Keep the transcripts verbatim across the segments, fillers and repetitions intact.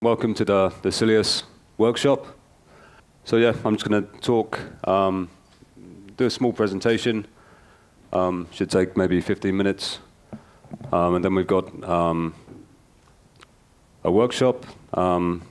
welcome to the, the Sylius workshop. So yeah, I'm just going to talk, um, do a small presentation. Um, should take maybe fifteen minutes. Um, and then we've got um, a workshop. Um,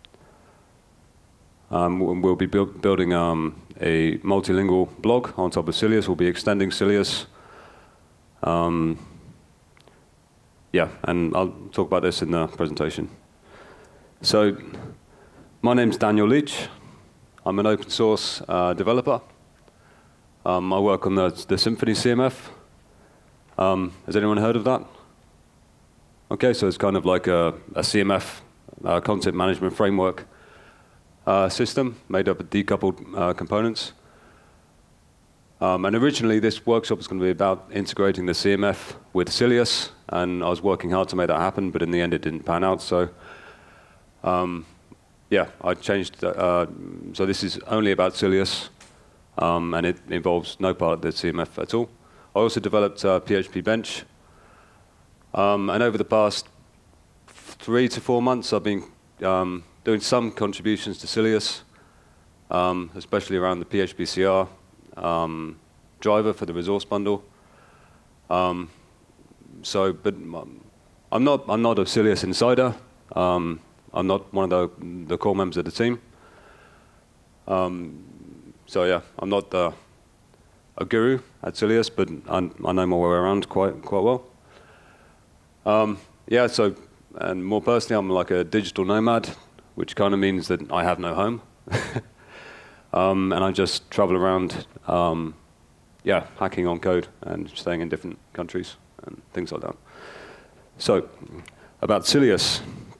um, we'll be build, building um, a multilingual blog on top of Sylius. We'll be extending Sylius. Um, yeah, and I'll talk about this in the presentation. So, my name's Daniel Leech. I'm an open source uh, developer. Um, I work on the, the Symfony C M F. Um, has anyone heard of that? Okay, so it's kind of like a, a C M F, uh, content management framework uh, system made up of decoupled uh, components. Um, and originally, this workshop was going to be about integrating the C M F with Sylius, and I was working hard to make that happen, but in the end, it didn't pan out. So, um, yeah, I changed. Uh, so this is only about Sylius, um, and it involves no part of the C M F at all. I also developed uh, P H P Bench, um, and over the past three to four months, I've been um, doing some contributions to Sylius, um, especially around the P H P C R. Um, driver for the resource bundle. Um, so, but I'm not I'm not a Sylius insider. Um, I'm not one of the the core members of the team. Um, so yeah, I'm not uh, a guru at Sylius, but I, I know my way around quite quite well. Um, yeah. So, and more personally, I'm like a digital nomad, which kind of means that I have no home. Um, and I just travel around, um, yeah, hacking on code and staying in different countries and things like that. So, about Sylius.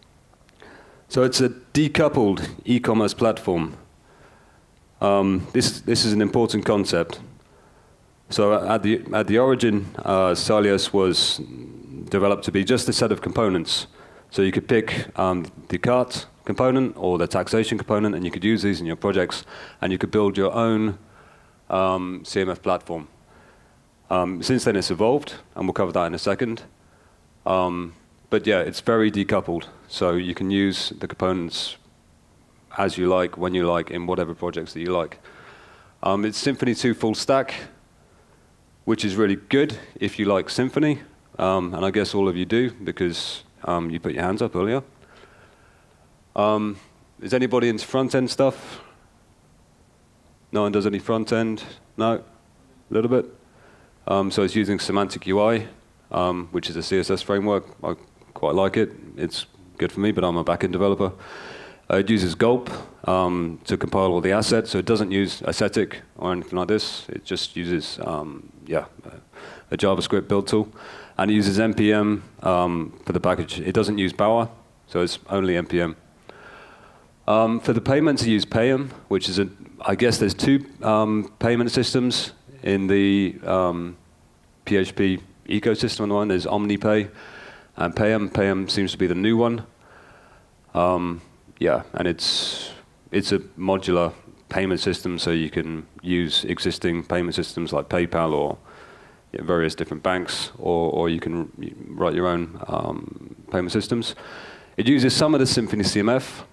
So it's a decoupled e-commerce platform. Um, this this is an important concept. So at the at the origin, uh, Sylius was developed to be just a set of components. So you could pick um, the cart component or the taxation component, and you could use these in your projects, and you could build your own um, C M F platform. Um, since then, it's evolved, and we'll cover that in a second. Um, but yeah, it's very decoupled, so you can use the components as you like, when you like, in whatever projects that you like. Um, it's Symfony two full stack, which is really good if you like Symfony, um, and I guess all of you do, because um, you put your hands up earlier. Um, is anybody into front-end stuff? No one does any front-end? No? A little bit? Um, so it's using semantic U I, um, which is a C S S framework. I quite like it. It's good for me, but I'm a back-end developer. Uh, it uses gulp um, to compile all the assets, so it doesn't use ascetic or anything like this. It just uses, um, yeah, a JavaScript build tool. And it uses N P M um, for the package. It doesn't use Bower, so it's only N P M. Um, for the payments, you use Pay'em, which is a, I guess there's two um, payment systems in the um, P H P ecosystem. On the one, there's OmniPay and Pay'em. Pay'em seems to be the new one. Um, yeah, and it's it's a modular payment system, so you can use existing payment systems like PayPal or yeah, various different banks, or, or you can write your own um, payment systems. It uses some of the Symfony C M F.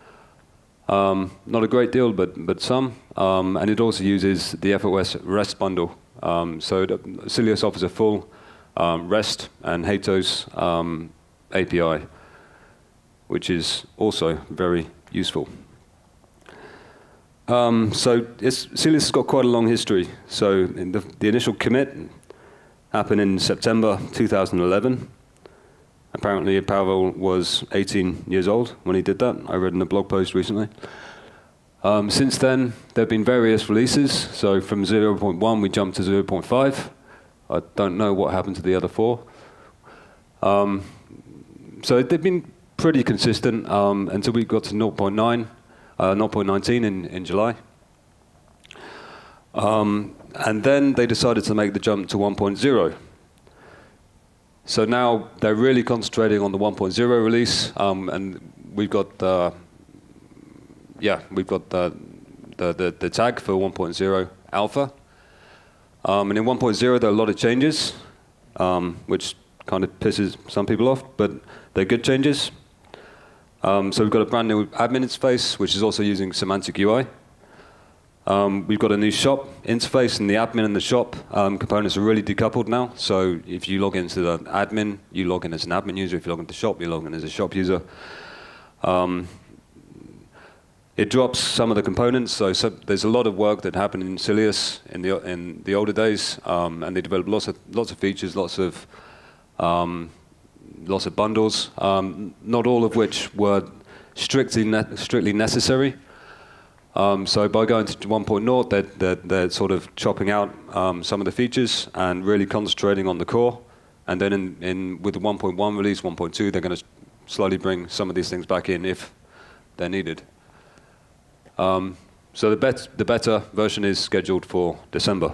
Um, not a great deal, but but some, um, and it also uses the F O S REST bundle. Um, so the, Sylius offers a full um, REST and Hatos um, A P I, which is also very useful. Um, so it's, Sylius has got quite a long history. So in the, the initial commit happened in September two thousand eleven. Apparently, Pavel was eighteen years old when he did that. I read in a blog post recently. Um, since then, there have been various releases. So from zero point one, we jumped to zero point five. I don't know what happened to the other four. Um, so they've been pretty consistent um, until we got to zero point nine, uh, zero point nineteen in, in July. Um, and then they decided to make the jump to one point zero. So now they're really concentrating on the one point zero release, um, and we've got uh, yeah, we've got the, the the the tag for one point zero alpha, um, and in one point zero there are a lot of changes, um, which kind of pisses some people off, but they're good changes. Um, so we've got a brand new admin interface, which is also using semantic U I. Um, we've got a new shop interface, and the admin and the shop um, components are really decoupled now. So if you log into the admin, you log in as an admin user. If you log into shop, you log in as a shop user. Um, it drops some of the components. So, so there's a lot of work that happened in Sylius in the in the older days, um, and they developed lots of lots of features, lots of um, lots of bundles. Um, not all of which were strictly ne strictly necessary. Um, so by going to one point oh, they're, they're, they're sort of chopping out um, some of the features and really concentrating on the core. And then in, in, with the one point one release, one point two, they're going to slowly bring some of these things back in if they're needed. Um, so the, bet the beta version is scheduled for December.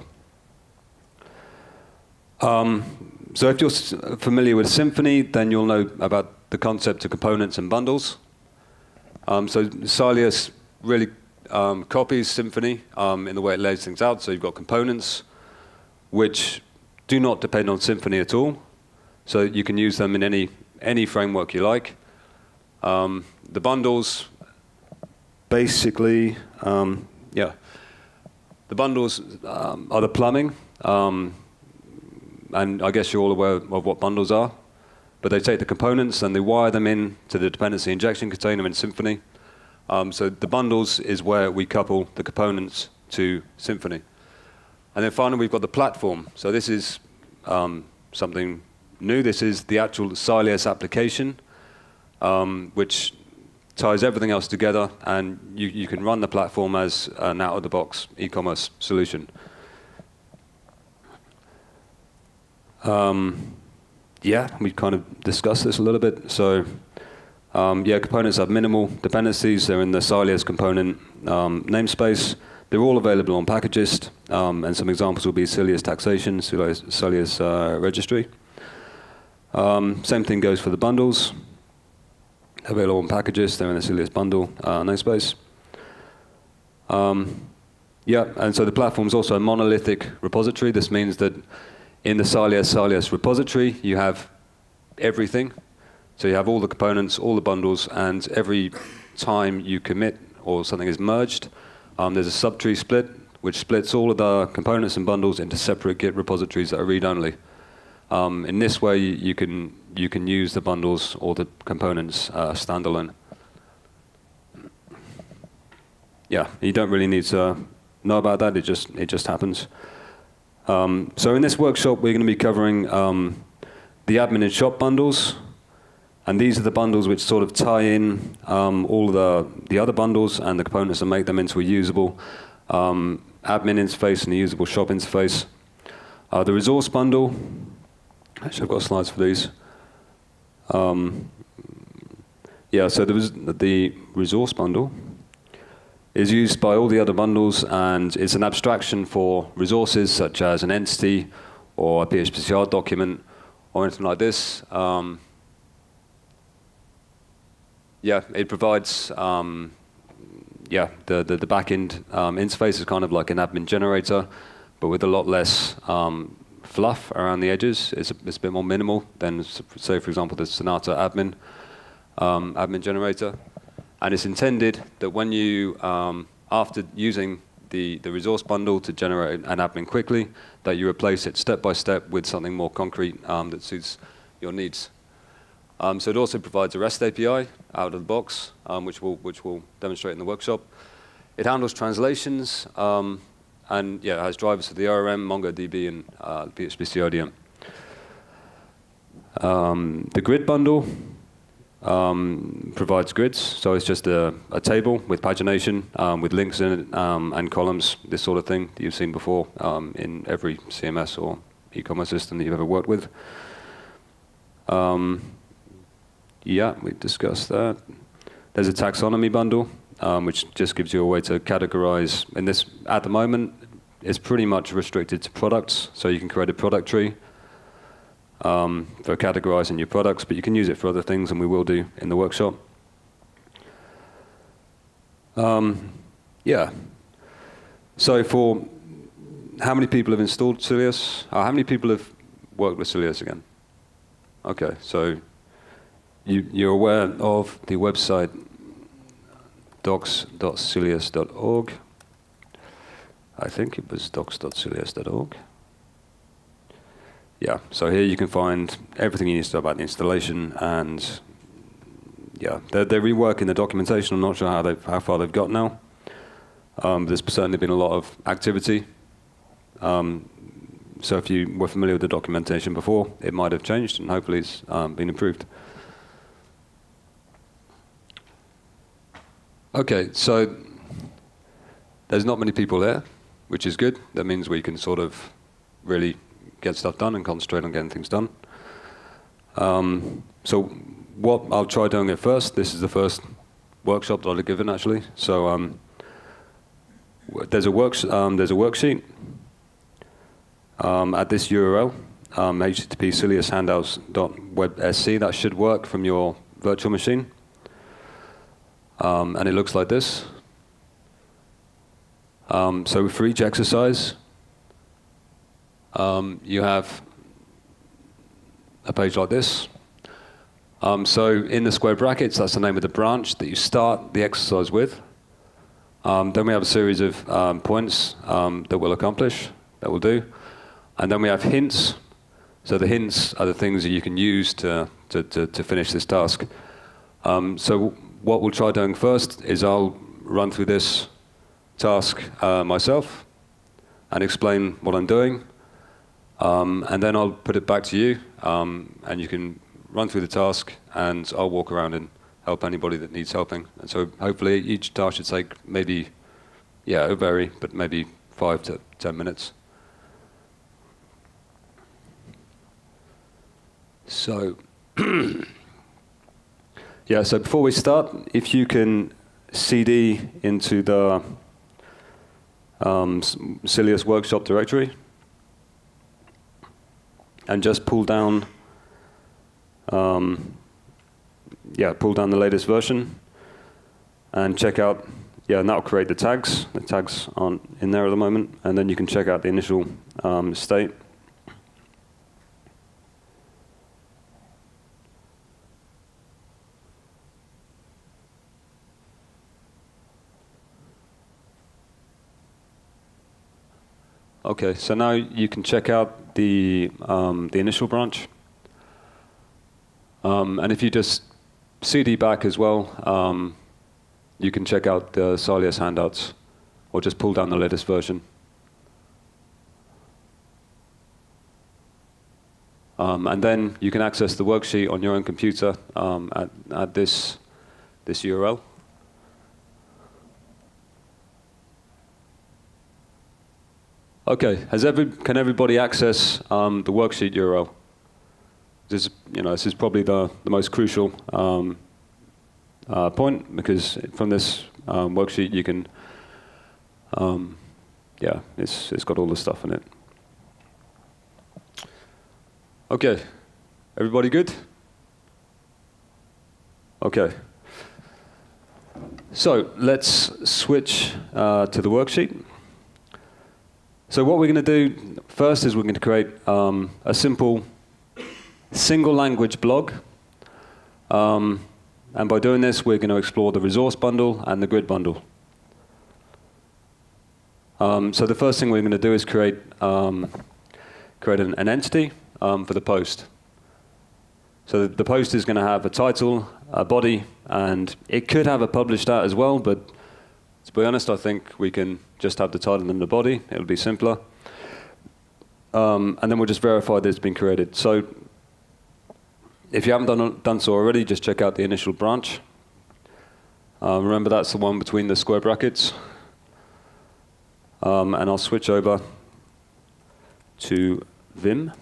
Um, so if you're familiar with Symfony, then you'll know about the concept of components and bundles. Um, so Sylius really Um, copies Symfony um, in the way it lays things out. So you've got components which do not depend on Symfony at all. So you can use them in any, any framework you like. Um, the bundles, basically, um, yeah. The bundles um, are the plumbing. Um, and I guess you're all aware of what bundles are. But they take the components and they wire them in to the dependency injection container in Symfony. Um, so the bundles is where we couple the components to Symfony. And then finally, we've got the platform. So this is um, something new. This is the actual Sylius application, um, which ties everything else together. And you, you can run the platform as an out-of-the-box e-commerce solution. Um, yeah, we kind of discussed this a little bit. So. Um, yeah, components have minimal dependencies. They're in the Sylius component um, namespace. They're all available on Packagist, um, and some examples will be Sylius taxation, Sylius, Sylius uh, registry. Um, same thing goes for the bundles. Available on Packagist. They're in the Sylius bundle uh, namespace. Um, yeah, and so the platform is also a monolithic repository. This means that in the Sylius Sylius repository, you have everything. So you have all the components, all the bundles, and every time you commit or something is merged, um, there's a subtree split, which splits all of the components and bundles into separate Git repositories that are read-only. Um, in this way, you, you can you can use the bundles or the components uh, standalone. Yeah, you don't really need to know about that. It just it just happens. Um, so in this workshop, we're going to be covering um, the admin and shop bundles. And these are the bundles which sort of tie in um, all the, the other bundles and the components and make them into a usable um, admin interface and a usable shop interface. Uh, the resource bundle, actually I've got slides for these. Um, yeah, so there was the resource bundle is used by all the other bundles, and it's an abstraction for resources such as an entity or a P H P C R document or anything like this. Um, Yeah, it provides, um, yeah, the, the, the back-end um, interface is kind of like an admin generator, but with a lot less um, fluff around the edges. It's a, it's a bit more minimal than, say, for example, the Sonata admin, um, admin generator. And it's intended that when you, um, after using the, the resource bundle to generate an admin quickly, that you replace it step by step with something more concrete um, that suits your needs. Um, so it also provides a REST A P I out of the box, um, which we'll which we'll demonstrate in the workshop. It handles translations, um, and yeah, it has drivers for the O R M, MongoDB, and uh, P H P C O D M. Um, the grid bundle um, provides grids, so it's just a, a table with pagination, um, with links in it, um, and columns, this sort of thing that you've seen before um, in every C M S or e-commerce system that you've ever worked with. Um, Yeah, we discussed that. There's a taxonomy bundle, um, which just gives you a way to categorize. And this, at the moment, is pretty much restricted to products. So you can create a product tree um, for categorizing your products, but you can use it for other things, and we will do in the workshop. Um, yeah. So for how many people have installed Sylius? Uh, how many people have worked with Sylius again? Okay, so you, you're aware of the website docs dot sylius dot org. I think it was docs dot sylius dot org. Yeah, so here you can find everything you need to know about the installation, and yeah, they're, they're reworking the documentation. I'm not sure how, they've, how far they've got now. Um, there's certainly been a lot of activity. Um, so if you were familiar with the documentation before, it might have changed, and hopefully it's um, been improved. Okay, so there's not many people there, which is good. That means we can sort of really get stuff done and concentrate on getting things done. Um, so what I'll try doing it first. This is the first workshop that I've given, actually. So um, there's a works um, there's a worksheet um, at this U R L, um, H T T P sylius handouts dot web S C. That should work from your virtual machine, um, and it looks like this. Um, so for each exercise, um, you have a page like this. Um, so in the square brackets, that's the name of the branch that you start the exercise with. Um, then we have a series of um, points um, that we'll accomplish, that we'll do. And then we have hints. So the hints are the things that you can use to, to, to, to finish this task. Um, so what we'll try doing first is I'll run through this task uh, myself and explain what I'm doing. Um, and then I'll put it back to you, um, and you can run through the task, and I'll walk around and help anybody that needs helping. And so hopefully each task should take maybe, yeah, it'll vary, but maybe five to ten minutes. So, yeah, so before we start, if you can C D into the um, Sylius workshop directory, and just pull down, um, yeah, pull down the latest version, and check out, yeah, and that'll create the tags. The tags aren't in there at the moment, and then you can check out the initial um, state. Okay, so now you can check out the, um, the initial branch. Um, and if you just C D back as well, um, you can check out the Sylius handouts, or just pull down the latest version. Um, and then you can access the worksheet on your own computer um, at, at this, this U R L. Okay, has every, can everybody access um, the worksheet U R L? This, you know, this is probably the, the most crucial um, uh, point, because from this um, worksheet you can, um, yeah, it's, it's got all the stuff in it. Okay, everybody good? Okay. So let's switch uh, to the worksheet. So what we're going to do first is we're going to create um, a simple single language blog. Um, and by doing this, we're going to explore the resource bundle and the grid bundle. Um, so the first thing we're going to do is create, um, create an, an entity um, for the post. So the, the post is going to have a title, a body, and it could have a published at as well, but to be honest, I think we can just have the title and the body. It'll be simpler. Um, and then we'll just verify that it's been created. So if you haven't done, done so already, just check out the initial branch. Uh, remember, that's the one between the square brackets. Um, and I'll switch over to Vim.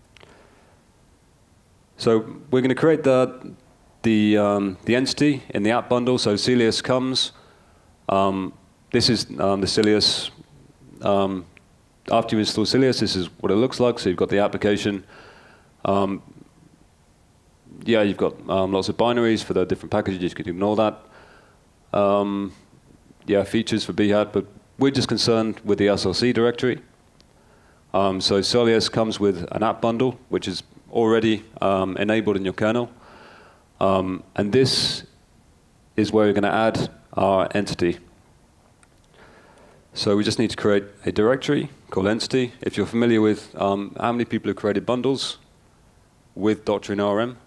So we're going to create the, the, um, the entity in the app bundle. So Sylius comes. Um, this is um, the Sylius. Um, after you install Sylius, this is what it looks like. So you've got the application. Um, yeah, you've got um, lots of binaries for the different packages. You can ignore that. Um, yeah, features for B HAT, but we're just concerned with the S R C directory. Um, so Sylius comes with an app bundle, which is already um, enabled in your kernel. Um, and this is where we're going to add our entity. So we just need to create a directory called entity. If you're familiar with um, how many people have created bundles with Doctrine R M?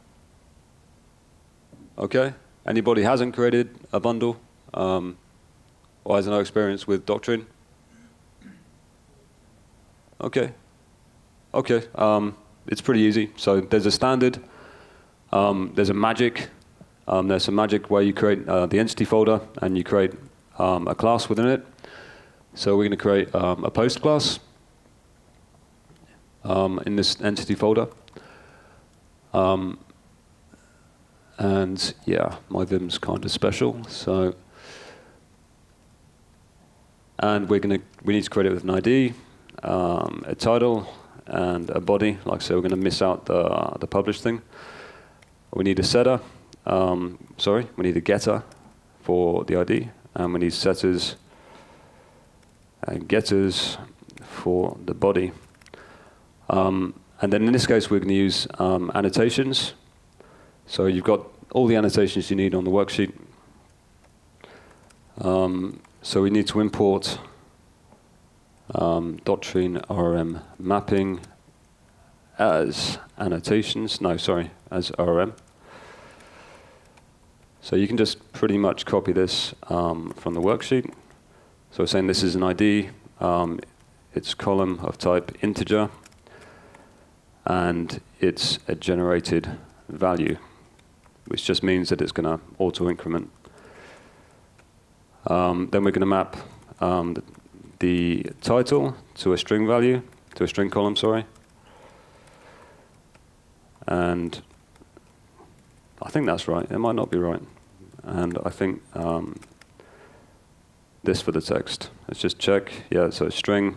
Okay. Anybody hasn't created a bundle um, or has no experience with Doctrine? Okay. Okay. Um, it's pretty easy. So there's a standard. Um, there's a magic. Um, there's a magic where you create uh, the entity folder and you create um, a class within it. So we're going to create um, a post class um, in this entity folder. Um, and yeah, my Vim's kind of special. So, and we're going to we need to create it with an I D, um, a title, and a body. Like so, we're going to miss out the uh, the publish thing. We need a setter. Um, sorry, we need a getter for the I D, and we need setters and getters for the body. Um, and then in this case, we're going to use um, annotations. So you've got all the annotations you need on the worksheet. Um, so we need to import um, Doctrine R M mapping as annotations. No, sorry, as R M. So you can just pretty much copy this um, from the worksheet. So we're saying this is an I D, um, it's column of type integer, and it's a generated value, which just means that it's going to auto-increment. Um, then we're going to map um, the, the title to a string value, to a string column, sorry. And I think that's right. It might not be right. And I think um, this for the text. Let's just check. Yeah, so a string.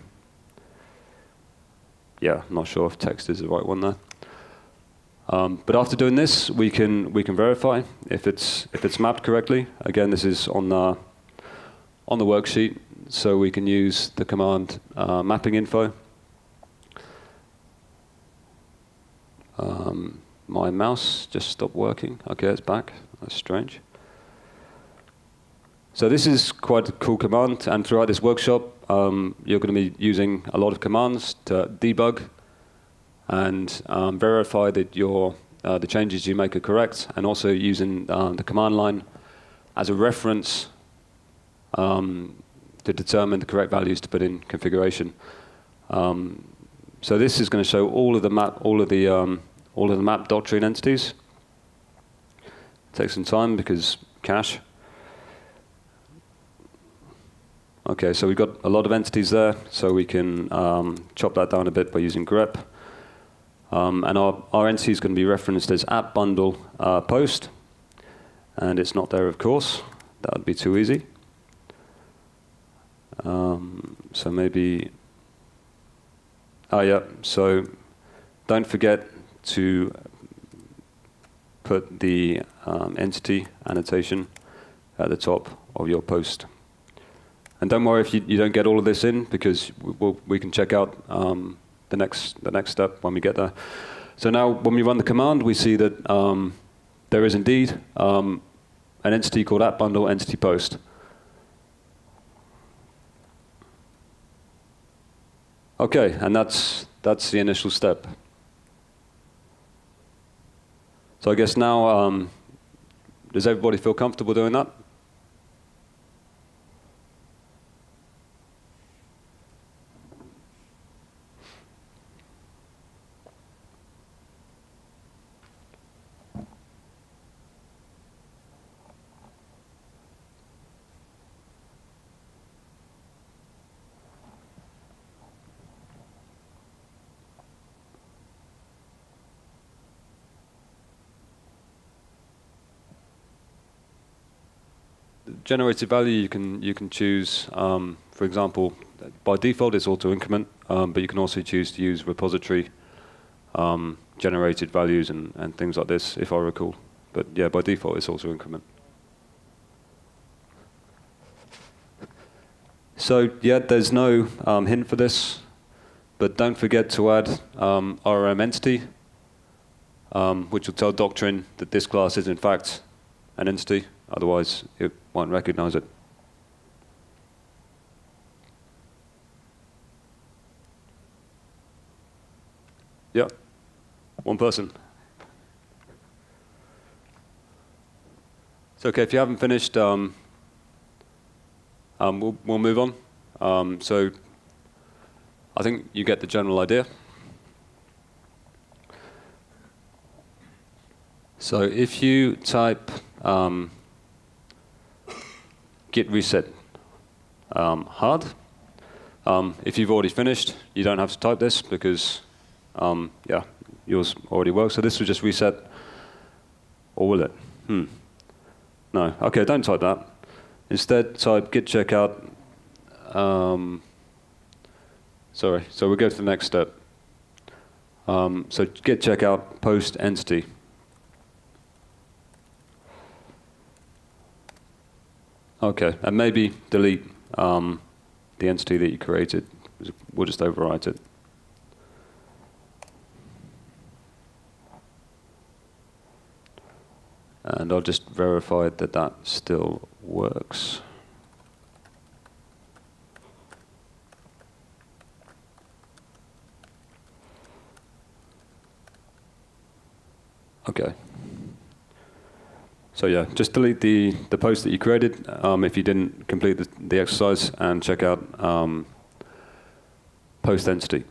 Yeah, I'm not sure if text is the right one there. Um, but after doing this, we can we can verify if it's if it's mapped correctly. Again, this is on the on the worksheet, so we can use the command uh, mapping info. Um, my mouse just stopped working. Okay, it's back. That's strange. So this is quite a cool command, and throughout this workshop, um, you're going to be using a lot of commands to debug and um, verify that your uh, the changes you make are correct, and also using uh, the command line as a reference um, to determine the correct values to put in configuration. Um, so this is going to show all of the map, all of the um, all of the map Doctrine entities. Takes some time because cache. Okay, so we've got a lot of entities there, so we can um, chop that down a bit by using grep. Um, and our, our entity is going to be referenced as app bundle uh, post, and it's not there, of course. That would be too easy. Um, so maybe, oh yeah, so don't forget to put the um, entity annotation at the top of your post. And don't worry if you, you don't get all of this in, because we, we'll, we can check out um, the next the next step when we get there. So now when we run the command, we see that um, there is indeed um, an entity called app bundle entity post. Okay, and that's that's the initial step. So I guess now, um, does everybody feel comfortable doing that? Generated value, you can you can choose, um, for example, by default it's auto increment, um, but you can also choose to use repository um, generated values and, and things like this, if I recall. But yeah, by default it's auto increment. So yeah, there's no um, hint for this, but don't forget to add um, R M entity um, which will tell Doctrine that this class is in fact an entity, otherwise it won't recognize it. Yeah, one person. It's okay, if you haven't finished, um, um, we'll, we'll move on. Um, so I think you get the general idea. So if you type um, git reset um, hard, um, if you've already finished, you don't have to type this because, um, yeah, yours already works. So this will just reset, or will it? Hmm. No. Okay, don't type that. Instead, type git checkout. Um, sorry. So we'll go to the next step. Um, so git checkout post entity. Okay, and maybe delete um, the entity that you created. We'll just overwrite it. And I'll just verify that that still works. Okay. So yeah, just delete the, the post that you created um, if you didn't complete the, the exercise, and check out um, post entity.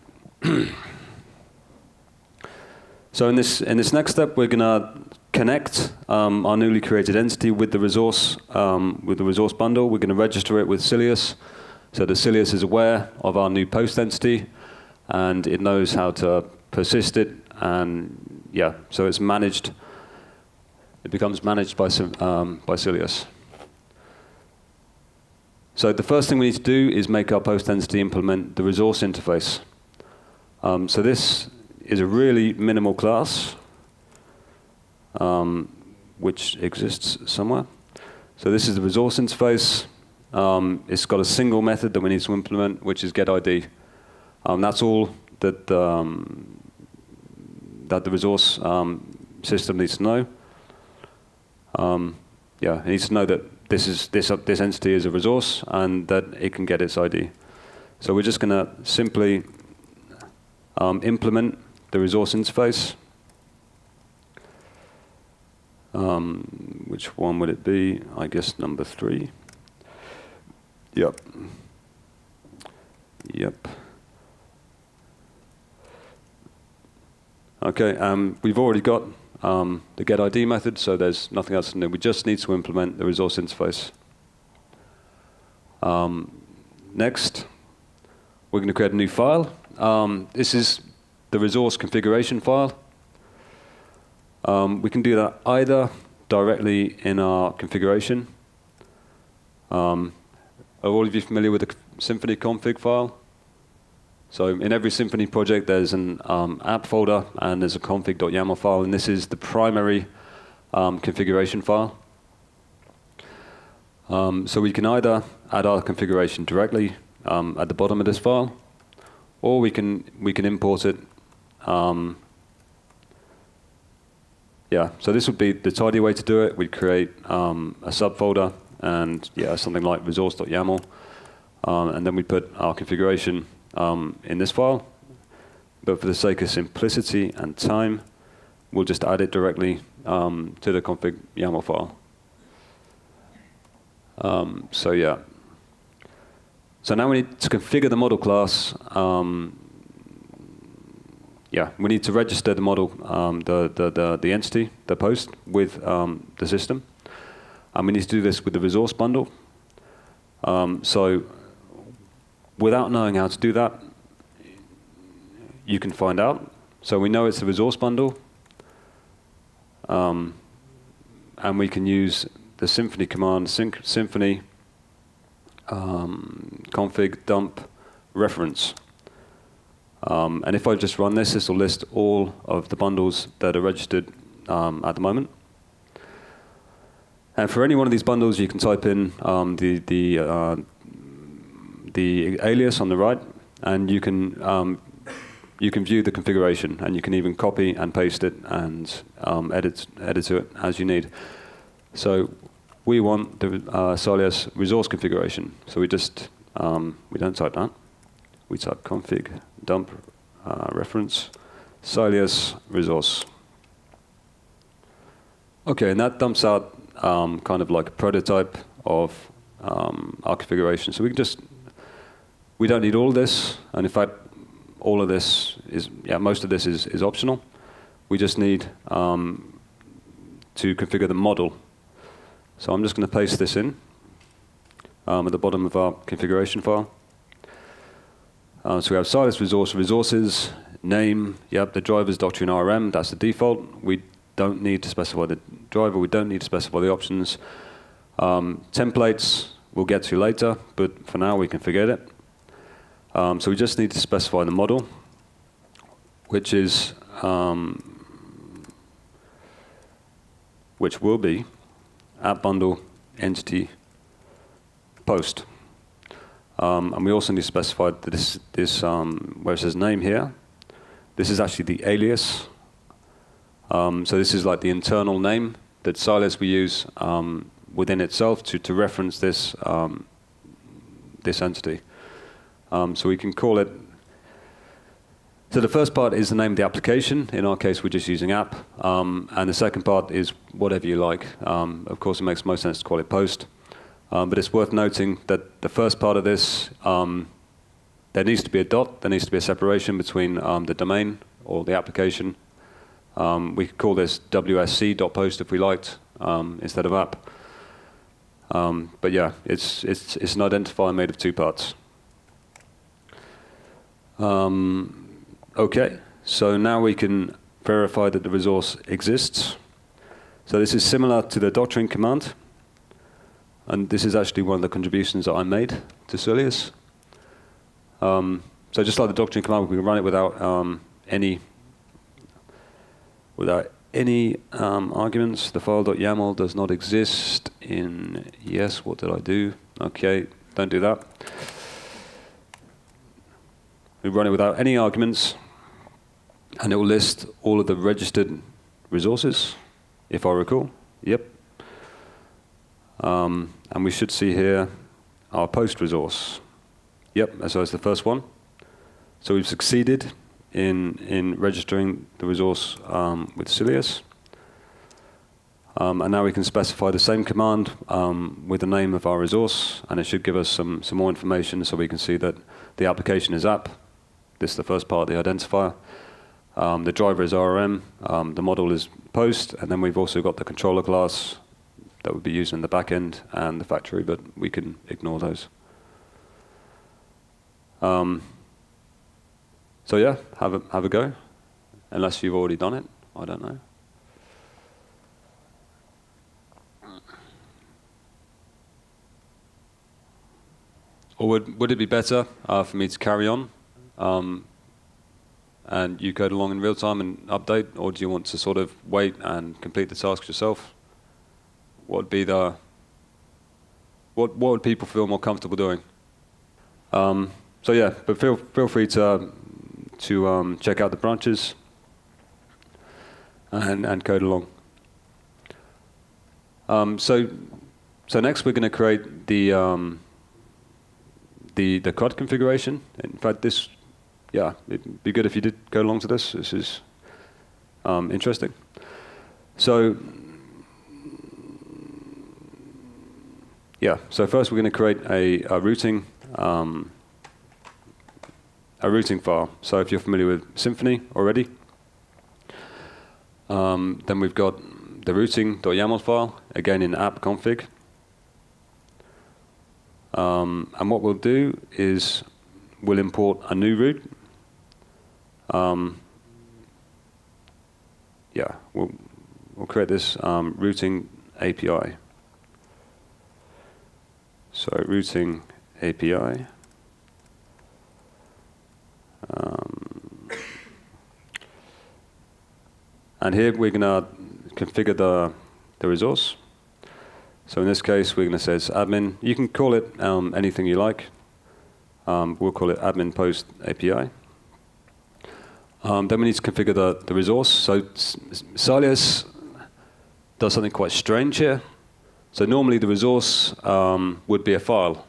So in this, in this next step, we're going to connect um, our newly created entity with the resource, um, with the resource bundle. We're going to register it with Sylius. So the Sylius is aware of our new post entity, and it knows how to persist it. And yeah, so it's managed. It becomes managed by, um, by Sylius. So the first thing we need to do is make our post entity implement the resource interface. Um, so this is a really minimal class, um, which exists somewhere. So this is the resource interface. Um, it's got a single method that we need to implement, which is getID. Um, that's all that, um, that the resource um, system needs to know. Um, yeah, it needs to know that this is this uh, this entity is a resource and that it can get its I D. So we're just going to simply um, implement the resource interface. Um, which one would it be? I guess number three. Yep. Yep. Okay. Um, we've already got Um, the getID method, so there's nothing else to do. We just need to implement the resource interface. Um, next, we're going to create a new file. Um, this is the resource configuration file. Um, we can do that either directly in our configuration. Um, are all of you familiar with the Symfony config file? So in every Symfony project, there's an um, app folder, and there's a config.yaml file, and this is the primary um, configuration file. Um, so we can either add our configuration directly um, at the bottom of this file, or we can we can import it. Um, yeah, so this would be the tidy way to do it. We'd create um, a subfolder, and yeah, something like resource.yaml, um, and then we put our configuration Um, in this file, but for the sake of simplicity and time, we'll just add it directly um, to the config YAML file. Um, so yeah. So now we need to configure the model class. Um, yeah, we need to register the model, um, the, the, the, the entity, the post, with um, the system. And we need to do this with the resource bundle. Um, so without knowing how to do that, you can find out. So we know it's the resource bundle. Um, and we can use the Symfony command, Symfony um, config dump reference. Um, and if I just run this, this will list all of the bundles that are registered um, at the moment. And for any one of these bundles, you can type in um, the, the uh, the alias on the right, and you can um, you can view the configuration, and you can even copy and paste it and um, edit, edit it as you need. So we want the uh, Sylius resource configuration. So we just, um, we don't type that. We type config dump uh, reference Sylius resource. Okay, and that dumps out um, kind of like a prototype of um, our configuration. So we can just, we don't need all of this, and in fact, all of this is, yeah, most of this is, is optional. We just need um, to configure the model. So I'm just going to paste this in um, at the bottom of our configuration file. Uh, so we have Sylius resource resources, name, yep, the driver's doctrine R M, that's the default. We don't need to specify the driver, we don't need to specify the options. Um, templates we'll get to later, but for now we can forget it. Um, so we just need to specify the model, which is, um, which will be app bundle entity post. Um, and we also need to specify that this, this um, where it says name here, this is actually the alias. Um, so this is like the internal name that Sylius we use um, within itself to, to reference this, um, this entity. Um, so we can call it, so the first part is the name of the application. In our case, we're just using app. Um, and the second part is whatever you like. Um, of course, it makes most sense to call it post. Um, but it's worth noting that the first part of this, um, there needs to be a dot. There needs to be a separation between um, the domain or the application. Um, we could call this W S C dot post if we liked, um, instead of app. Um, but yeah, it's, it's, it's an identifier made of two parts. Um, okay, so now we can verify that the resource exists. So this is similar to the doctrine command. And this is actually one of the contributions that I made to Sylius. Um, so just like the doctrine command, we can run it without um, any without any um, arguments. The file.yaml does not exist in, yes, what did I do? Okay, don't do that. We run it without any arguments, and it will list all of the registered resources, if I recall. Yep. Um, and we should see here our post resource. Yep, so it's the first one. So we've succeeded in, in registering the resource um, with Sylius. Um, and now we can specify the same command um, with the name of our resource, and it should give us some, some more information so we can see that the application is app. This is the first part of the identifier. Um, the driver is R M, um, the model is post, and then we've also got the controller class that would be used in the back end and the factory, but we can ignore those. Um, so yeah, have a, have a go, unless you've already done it, I don't know. Or would, would it be better uh, for me to carry on um, and you code along in real time and update, or do you want to sort of wait and complete the task yourself? What would be the, what, what would people feel more comfortable doing? Um, so yeah, but feel, feel free to, uh, to um, check out the branches and, and code along. Um, so, so next we're going to create the, um, the, the C O D configuration. In fact, this, yeah, it'd be good if you did go along to this. This is um, interesting. So, yeah, so first we're going to create a, a routing um, a routing file. So if you're familiar with Symfony already, um, then we've got the routing.yaml file, again in app config. Um, and what we'll do is we'll import a new route. Um, yeah, we'll, we'll create this um, routing A P I. So routing A P I. Um, and here we're going to configure the, the resource. So in this case, we're going to say it's admin. You can call it um, anything you like. Um, we'll call it admin post A P I. Um, then we need to configure the, the resource. So Sylius does something quite strange here. So normally the resource um, would be a file,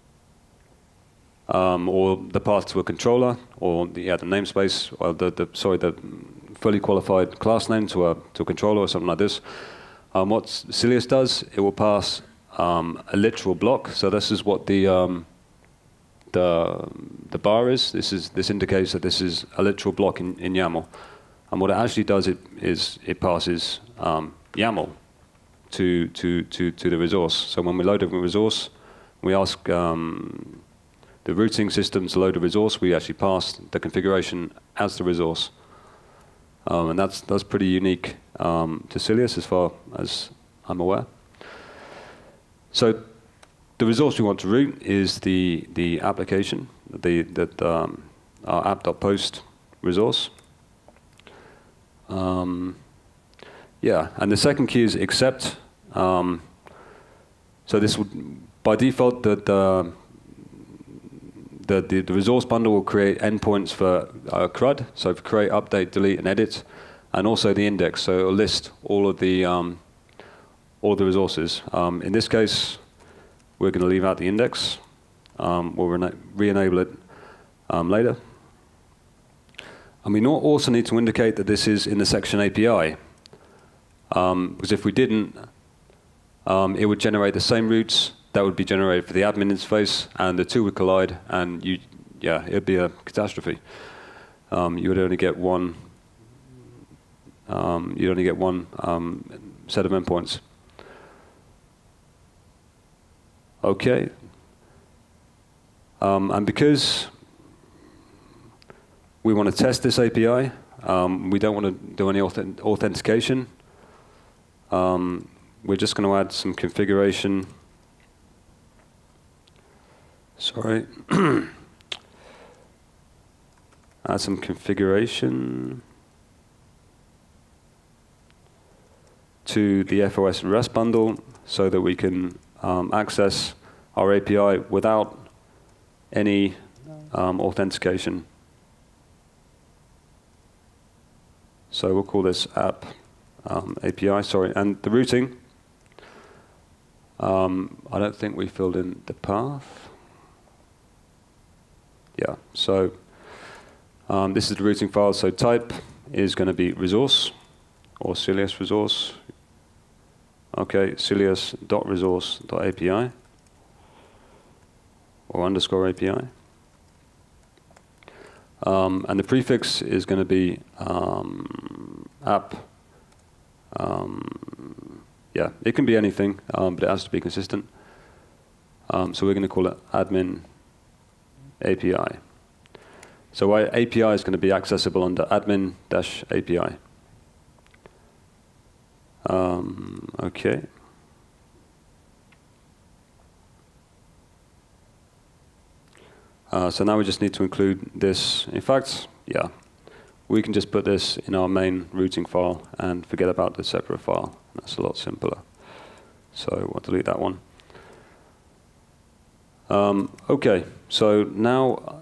um, or the path to a controller, or the, yeah, the namespace, or the, the sorry, the fully qualified class name to a to a controller or something like this. Um, what Sylius does, it will pass um, a literal block. So this is what the um, the the bar is. This is this indicates that this is a literal block in, in YAML. And what it actually does it is it passes um, YAML to to to to the resource. So when we load a resource, we ask um, the routing system to load a resource. We actually pass the configuration as the resource, um, and that's that's pretty unique um, to Sylius as far as I'm aware. So the resource we want to route is the the application, the that um, our app.post resource. Um, yeah, and the second key is accept. Um, so this would, by default, the the, the the the resource bundle will create endpoints for uh, C R U D, so for create, update, delete, and edit, and also the index. So it'll list all of the um, all the resources. Um, in this case, we're going to leave out the index. Um, we'll re-enable it um, later. And we also need to indicate that this is in the section A P I. Um, because if we didn't, um, it would generate the same routes that would be generated for the admin interface, and the two would collide, and you, yeah, it'd be a catastrophe. Um, you would only get one. Um, you'd only get one um, set of endpoints. Okay. Um, and because we want to test this A P I, um, we don't want to do any auth authentication. Um, we're just going to add some configuration. Sorry. Add some configuration to the F O S and REST bundle so that we can um, access our A P I without any um, authentication. So we'll call this app um, A P I, sorry. And the routing, um, I don't think we filled in the path. Yeah, so um, this is the routing file. So type is going to be resource, or Sylius resource. Okay, Sylius.resource.api, or underscore A P I. Um, and the prefix is going to be um, app. Um, yeah, it can be anything, um, but it has to be consistent. Um, so we're going to call it admin A P I. So our A P I is going to be accessible under admin-A P I. Um, okay. Uh, so now we just need to include this. In fact, yeah, we can just put this in our main routing file and forget about the separate file. That's a lot simpler. So we'll delete that one. Um, okay, so now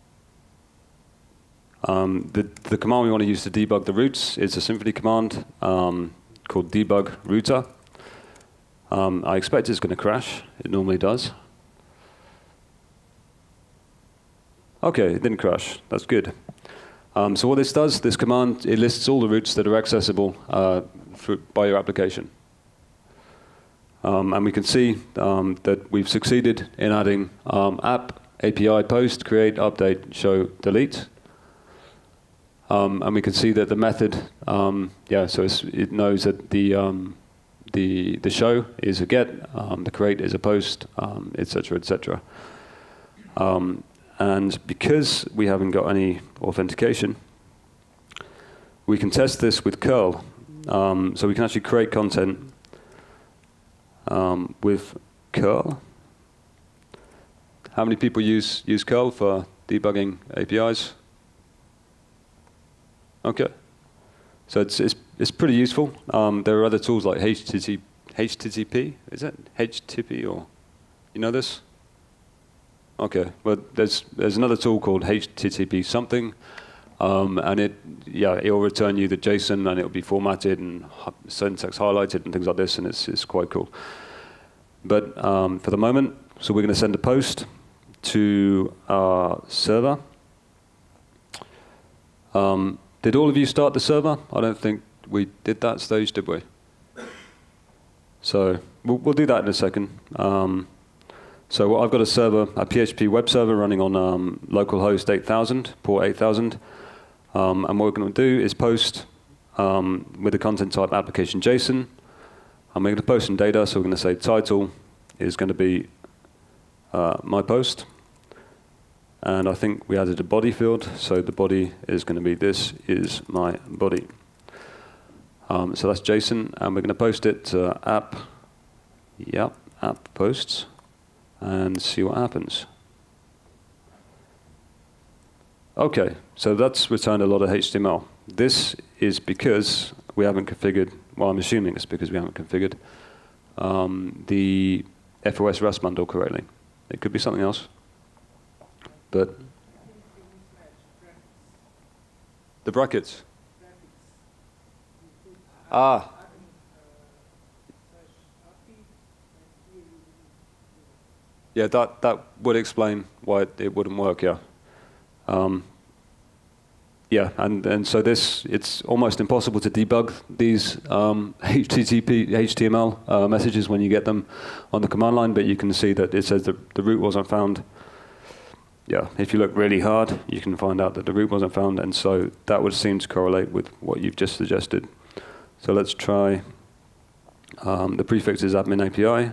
um, the, the command we want to use to debug the routes is a Symfony command um, called debug router. Um, I expect it's going to crash. It normally does. Okay, it didn't crash. That's good. Um, so what this does, this command, it lists all the routes that are accessible uh, through, by your application. Um, and we can see um, that we've succeeded in adding um, app, A P I, post, create, update, show, delete. Um, and we can see that the method, um, yeah, so it's, it knows that the, um, the, the show is a get, um, the create is a post, um, et cetera, et cetera. Um, and because we haven't got any authentication, we can test this with curl. Um, so we can actually create content um, with curl. How many people use, use curl for debugging A P Is? Okay. So it's, it's, it's pretty useful. Um, there are other tools like H T T P, H T T P, is it? H T T P, or you know this? Okay, well, there's, there's another tool called H T T P something, Um, and it, yeah, it will return you the JSON, and it will be formatted and syntax highlighted and things like this, and it's, it's quite cool. But um, for the moment, so we're going to send a post to our server. Um, did all of you start the server? I don't think we did that stage, did we? So we'll, we'll do that in a second. Um, so I've got a server, a P H P web server running on um, localhost eight thousand, port eight thousand. Um, and what we're going to do is post um, with the content type application JSON. And we're going to post some data, so we're going to say title is going to be uh, my post. And I think we added a body field, so the body is going to be this is my body. Um, so that's JSON, and we're going to post it to app, yep, app posts, and see what happens. Okay, so that's returned a lot of H T M L. This is because we haven't configured, well, I'm assuming it's because we haven't configured um, the F O S Rust bundle correctly. It could be something else, but the brackets. Ah. Yeah, that, that would explain why it, it wouldn't work, yeah. Um, yeah, and, and so this, it's almost impossible to debug these um, H T T P, H T M L uh, messages when you get them on the command line, but you can see that it says that the root wasn't found. Yeah, if you look really hard, you can find out that the root wasn't found, and so that would seem to correlate with what you've just suggested. So let's try, um, the prefix is admin A P I,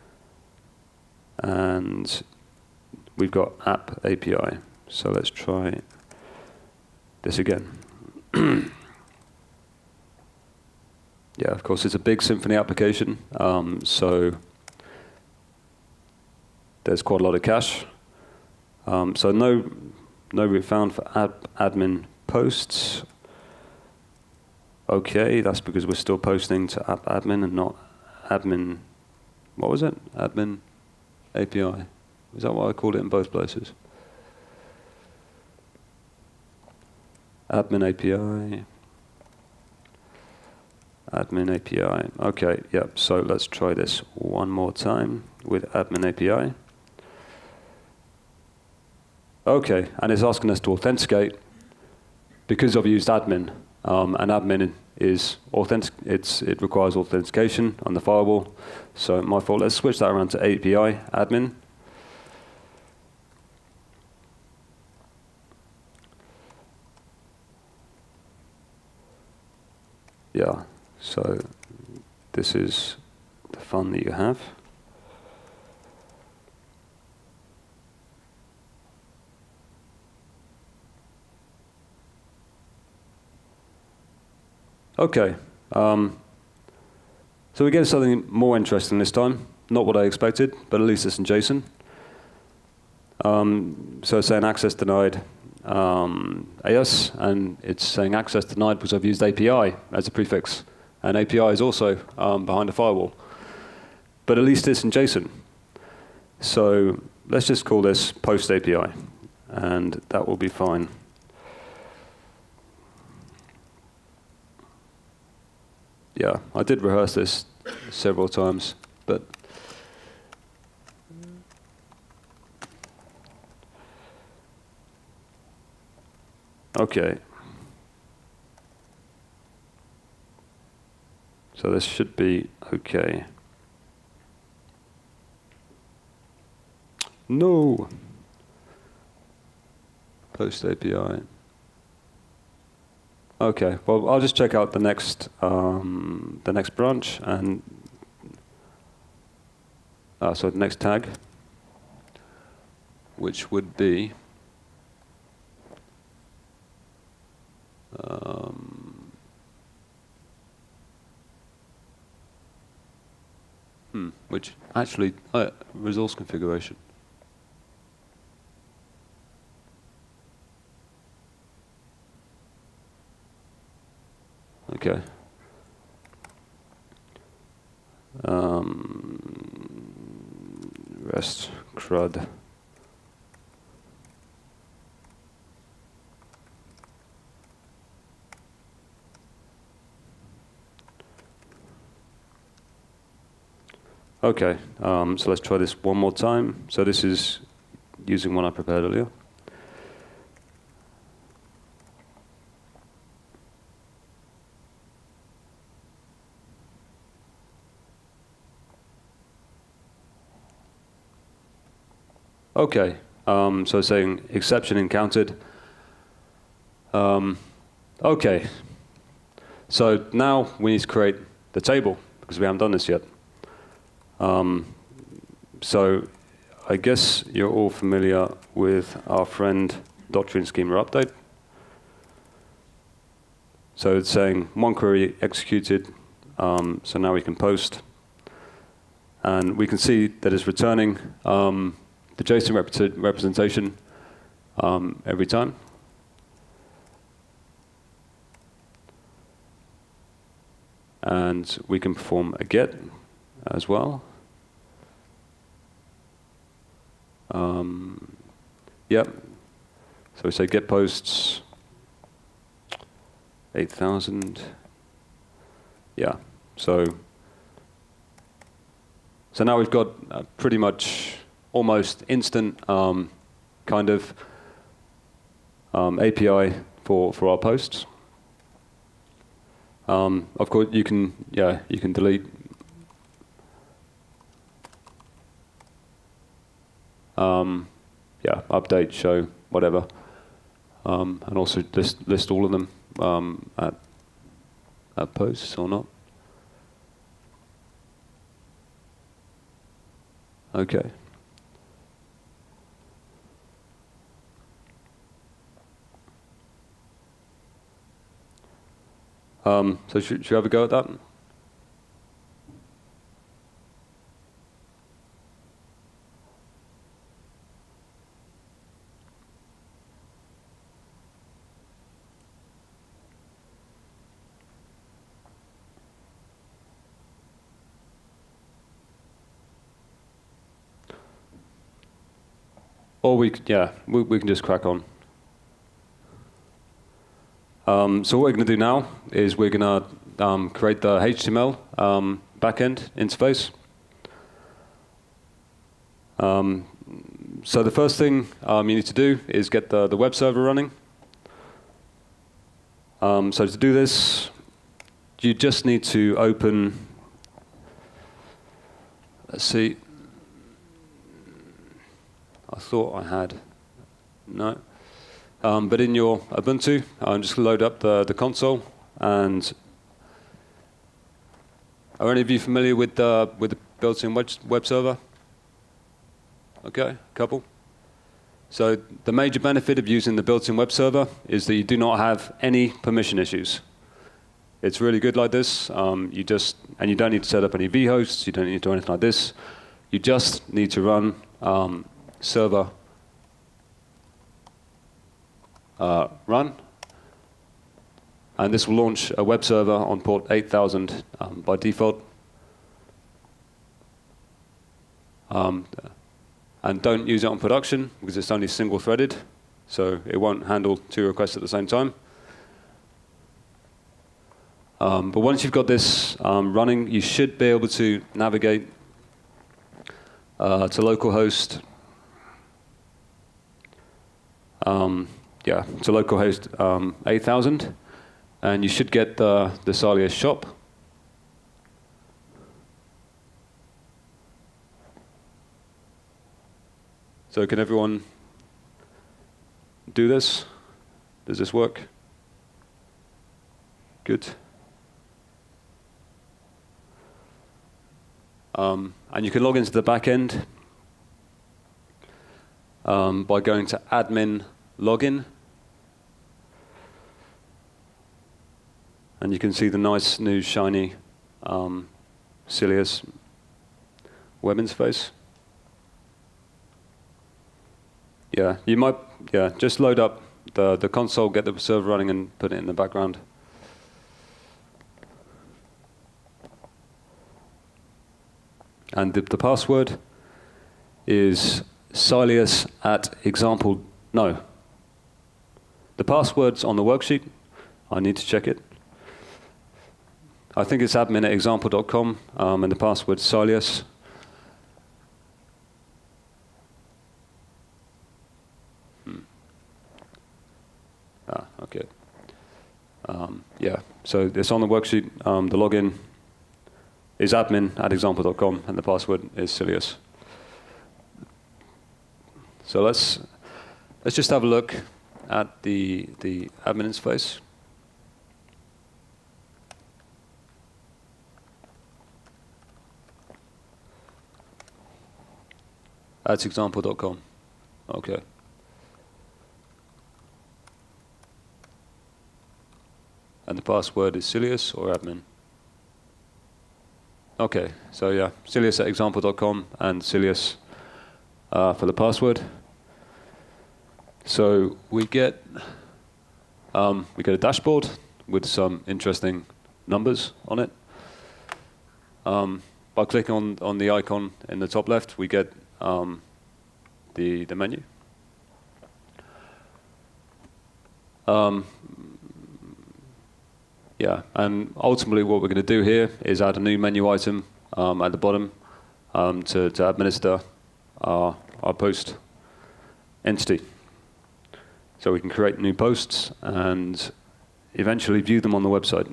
and we've got app A P I. So let's try this again. Yeah, of course, it's a big Symfony application, um, so there's quite a lot of cache. Um, so no, no root found for ad, admin posts. Okay, that's because we're still posting to app admin and not admin, what was it? Admin A P I. Is that what I called it in both places? Admin A P I. Admin A P I. Okay, yep, so let's try this one more time with admin A P I. Okay, and it's asking us to authenticate because I've used admin. Um, and admin is authentic. It's, it requires authentication on the firewall. So my fault. Let's switch that around to A P I admin. Yeah. So this is the fun that you have. Okay, um, so we get something more interesting this time. Not what I expected, but at least it's in JSON. Um, so it's saying access denied um, A S, and it's saying access denied because I've used A P I as a prefix. And A P I is also um, behind a firewall. But at least it's in JSON. So let's just call this post A P I, and that will be fine. Yeah, I did rehearse this several times, but okay. So this should be okay. No. Post A P I. Okay, well, I'll just check out the next um, the next branch and uh, so the next tag, which would be um, hmm, which actually uh, resource configuration. Okay. Um, rest crud. Okay, um, so let's try this one more time. So this is using one I prepared earlier. Okay, um, so saying exception encountered. Um, okay, so now we need to create the table because we haven't done this yet. Um, so I guess you're all familiar with our friend doctrine schema update. So it's saying one query executed, um, so now we can post. And we can see that it's returning um, the JSON rep representation um, every time. And we can perform a get as well. Um, yep. So we say get posts eight thousand. Yeah. So so now we've got uh, pretty much almost instant um, kind of um, A P I for for our posts. Um, of course, you can yeah you can delete. Um, yeah, update, show, whatever, um, and also list list all of them um, at at posts or not. Okay. Um, so should, should we have a go at that? Or we could, yeah, we, we can just crack on. Um, so what we're going to do now is we're going to um, create the H T M L um, backend interface. Um, so the first thing um, you need to do is get the, the web server running. Um, so to do this, you just need to open, let's see, I thought I had, no. Um, but in your Ubuntu, I'm just going to load up the, the console. And are any of you familiar with the, with the built-in web, web server? Okay, a couple. So the major benefit of using the built-in web server is that you do not have any permission issues. It's really good like this. Um, you just, and you don't need to set up any vhosts. You don't need to do anything like this. You just need to run um, server uh, run, and this will launch a web server on port eight thousand um, by default. Um, and don't use it on production because it's only single-threaded, so it won't handle two requests at the same time. Um, but once you've got this um, running, you should be able to navigate uh, to localhost. Um, yeah, to localhost um, eight thousand, and you should get the, the Sylius shop. So can everyone do this? Does this work? Good. Um, and you can log into the back end um, by going to admin login. And you can see the nice new shiny um, Sylius web interface. Yeah, you might, yeah, just load up the, the console, get the server running, and put it in the background. And the, the password is Sylius at example, no. The password's on the worksheet. I need to check it. I think it's admin at example dot com, um, and the password's Sylius. Um, yeah, so it's on the worksheet. Um, the login is admin at example dot com, and the password is Sylius. So let's let's just have a look at the the admin interface. At example dot com. Okay. And the password is Sylius or admin. Okay, so yeah, Sylius at example dot com and Sylius uh, for the password. So we get um, we get a dashboard with some interesting numbers on it. Um, by clicking on on the icon in the top left, we get um, the the menu. Um, Yeah, and ultimately what we're going to do here is add a new menu item um, at the bottom um, to, to administer our, our post entity. So we can create new posts and eventually view them on the website.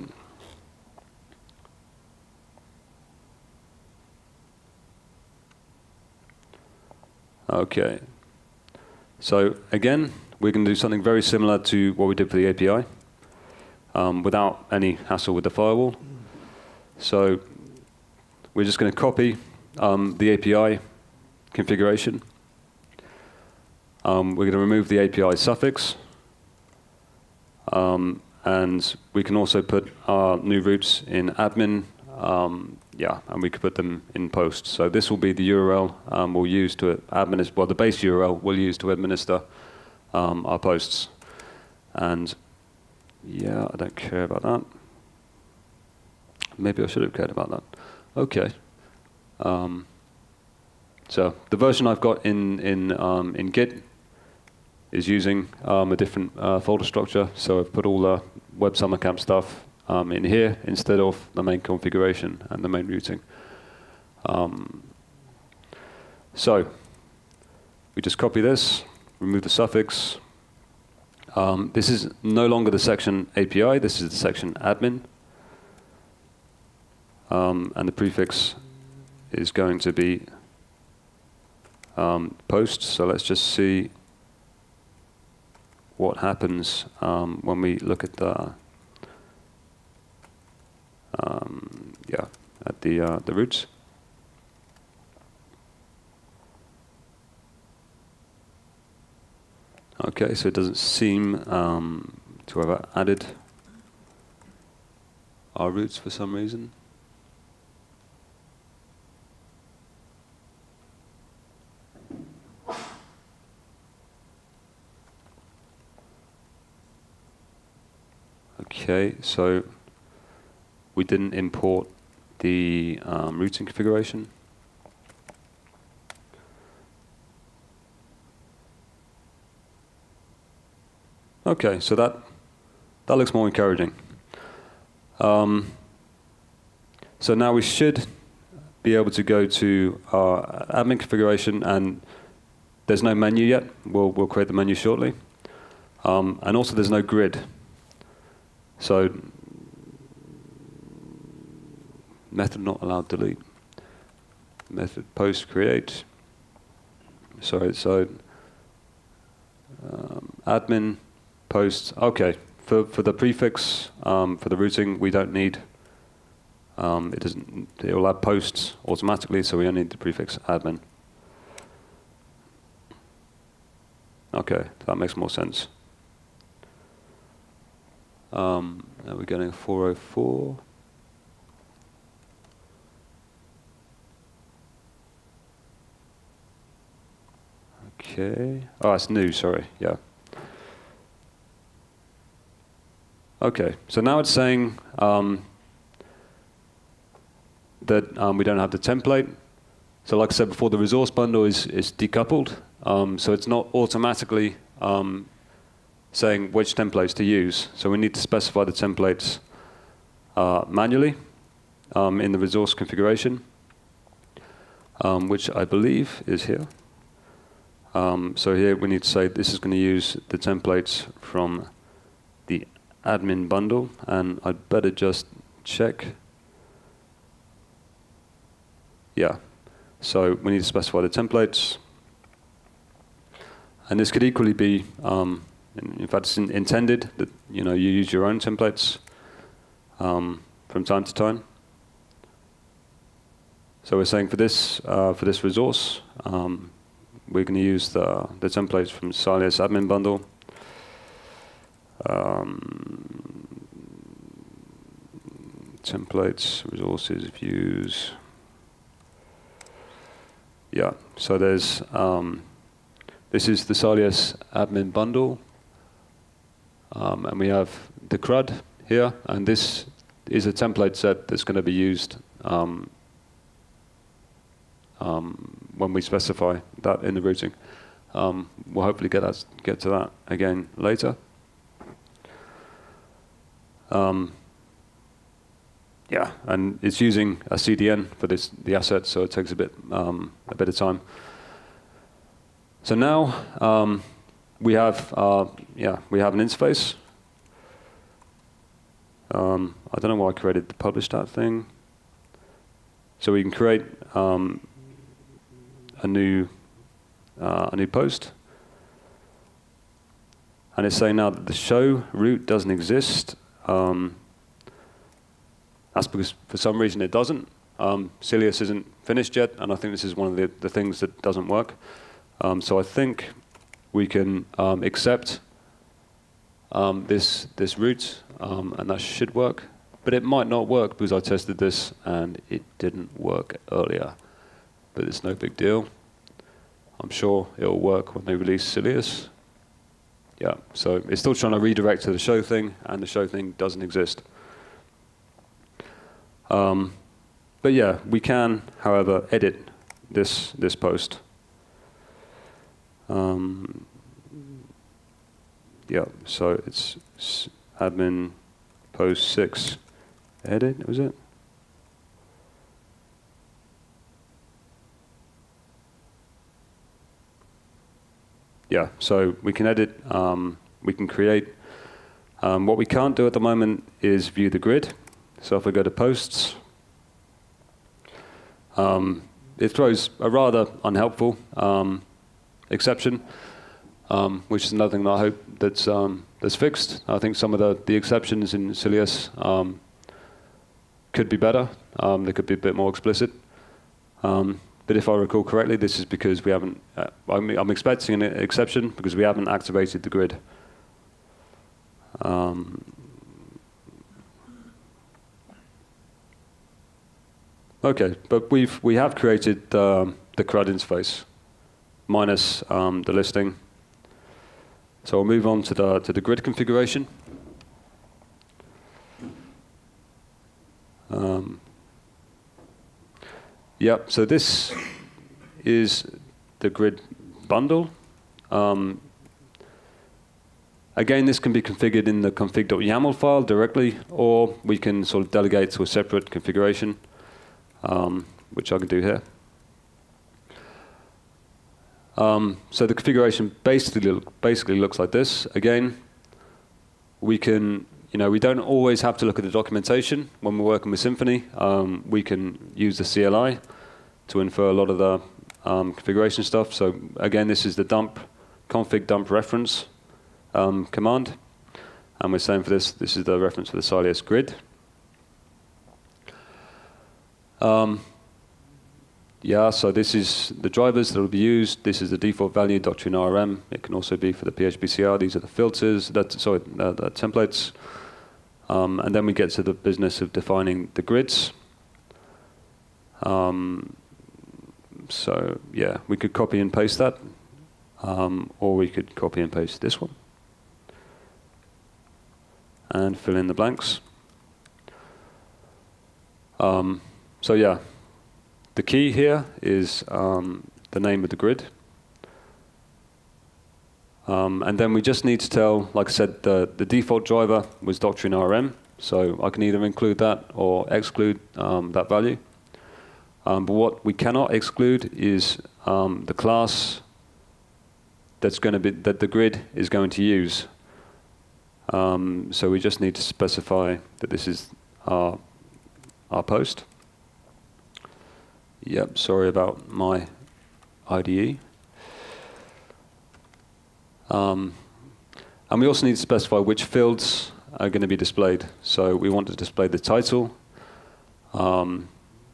Okay, so again, we're going to do something very similar to what we did for the A P I. Um, without any hassle with the firewall. So we're just going to copy um, the A P I configuration. Um, we're going to remove the A P I suffix. Um, and we can also put our new routes in admin. Um, yeah, and we could put them in post. So this will be the U R L um, we'll use to administer, well, the base U R L we'll use to administer um, our posts. And yeah, I don't care about that. Maybe I should have cared about that. Okay. Um, so the version I've got in in um, in Git is using um, a different uh, folder structure. So I've put all the Web Summer Camp stuff um, in here instead of the main configuration and the main routing. Um, so we just copy this, remove the suffix. Um, this is no longer the section A P I, this is the section admin. Um, and the prefix is going to be um, post. So let's just see what happens um, when we look at the um, yeah at the uh, the routes. Okay, so it doesn't seem um, to have added our routes for some reason. Okay, so we didn't import the um, routing configuration. Okay, so that that looks more encouraging. Um, so now we should be able to go to our admin configuration, and there's no menu yet. We'll we'll create the menu shortly, um, and also there's no grid. So method not allowed delete. Method post create. Sorry, so um, admin. Post, okay, for, for the prefix, um, for the routing, we don't need, um, it doesn't, it will add posts automatically, so we only need the prefix admin. Okay, that makes more sense. Um, now we're getting four oh four. Okay, oh, it's new, sorry, yeah. Okay, so now it's saying um, that um, we don't have the template. So like I said before, the resource bundle is, is decoupled. Um, so it's not automatically um, saying which templates to use. So we need to specify the templates uh, manually um, in the resource configuration, um, which I believe is here. Um, so here we need to say this is going to use the templates from the admin bundle, and I'd better just check. Yeah, so we need to specify the templates. And this could equally be, um, in, in fact, it's in, intended that you know you use your own templates um, from time to time. So we're saying for this uh, for this resource, um, we're going to use the the templates from Sylius admin bundle. Um, templates, resources, views. Yeah. So there's. Um, This is the Sylius admin bundle, um, and we have the C R U D here, and this is a template set that's going to be used um, um, when we specify that in the routing. Um, we'll hopefully get that get to that again later. Um, yeah, and it's using a C D N for this the asset, so it takes a bit um, a bit of time. So now um, we have, uh, yeah, we have an interface. Um, I don't know why I created the publish that thing. So we can create um, a new uh, a new post, and it's saying now that the show route doesn't exist. Um, that's because for some reason it doesn't. Um, Sylius isn't finished yet, and I think this is one of the, the things that doesn't work. Um, so I think we can um, accept um, this this route, um, and that should work. But it might not work because I tested this and it didn't work earlier. But it's no big deal. I'm sure it'll work when they release Sylius. Yeah, so it's still trying to redirect to the show thing, and the show thing doesn't exist. Um, but yeah, we can, however, edit this this post. Um, yeah, so it's, it's admin post six edit, was it? Yeah, so we can edit, um, we can create. Um, what we can't do at the moment is view the grid. So if we go to posts, um, it throws a rather unhelpful um, exception, um, which is another thing that I hope that's um, that's fixed. I think some of the, the exceptions in Sylius um, could be better. Um, they could be a bit more explicit. Um, but if I recall correctly, this is because we haven't. Uh, I'm, I'm expecting an exception because we haven't activated the grid. Um, okay, but we've we have created um, the C R U D interface minus um, the listing. So we'll move on to the to the grid configuration. Um, yep. So this is the grid bundle. Um, again, this can be configured in the config.yaml file directly, or we can sort of delegate to a separate configuration, um, which I can do here. Um, so the configuration basically look, basically looks like this. Again, we can, you know, we don't always have to look at the documentation when we're working with Symfony. Um, we can use the C L I to infer a lot of the um, configuration stuff. So again, this is the dump config dump reference um, command, and we're saying for this, this is the reference for the Sylius grid. Um, Yeah, so this is the drivers that will be used. This is the default value, Doctrine R M. It can also be for the P H P C R. These are the filters, that, sorry, uh, the templates. Um, and then we get to the business of defining the grids. Um, so yeah, we could copy and paste that, um, or we could copy and paste this one and fill in the blanks. Um, so yeah. The key here is um, the name of the grid. Um, and then we just need to tell, like I said, the, the default driver was Doctrine R M. So I can either include that or exclude um, that value. Um, but what we cannot exclude is um, the class that's going to be, that the grid is going to use. Um, so we just need to specify that this is our, our post. Yep, sorry about my I D E. Um, and we also need to specify which fields are going to be displayed. So we want to display the title. Um,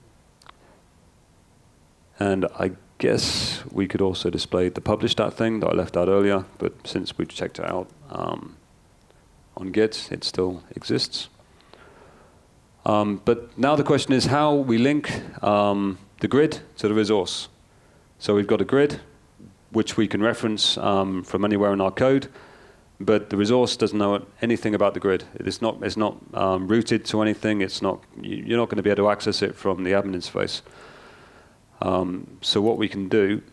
and I guess we could also display the publish stat thing that I left out earlier, but since we've checked it out um, on Git, it still exists. Um, but now the question is how we link um, the grid to the resource. So we've got a grid, which we can reference um, from anywhere in our code, but the resource doesn't know anything about the grid. It is not, it's not um, rooted to anything. It's not, you're not going to be able to access it from the admin interface. Um, so what we can do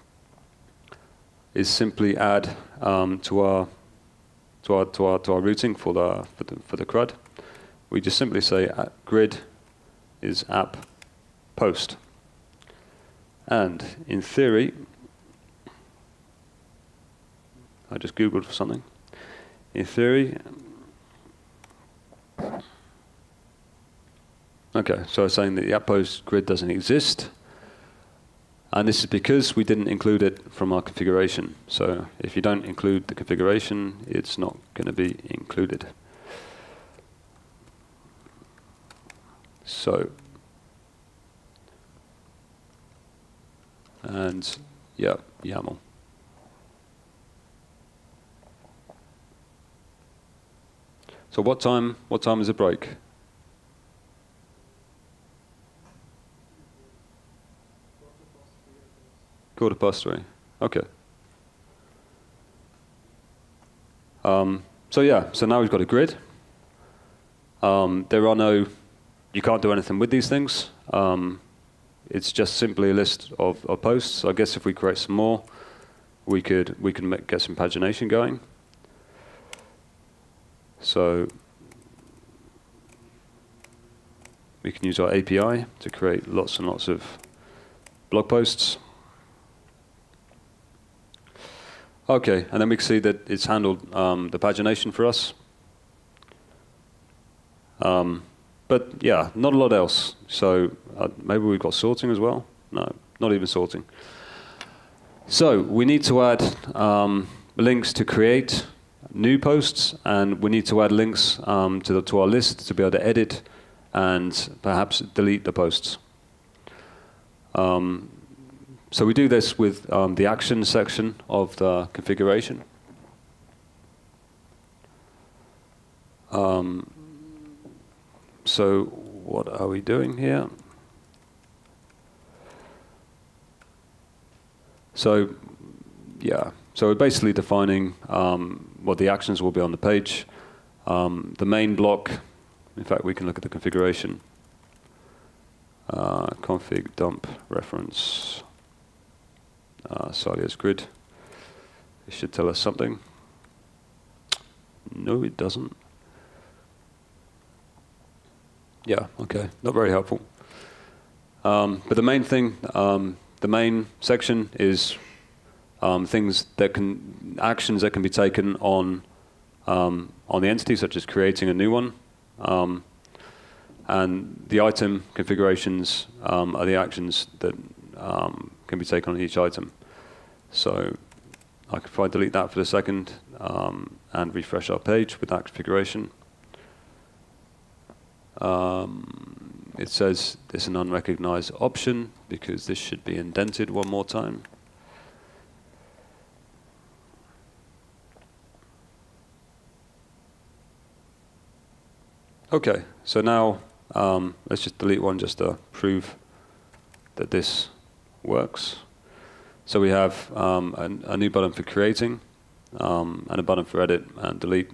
is simply add um, to our to our to our to our routing for the for the for the C R U D. We just simply say uh, grid is app post, and in theory, I just googled for something. In theory, okay, so I'm saying that the app post grid doesn't exist. And this is because we didn't include it from our configuration. So if you don't include the configuration, it's not going to be included. So, and yeah, YAML. So what time? What time is the break? Quarter past three. Okay. Um, so yeah, so now we've got a grid. Um, there are no, you can't do anything with these things. Um, it's just simply a list of, of posts. I guess if we create some more, we could we can make, get some pagination going. So we can use our A P I to create lots and lots of blog posts. Okay, and then we can see that it's handled um, the pagination for us. Um, but yeah, not a lot else. So uh, maybe we've got sorting as well? No, not even sorting. So we need to add um, links to create new posts, and we need to add links um, to, the, to our list to be able to edit and perhaps delete the posts. Um, So we do this with um, the action section of the configuration. Um, so what are we doing here? So yeah, so we're basically defining um, what the actions will be on the page. Um, the main block, in fact, we can look at the configuration. Uh, config dump reference. Uh, Sylius grid. It should tell us something. No, it doesn't. Yeah, okay, not very helpful. Um, but the main thing, um, the main section is um, things that can, actions that can be taken on um, on the entity, such as creating a new one. Um, and the item configurations um, are the actions that um, can be taken on each item. So I can probably delete that for a second um, and refresh our page with that configuration. Um, it says there's an unrecognized option because this should be indented one more time. Okay, so now um, let's just delete one just to prove that this works. So we have um, a, a new button for creating um, and a button for edit and delete.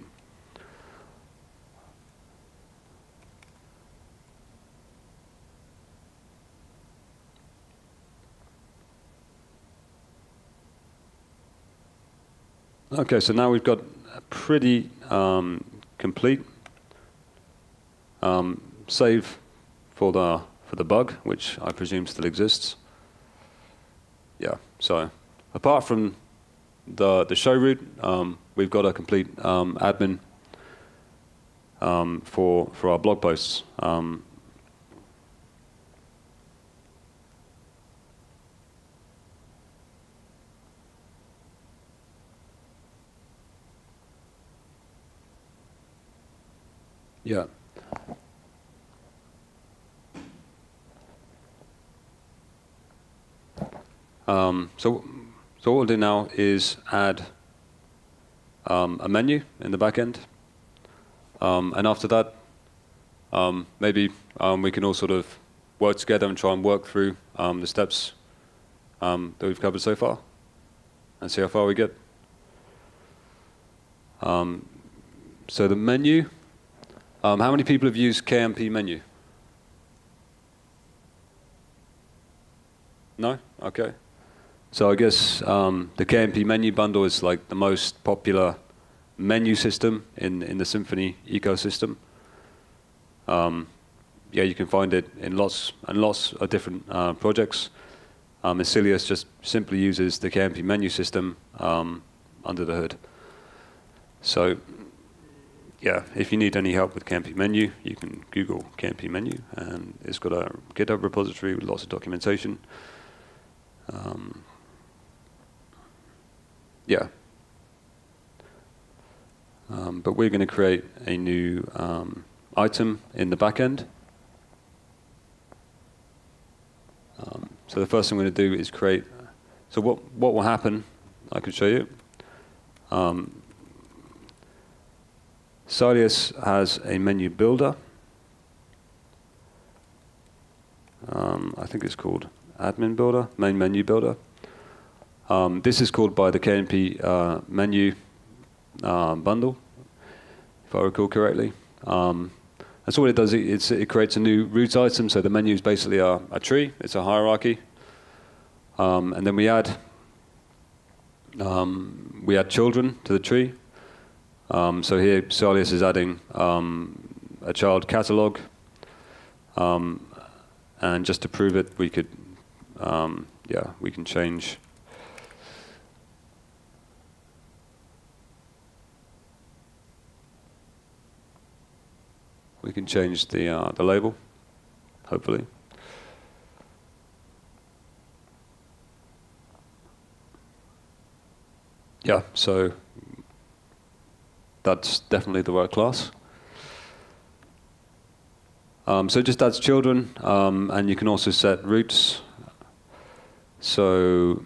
Okay, so now we've got a pretty um, complete um, save for the for the bug, which I presume still exists. Yeah, so apart from the the show route, um, we've got a complete um, admin um, for, for our blog posts. Um, yeah. Um, so, so what we'll do now is add um, a menu in the back end. Um, and after that, um, maybe um, we can all sort of work together and try and work through um, the steps um, that we've covered so far and see how far we get. Um, so the menu, um, how many people have used K M P menu? No? Okay. So I guess um, the K M P menu bundle is like the most popular menu system in, in the Symfony ecosystem. Um, yeah, you can find it in lots and lots of different uh, projects. Um, and Sylius just simply uses the K M P menu system um, under the hood. So yeah, if you need any help with K M P menu, you can Google K M P menu, and it's got a GitHub repository with lots of documentation. Um, yeah. Um, but we're going to create a new um, item in the back end. Um, so the first thing we're going to do is create, so what, what will happen, I can show you. Um, Sylius has a menu builder. Um, I think it's called admin builder, main menu builder. Um, this is called by the K M P uh, menu uh, bundle, if I recall correctly. Um, and so what it does, it, it's, it creates a new root item. So the menu is basically a, a tree. It's a hierarchy. Um, and then we add um, we add children to the tree. Um, so here, Sylius is adding um, a child catalog. Um, and just to prove it, we could, um, yeah, we can change. We can change the uh, the label, hopefully. Yeah, so that's definitely the right class. Um, so it just adds children, um, and you can also set roots. So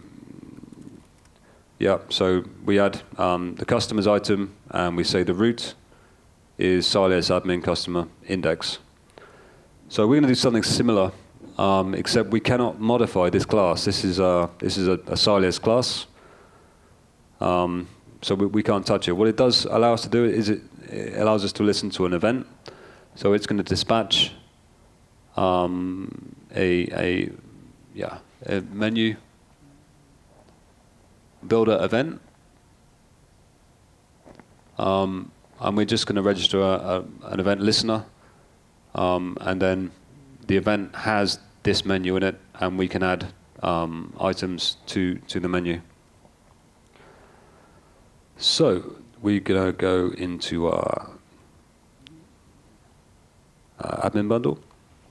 yeah, so we add um, the customers item, and we say the root is Sylius admin customer index. So we're going to do something similar, um, except we cannot modify this class. This is a this is a, a Sylius class, um, so we, we can't touch it. What it does allow us to do is it, it allows us to listen to an event. So it's going to dispatch um, a a yeah a menu builder event. Um, And we're just going to register a, a, an event listener. Um, and then the event has this menu in it, and we can add um, items to, to the menu. So we're going to go into our uh, admin bundle.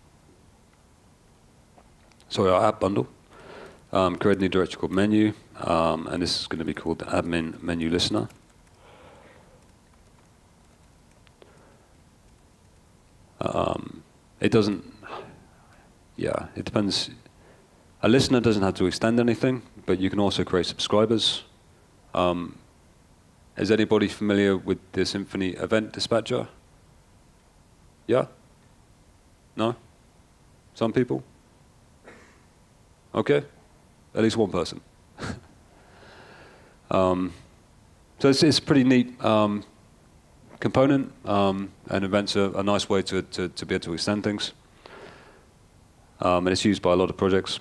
Sorry, our app bundle. Um, create a new directory called menu. Um, and this is going to be called the admin menu listener. Um, it doesn't, yeah, it depends. A listener doesn't have to extend anything, but you can also create subscribers. Um, is anybody familiar with the Symfony event dispatcher? Yeah? No? Some people? Okay. At least one person. um, so it's, it's pretty neat. Um, component, um, and events are a nice way to, to, to be able to extend things. Um, and it's used by a lot of projects.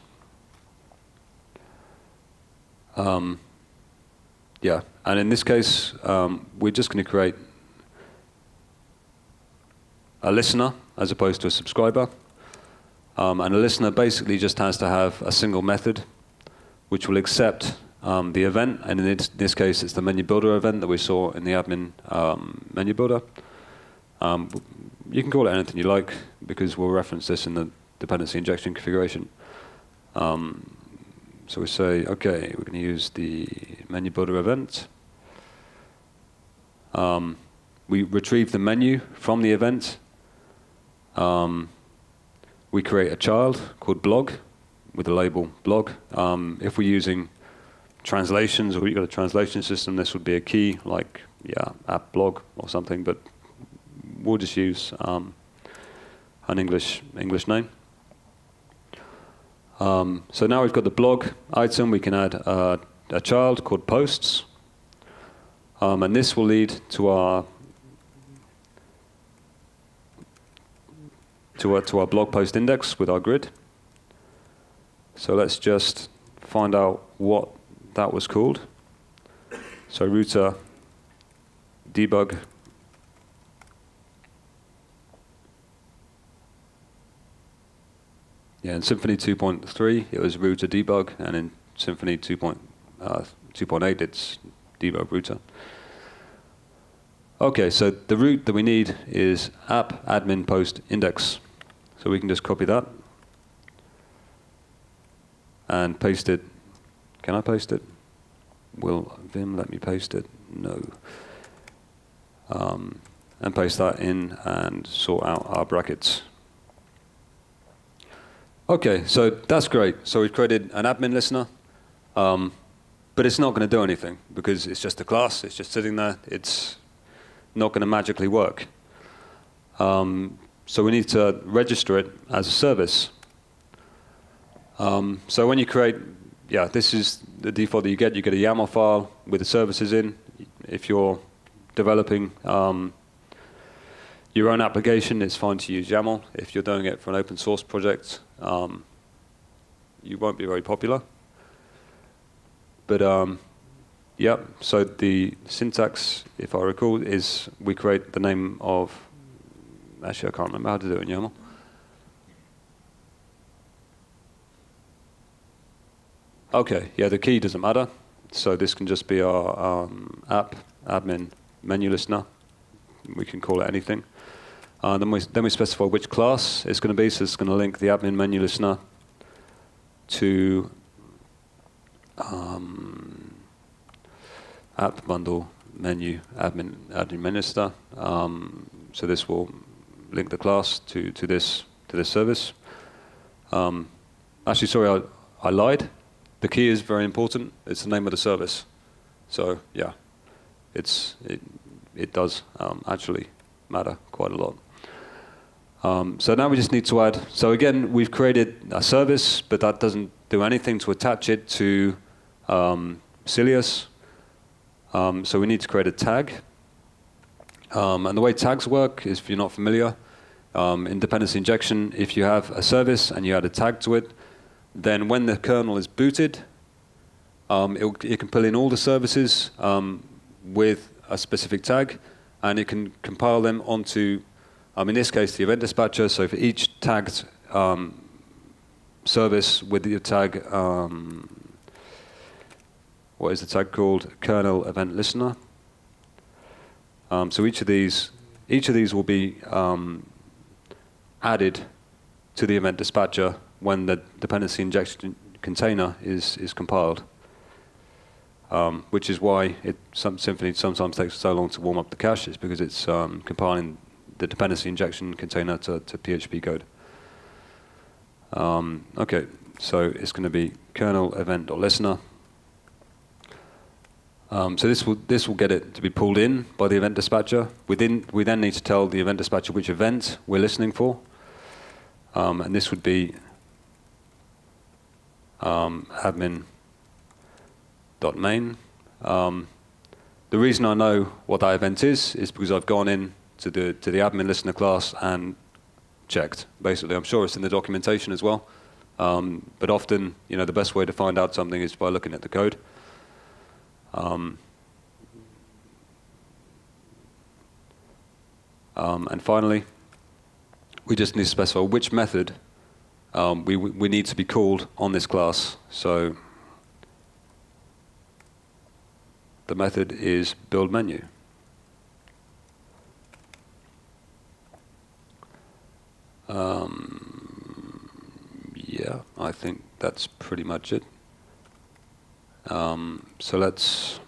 Um, yeah, and in this case, um, we're just going to create a listener as opposed to a subscriber. Um, and a listener basically just has to have a single method which will accept Um, the event, and in this, this case it's the menu builder event that we saw in the admin um, menu builder. Um, you can call it anything you like, because we'll reference this in the dependency injection configuration. Um, so we say, OK, we're going to use the menu builder event. Um, we retrieve the menu from the event. Um, we create a child called blog with the label blog. Um, if we're using translations, or you've got a translation system, this would be a key, like yeah, app blog or something. But we'll just use um, an English English name. Um, so now we've got the blog item. We can add uh, a child called posts, um, and this will lead to our to our to our blog post index with our grid. So let's just find out what that was called. So router debug yeah, in Symfony two point three it was router debug, and in Symfony two point eight it's debug router. Okay, so the route that we need is app admin post index. So we can just copy that and paste it. Can I paste it? Will Vim let me paste it? No. Um, and paste that in and sort out our brackets. Okay, so that's great. So we've created an admin listener, um, but it's not going to do anything because it's just a class. It's just sitting there. It's not going to magically work. Um, so we need to register it as a service. Um, so when you create, yeah, this is the default that you get. You get a YAML file with the services in. If you're developing um, your own application, it's fine to use YAML. If you're doing it for an open source project, um, you won't be very popular. But um, yeah, so the syntax, if I recall, is we create the name of, actually I can't remember how to do it in YAML. Okay, yeah, the key doesn't matter. So this can just be our um, app admin menu listener. We can call it anything. Uh, then we then we specify which class it's going to be. So it's going to link the admin menu listener to um, app bundle menu admin admin minister. Um, so this will link the class to to this to this service. Um, actually, sorry, I, I lied. The key is very important. It's the name of the service. So yeah, it's it it does um, actually matter quite a lot. Um, so now we just need to add. So again, we've created a service, but that doesn't do anything to attach it to um, Sylius. Um, so we need to create a tag. Um, and the way tags work is, if you're not familiar, um, in dependency injection, if you have a service and you add a tag to it, then when the kernel is booted, um, it, it can pull in all the services um, with a specific tag, and it can compile them onto, um, in this case, the event dispatcher. So for each tagged um, service with the tag, um, what is the tag called? Kernel event listener. Um, so each of these, each of these will be um, added to the event dispatcher when the dependency injection container is is compiled, um, which is why it some Symfony sometimes takes so long to warm up the cache. Is because it's um, compiling the dependency injection container to, to P H P code. Um, okay, so it's going to be kernel event.listener. Um, so this will this will get it to be pulled in by the event dispatcher. Within we then need to tell the event dispatcher which event we're listening for, um, and this would be Um, admin.main. Um, the reason I know what that event is is because I've gone in to the to the admin listener class and checked. Basically, I'm sure it's in the documentation as well. Um, but often, you know, the best way to find out something is by looking at the code. Um, um, and finally, we just need to specify which method Um, we, we need to be called on this class. So the method is build menu. Um, yeah, I think that's pretty much it. Um, so let's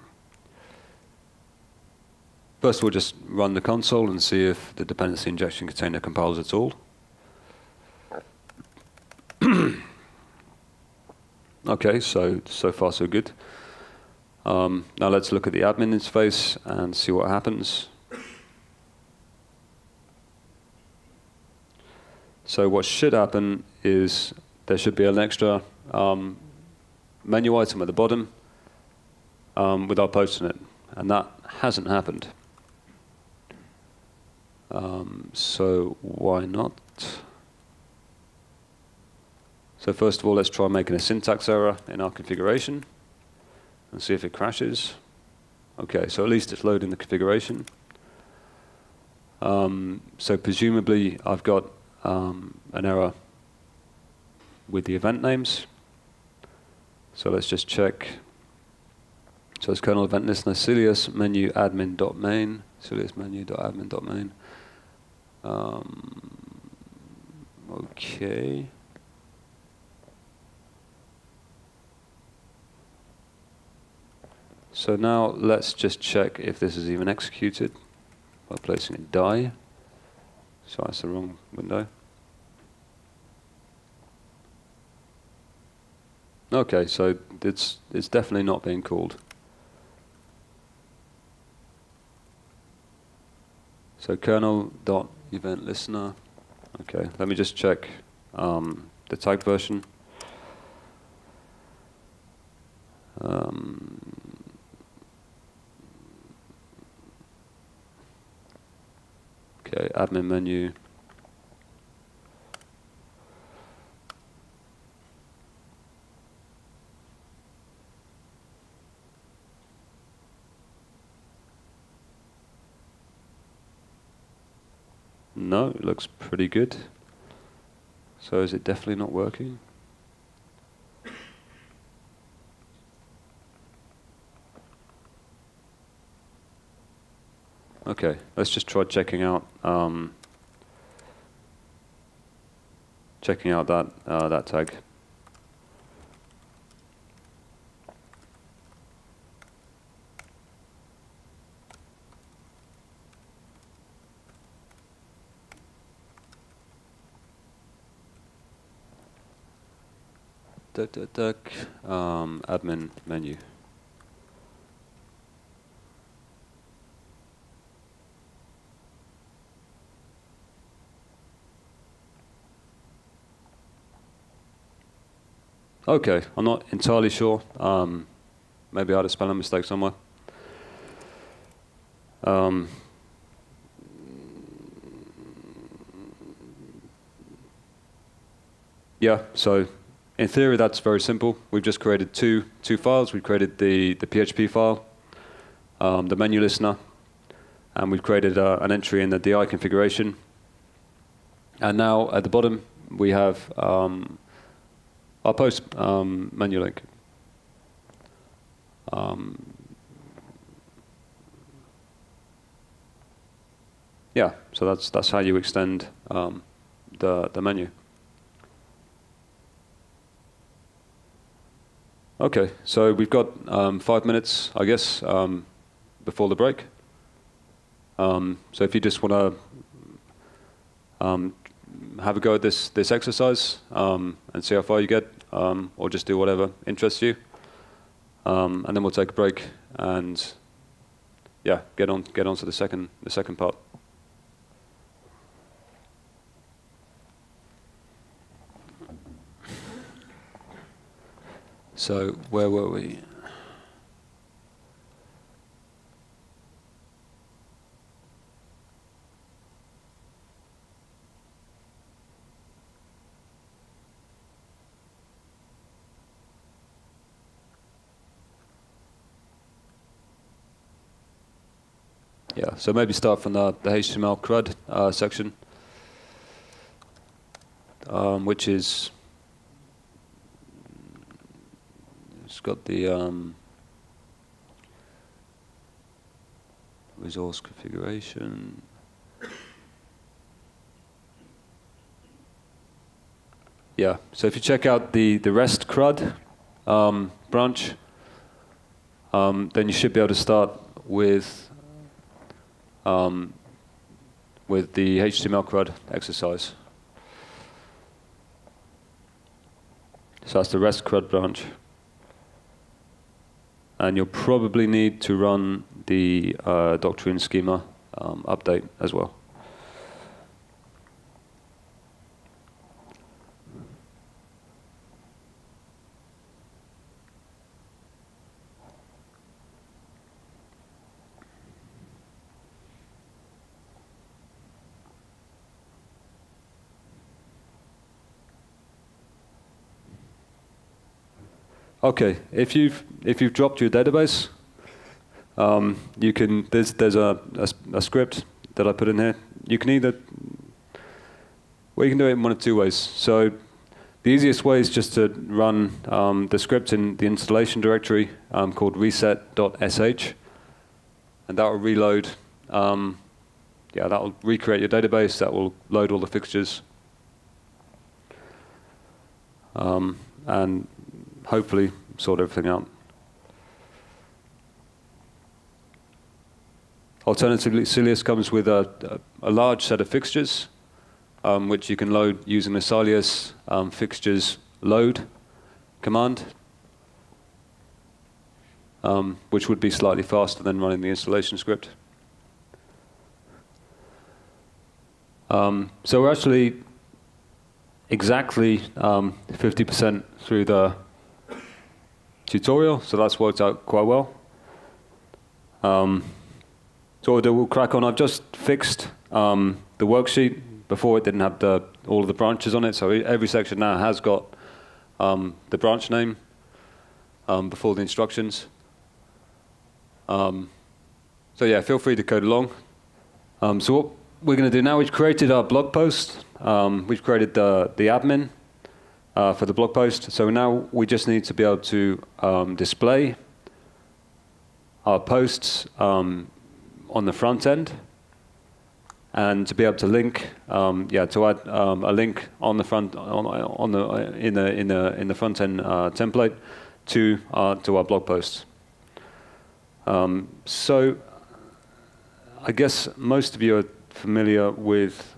first of all just run the console and see if the dependency injection container compiles at all. Okay, so so far so good. Um, now let's look at the admin interface and see what happens. So what should happen is there should be an extra um, menu item at the bottom um, with our post in it, and that hasn't happened. Um, so why not? So first of all, let's try making a syntax error in our configuration and see if it crashes. Okay, so at least it's loading the configuration. Um, so presumably I've got um, an error with the event names. So let's just check. So it's kernel event listener Sylius menu admin.main, Sylius menu.admin.main. Um, okay. So now let's just check if this is even executed by placing a die. So that's the wrong window. Okay, so it's it's definitely not being called. So kernel.event listener. Okay, let me just check um, the type version. Um, okay, admin menu. No, it looks pretty good. So is it definitely not working? Okay, let's just try checking out um, checking out that uh, that tag. Duck, duck, duck. Um, admin menu. Okay, I'm not entirely sure. Um, maybe I had a spelling mistake somewhere. Um, yeah, so in theory that's very simple. We've just created two two files. We've created the, the P H P file, um, the menu listener, and we've created uh, an entry in the D I configuration. And now at the bottom we have um, our post um, menu link. Um, yeah, so that's that's how you extend um, the the menu. Okay, so we've got um, five minutes, I guess, um, before the break. Um, so if you just want to um, have a go at this this exercise um, and see how far you get, um, or just do whatever interests you, um, and then we'll take a break and yeah, get on get on to the second the second part. So where were we? Yeah, so maybe start from the, the H T M L CRUD uh, section, um, which is it's got the um, resource configuration. yeah, so if you check out the, the REST C R U D um, branch, um, then you should be able to start with, um, with the H T M L C R U D exercise. So that's the REST C R U D branch. And you'll probably need to run the uh, doctrine schema um, update as well. Okay, if you've if you've dropped your database, um, you can there's there's a, a a script that I put in here. You can either well you can do it in one of two ways. So the easiest way is just to run um, the script in the installation directory um, called reset dot S H, and that will reload. Um, yeah, that will recreate your database. That will load all the fixtures, um, and hopefully sort everything out. Alternatively, Sylius comes with a, a, a large set of fixtures, um, which you can load using the Sylius um, fixtures load command, um, which would be slightly faster than running the installation script. Um, so we're actually exactly um, fifty percent through the tutorial, so that's worked out quite well. Um, so we'll, do, we'll crack on. I've just fixed um, the worksheet. Before it didn't have the, all of the branches on it, so every section now has got um, the branch name um, before the instructions. Um, so yeah, feel free to code along. Um, so what we're going to do now, we've created our blog post. Um, we've created the, the admin Uh, for the blog post. So now we just need to be able to um, display our posts um, on the front end, and to be able to link, um, yeah, to add um, a link on the front, on, on the in the in the in the front end uh, template to uh, to our blog posts. Um, so I guess most of you are familiar with.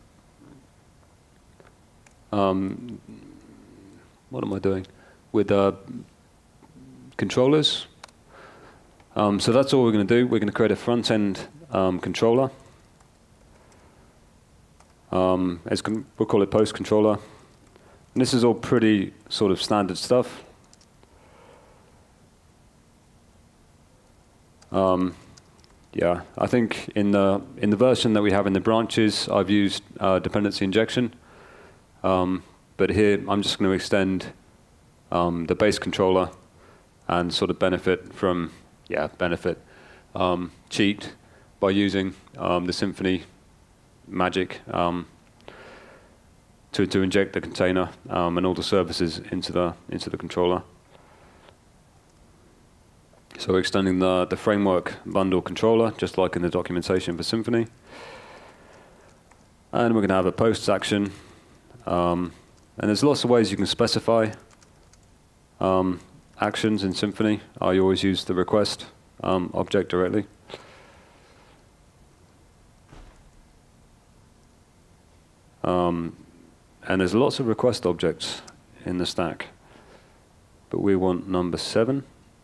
Um, What am I doing? With uh, controllers. Um, so that's all we're going to do. We're going to create a front-end um, controller. Um, it's con we'll call it post controller. And this is all pretty sort of standard stuff. Um, yeah, I think in the in the version that we have in the branches, I've used uh, dependency injection. Um, But here, I'm just going to extend um, the base controller and sort of benefit from, yeah, benefit, um, cheat by using um, the Symfony magic um, to to inject the container um, and all the services into the into the controller. So we're extending the the framework bundle controller, just like in the documentation for Symfony, and we're going to have a posts action. Um, And there's lots of ways you can specify um, actions in Symfony. I always use the request um, object directly. Um, and there's lots of request objects in the stack. But we want number seven.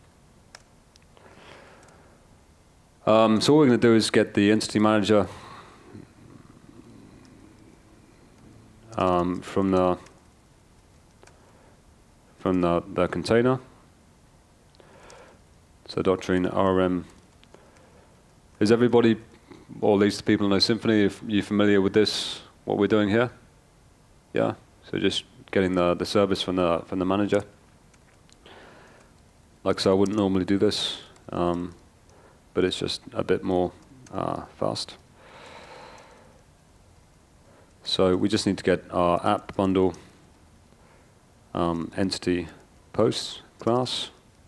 Um, so all we're going to do is get the entity manager um, from the from the, the container. So doctrine R M. Is everybody, or at least the people who know Symfony, if you're familiar with this, what we're doing here? Yeah. So just getting the the service from the from the manager. Like so, I wouldn't normally do this, um, but it's just a bit more uh, fast. So we just need to get our app bundle um, entity posts class.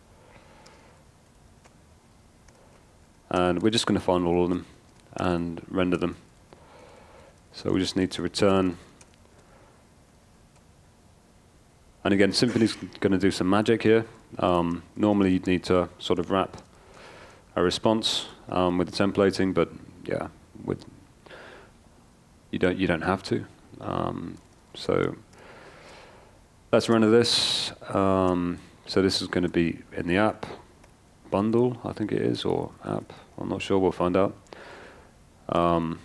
And we're just going to find all of them and render them. So we just need to return And again, Symfony's going to do some magic here. Um, normally, you'd need to sort of wrap a response um, with the templating, but yeah, with you don't you don't have to. Um, so let's run this. Um, so this is going to be in the app bundle, I think it is, or app. I'm not sure. We'll find out. Um,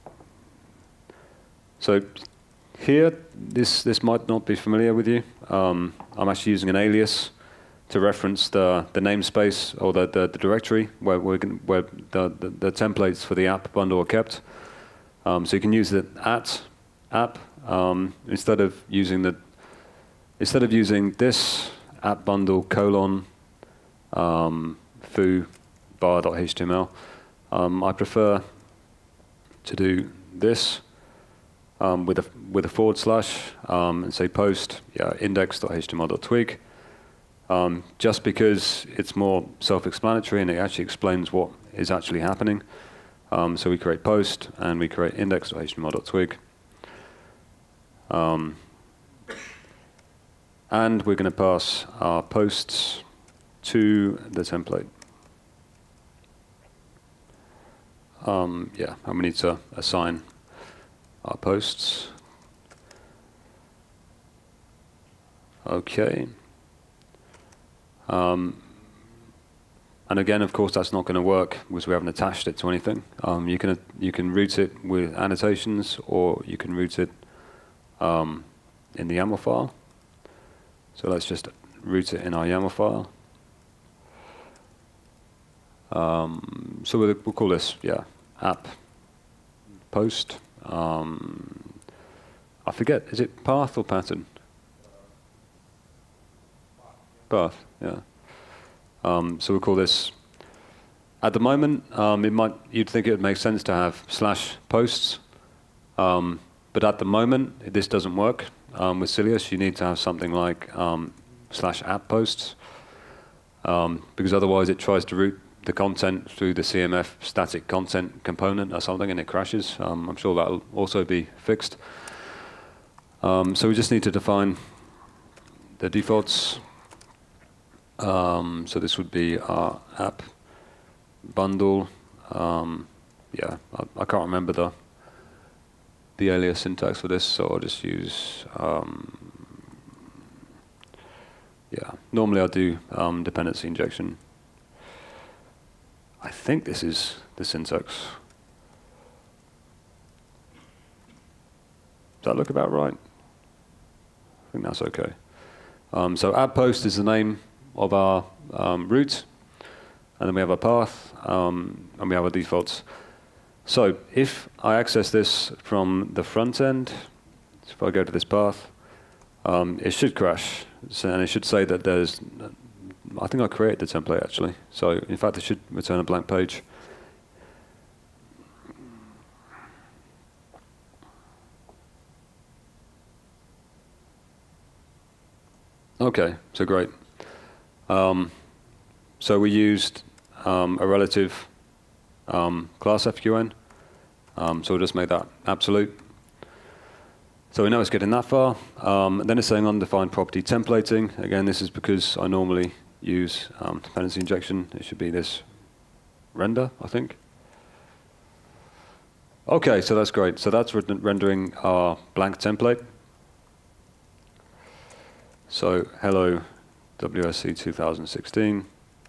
so here, this this might not be familiar with you. Um, I'm actually using an alias to reference the the namespace or the the, the directory where we're gonna, where the, the the templates for the app bundle are kept. Um, so you can use the at app um, instead of using the instead of using this app bundle colon um, foo bar.html. Um, I prefer to do this um, with a with a forward slash um, and say post yeah index.html.twig. Um, just because it's more self-explanatory and it actually explains what is actually happening. Um, so we create post and we create index.html.twig. Um, and we're going to pass our posts to the template. Um, yeah, and we need to assign our posts. Okay. Um, and again, of course, that's not going to work because we haven't attached it to anything. Um, you can you can root it with annotations, or you can root it um, in the YAML file. So let's just root it in our YAML file. Um, so we'll, we'll call this yeah app post. Um, I forget, is it path or pattern? Path, yeah. Um, so we'll call this, at the moment, um, it might, you'd think it would make sense to have slash posts, um, but at the moment, this doesn't work. Um, with Sylius, you need to have something like um, slash app posts, um, because otherwise it tries to route the content through the C M F static content component or something, and it crashes. Um, I'm sure that'll also be fixed. Um, so we just need to define the defaults. Um, so this would be our app bundle. Um, yeah, I, I can't remember the the alias syntax for this, so I'll just use. Um, yeah, normally I do um, dependency injection. I think this is the syntax. Does that look about right? I think that's okay. Um, so app post is the name of our um, route, and then we have our path, um, and we have our defaults. So if I access this from the front end, if I go to this path, um, it should crash, so, and it should say that there's, I think I created the template actually, so in fact it should return a blank page. Okay, so great. Um, so we used um, a relative um, class F Q N, um, so we'll just make that absolute. So we know it's getting that far. Um, then it's saying undefined property templating. Again, this is because I normally use um, dependency injection. It should be this render, I think. Okay, so that's great. So that's re rendering our blank template. So hello W S C two thousand sixteen.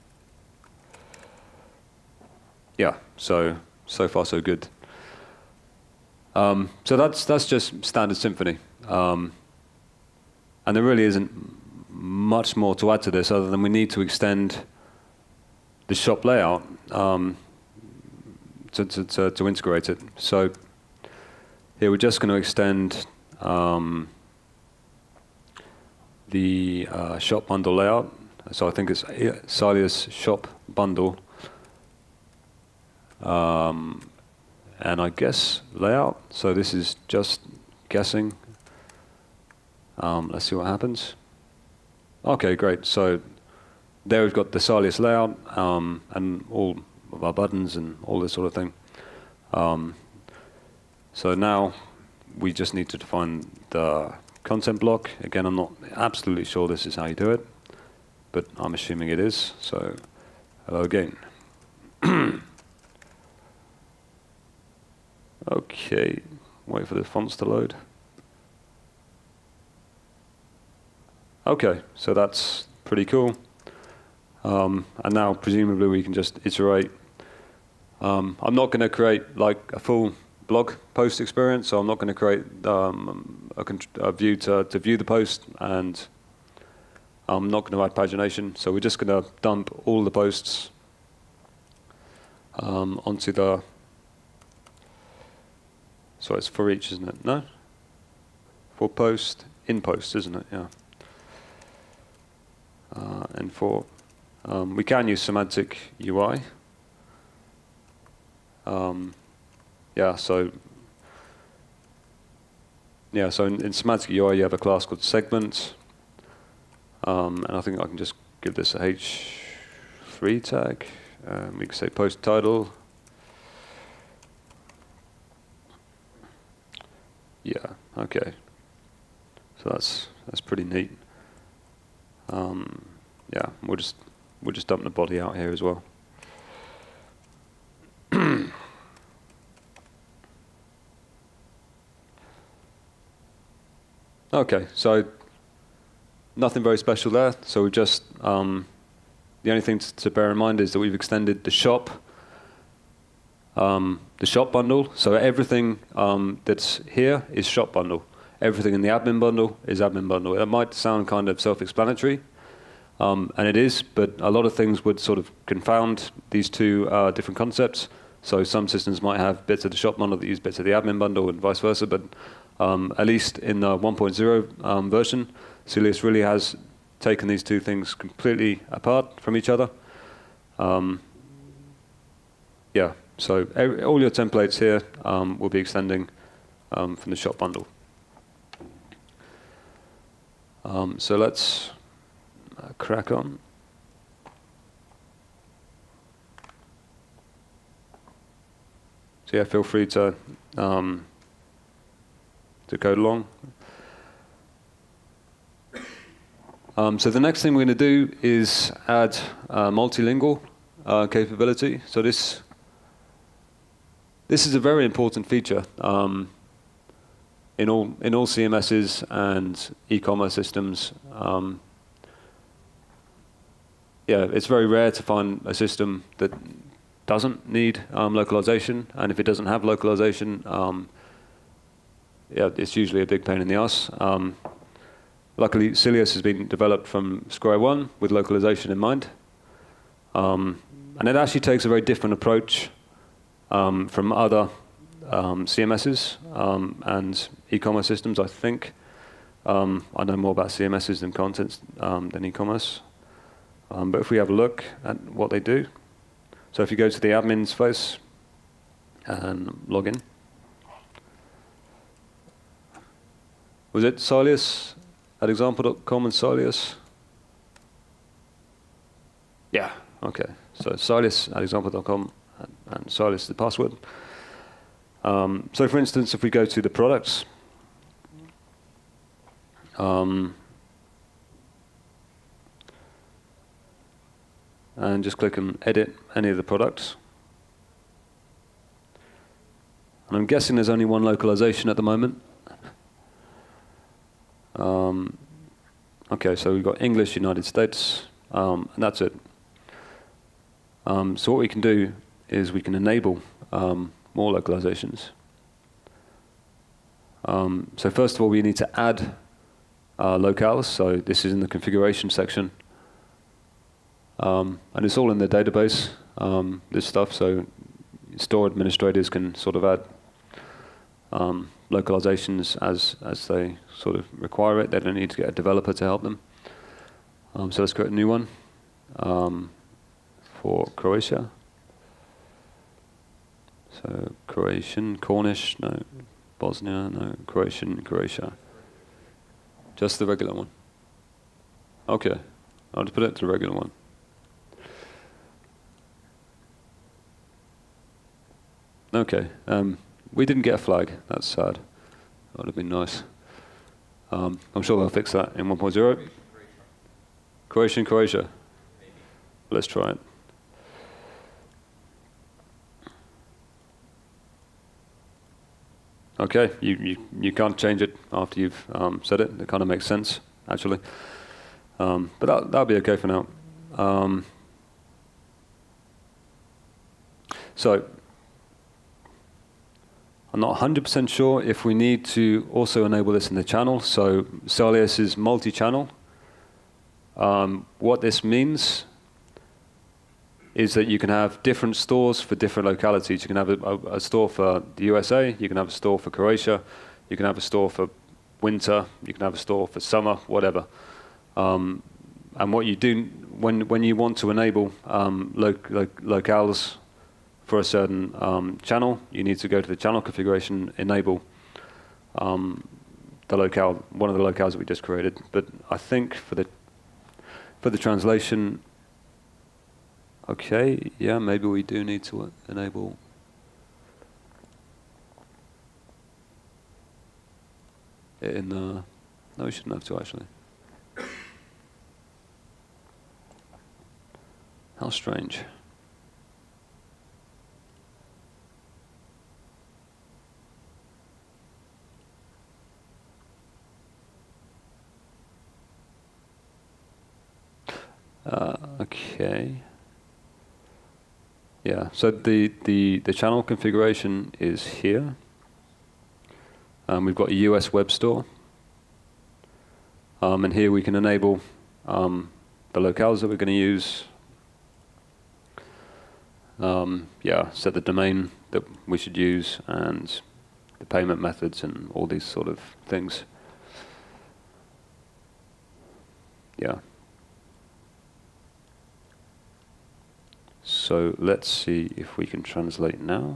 Yeah, so so far so good. Um, so that's that's just standard Symfony, um, and there really isn't much more to add to this other than we need to extend the shop layout um, to, to, to to integrate it. So here we're just going to extend um, the uh, shop bundle layout. So I think it's Sylius shop bundle. Um, and I guess layout. So this is just guessing. Um, let's see what happens. Okay, great. So there we've got the Sylius layout um, and all of our buttons and all this sort of thing. Um, so now we just need to define the content block. Again, I'm not absolutely sure this is how you do it, but I'm assuming it is. So hello again. Okay, wait for the fonts to load. Okay, so that's pretty cool. Um, and now presumably we can just iterate. Um, I'm not going to create like a full blog post experience, so I'm not going to create um, a, a view to, to view the post, and I'm not going to add pagination. So we're just going to dump all the posts um, onto the. So it's for each, isn't it? No? For post, in post, isn't it? Yeah. Uh, and for, um, we can use semantic U I. Um, yeah, so, yeah, so in, in semantic U I you have a class called segment. Um, and I think I can just give this a H three tag. Um, we can say post title. Yeah, okay. So that's that's pretty neat. Um, yeah, we'll just we'll just dump the body out here as well. Okay, so nothing very special there. So we've just um, the only thing to, to bear in mind is that we've extended the shop. Um, the shop bundle, so everything um, that's here is shop bundle. Everything in the admin bundle is admin bundle. That might sound kind of self-explanatory, um, and it is, but a lot of things would sort of confound these two uh, different concepts. So some systems might have bits of the shop bundle that use bits of the admin bundle and vice versa, but um, at least in the one point oh um, version, Sylius really has taken these two things completely apart from each other. Um, yeah. So every, all your templates here um, will be extending um, from the shop bundle. Um, so let's uh, crack on. So yeah, feel free to um, to code along. Um, so the next thing we're going to do is add uh, multilingual uh, capability. So this. This is a very important feature um, in all in all C M Ss and e-commerce systems. Um, yeah, it's very rare to find a system that doesn't need um, localization, and if it doesn't have localization, um, yeah, it's usually a big pain in the ass. Um, luckily, Sylius has been developed from square one with localization in mind, um, and it actually takes a very different approach Um, from other um, C M Ss um, and e-commerce systems, I think. Um, I know more about C M Ss and content um, than e-commerce. Um, but if we have a look at what they do, so if you go to the admin space and log in, was it Sylius at example dot com and Sylius? Yeah, okay. So Sylius at example dot com. And Sylius is the password. Um, so for instance, if we go to the products, um, and just click on edit any of the products. And I'm guessing there's only one localization at the moment. Um, okay, so we've got English, United States, um, and that's it. Um, so what we can do is we can enable um, more localizations. Um, so first of all, we need to add uh, locales. So this is in the configuration section. Um, and it's all in the database, um, this stuff. So store administrators can sort of add um, localizations as, as they sort of require it. They don't need to get a developer to help them. Um, so let's create a new one um, for Croatia. So Croatian, Cornish, no, Bosnia, no, Croatian, Croatia. Just the regular one. Okay, I'll just put it to the regular one. Okay, um, we didn't get a flag. That's sad. That would have been nice. Um, I'm sure they'll fix that in one point zero. Croatian, Croatia. Let's try it. Okay, you, you, you can't change it after you've um, said it. It kind of makes sense, actually. Um, but that, that'll be okay for now. Um, so, I'm not one hundred percent sure if we need to also enable this in the channel. So, Sylius is multi-channel. Um, what this means is that you can have different stores for different localities. You can have a, a, a store for the U S A, you can have a store for Croatia, you can have a store for winter, you can have a store for summer, whatever. Um, and what you do, when, when you want to enable um, lo lo locales for a certain um, channel, you need to go to the channel configuration, enable um, the locale, one of the locales that we just created. But I think for the, for the translation, okay, yeah, maybe we do need to enable. It in the, no, we shouldn't have to actually. How strange. Uh, okay. Yeah, so the, the, the channel configuration is here. Um, we've got a U S web store. Um, and here we can enable um, the locales that we're going to use. Um, yeah, set the domain that we should use and the payment methods and all these sort of things. Yeah. So let's see if we can translate now.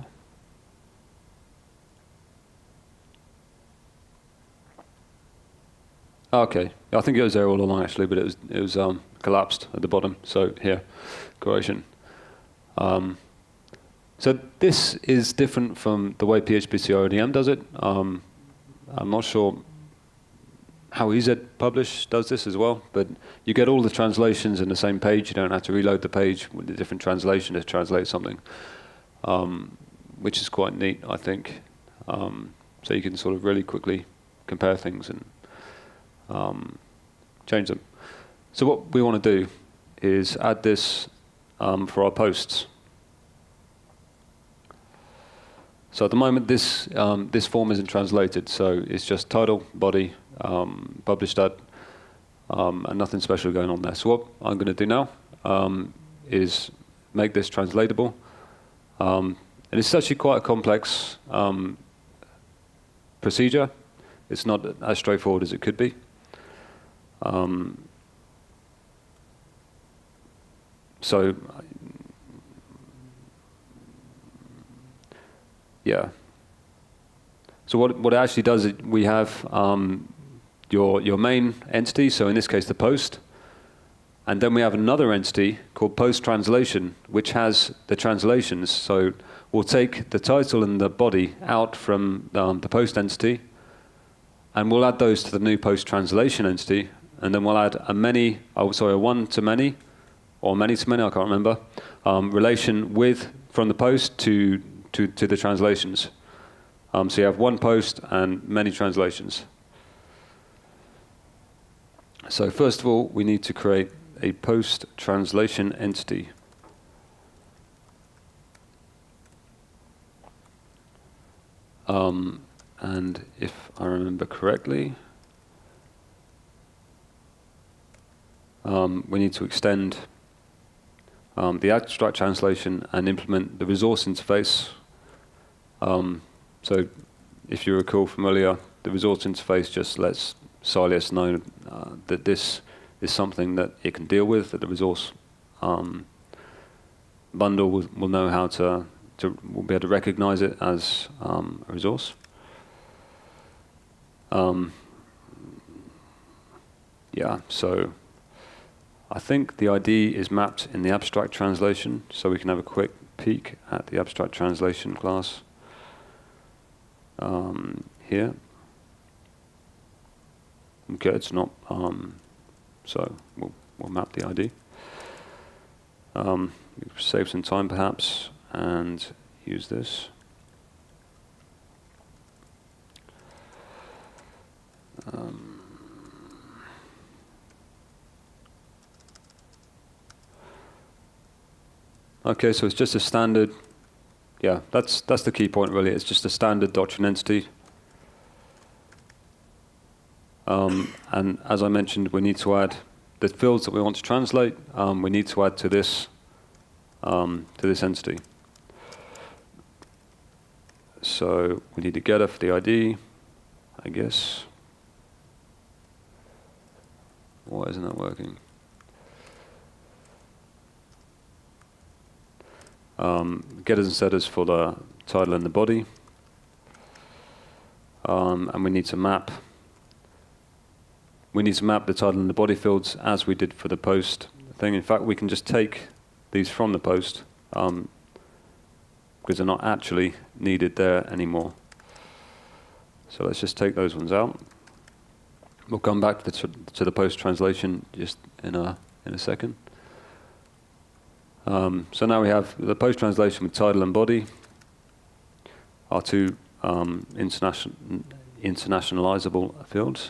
Okay, I think it was there all along actually, but it was it was um, collapsed at the bottom. So here, Croatian. Um, so this is different from the way P H P C O D M does it. Um, I'm not sure how E Z Publish does this as well, but you get all the translations in the same page. You don't have to reload the page with a different translation to translate something, um, which is quite neat, I think. Um, so you can sort of really quickly compare things and um, change them. So what we want to do is add this um, for our posts. So at the moment, this um, this form isn't translated, so it's just title, body, um, published at, um, and nothing special going on there. So what I'm going to do now um, is make this translatable. Um, and it's actually quite a complex um, procedure. It's not as straightforward as it could be. Um, so, yeah. So what what it actually does is we have um, your your main entity. So in this case, the post, and then we have another entity called post translation, which has the translations. So we'll take the title and the body out from um, the post entity, and we'll add those to the new post translation entity, and then we'll add a many, oh sorry, a one to many, or many to many, I can't remember, um, relation with from the post to to to the translations. Um, so you have one post and many translations. So first of all, we need to create a post translation entity. Um, and if I remember correctly, um, we need to extend um, the abstract translation and implement the resource interface. Um, so if you recall from earlier, the resource interface just lets Sylius know uh, that this is something that it can deal with, that the resource um, bundle will, will know how to, to will be able to recognize it as um, a resource. Um, yeah, so I think the I D is mapped in the abstract translation, so we can have a quick peek at the abstract translation class um, here. Okay, it's not. Um, so we'll, we'll map the I D. Um, save some time perhaps and use this. Um, okay, so it's just a standard. Yeah, that's that's the key point really. It's just a standard doctrine entity. Um, and as I mentioned, we need to add the fields that we want to translate. Um, we need to add to this um, to this entity. So we need a getter for the I D, I guess. Why isn't that working? Um, getters and setters for the title and the body. Um, and we need to map. We need to map the title and the body fields as we did for the post thing. In fact, we can just take these from the post um, because they're not actually needed there anymore. So let's just take those ones out. We'll come back to the, to the post translation just in a in a second. Um, so now we have the post translation with title and body, our two um, international internationalizable fields.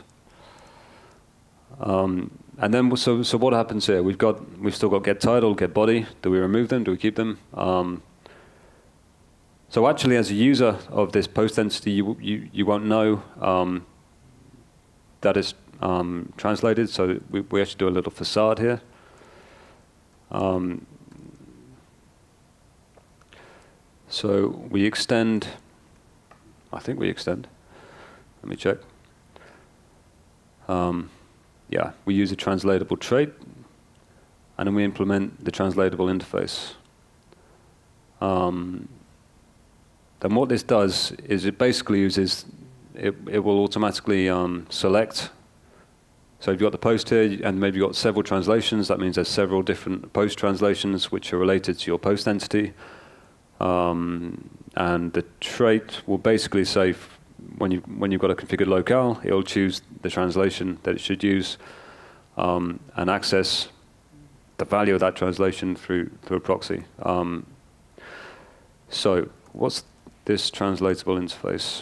Um, and then so so what happens here? We've got we've still got get title, get body. Do we remove them? Do we keep them? Um, so actually, as a user of this post entity, you you you won't know um, that it's um, translated. So we we actually do a little facade here. Um, so we extend. I think we extend. Let me check. Um, Yeah, we use a translatable trait, and then we implement the translatable interface. Um, then what this does is it basically uses, it, it will automatically um, select. So if you've got the post here, and maybe you've got several translations, that means there's several different post translations which are related to your post entity. Um, and the trait will basically say, When, you, when you've got a configured locale, it'll choose the translation that it should use um, and access the value of that translation through, through a proxy. Um, so what's this translatable interface?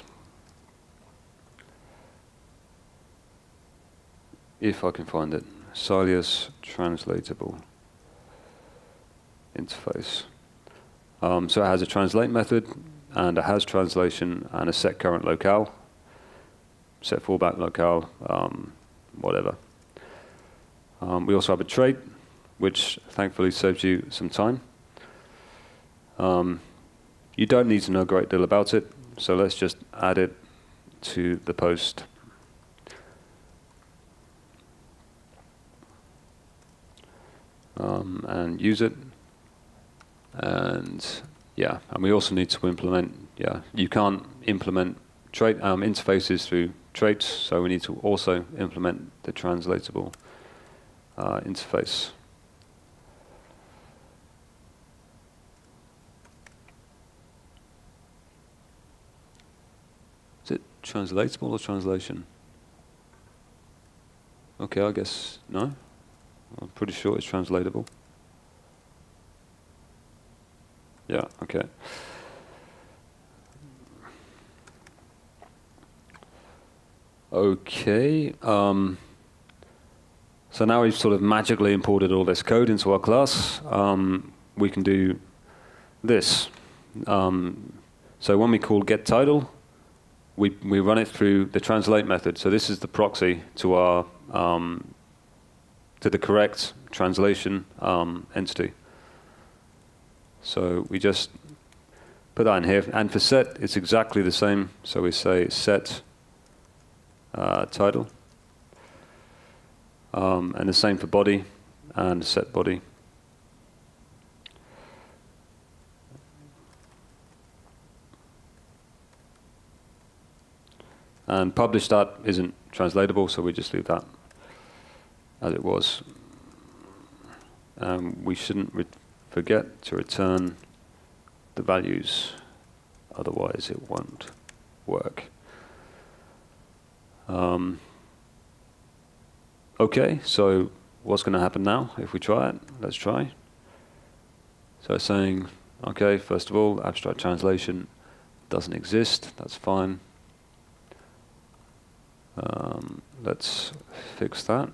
If I can find it. Sylius translatable interface. Um, so it has a translate method, and it has translation and a set current locale, set fallback locale, um, whatever. Um, we also have a trait, which thankfully saves you some time. Um, you don't need to know a great deal about it, so let's just add it to the post. Um, and use it. And yeah, and we also need to implement, yeah, you can't implement trait um, interfaces through traits, so we need to also implement the translatable uh, interface. Is it translatable or translation? Okay, I guess no. I'm pretty sure it's translatable. Yeah, okay. Okay. Um, so now we've sort of magically imported all this code into our class. Um, we can do this. Um, so when we call get title, we we run it through the translate method. So this is the proxy to our um, to the correct translation um, entity. So we just put that in here. And for set, it's exactly the same. So we say set uh, title. Um, and the same for body and set body. And publish that isn't translatable, so we just leave that as it was. Um, we shouldn't re forget to return the values, otherwise it won't work. Um, OK, so what's going to happen now if we try it? Let's try. So it's saying, OK, first of all, abstract translation doesn't exist. That's fine. Um, let's fix that.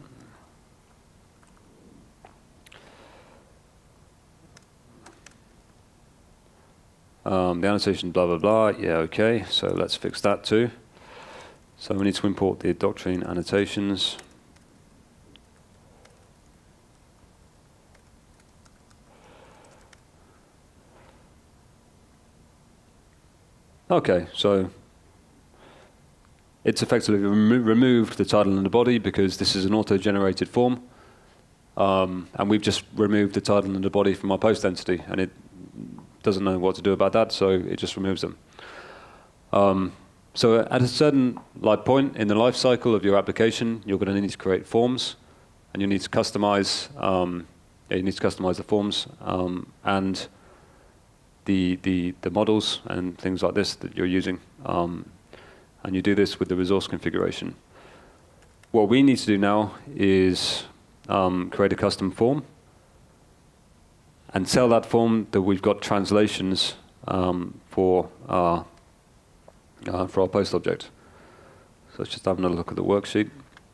Um, the annotation, blah, blah, blah. Yeah, OK. So let's fix that too. So we need to import the doctrine annotations. OK, so it's effectively remo removed the title and the body because this is an auto-generated form. Um, and we've just removed the title and the body from our post entity. And it doesn't know what to do about that, so it just removes them. Um, so at a certain like point in the life cycle of your application, you're going to need to create forms, and you need to customize. Um, yeah, you need to customize the forms um, and the the the models and things like this that you're using. Um, and you do this with the resource configuration. What we need to do now is um, create a custom form and tell that form that we've got translations um, for our uh, for our post object. So let's just have another look at the worksheet.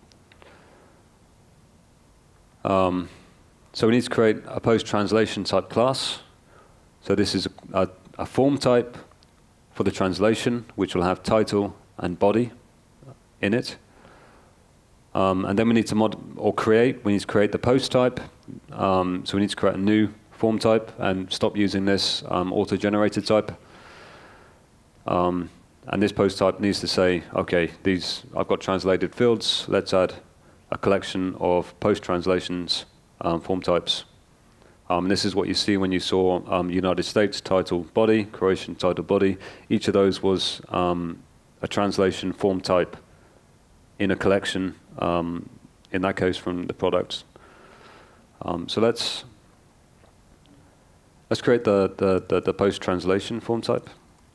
Um, so we need to create a post translation type class. So this is a, a, a form type for the translation, which will have title and body in it. Um, and then we need to mod or create. We need to create the post type. Um, so we need to create a new form type and stop using this um, auto-generated type. Um, and this post type needs to say, OK, these I've got translated fields. Let's add a collection of post-translations um, form types. Um, this is what you see when you saw um, United States title body, Croatian title body. Each of those was um, a translation form type in a collection, um, in that case from the products. Um, so let's let's create the, the, the, the post-translation form type.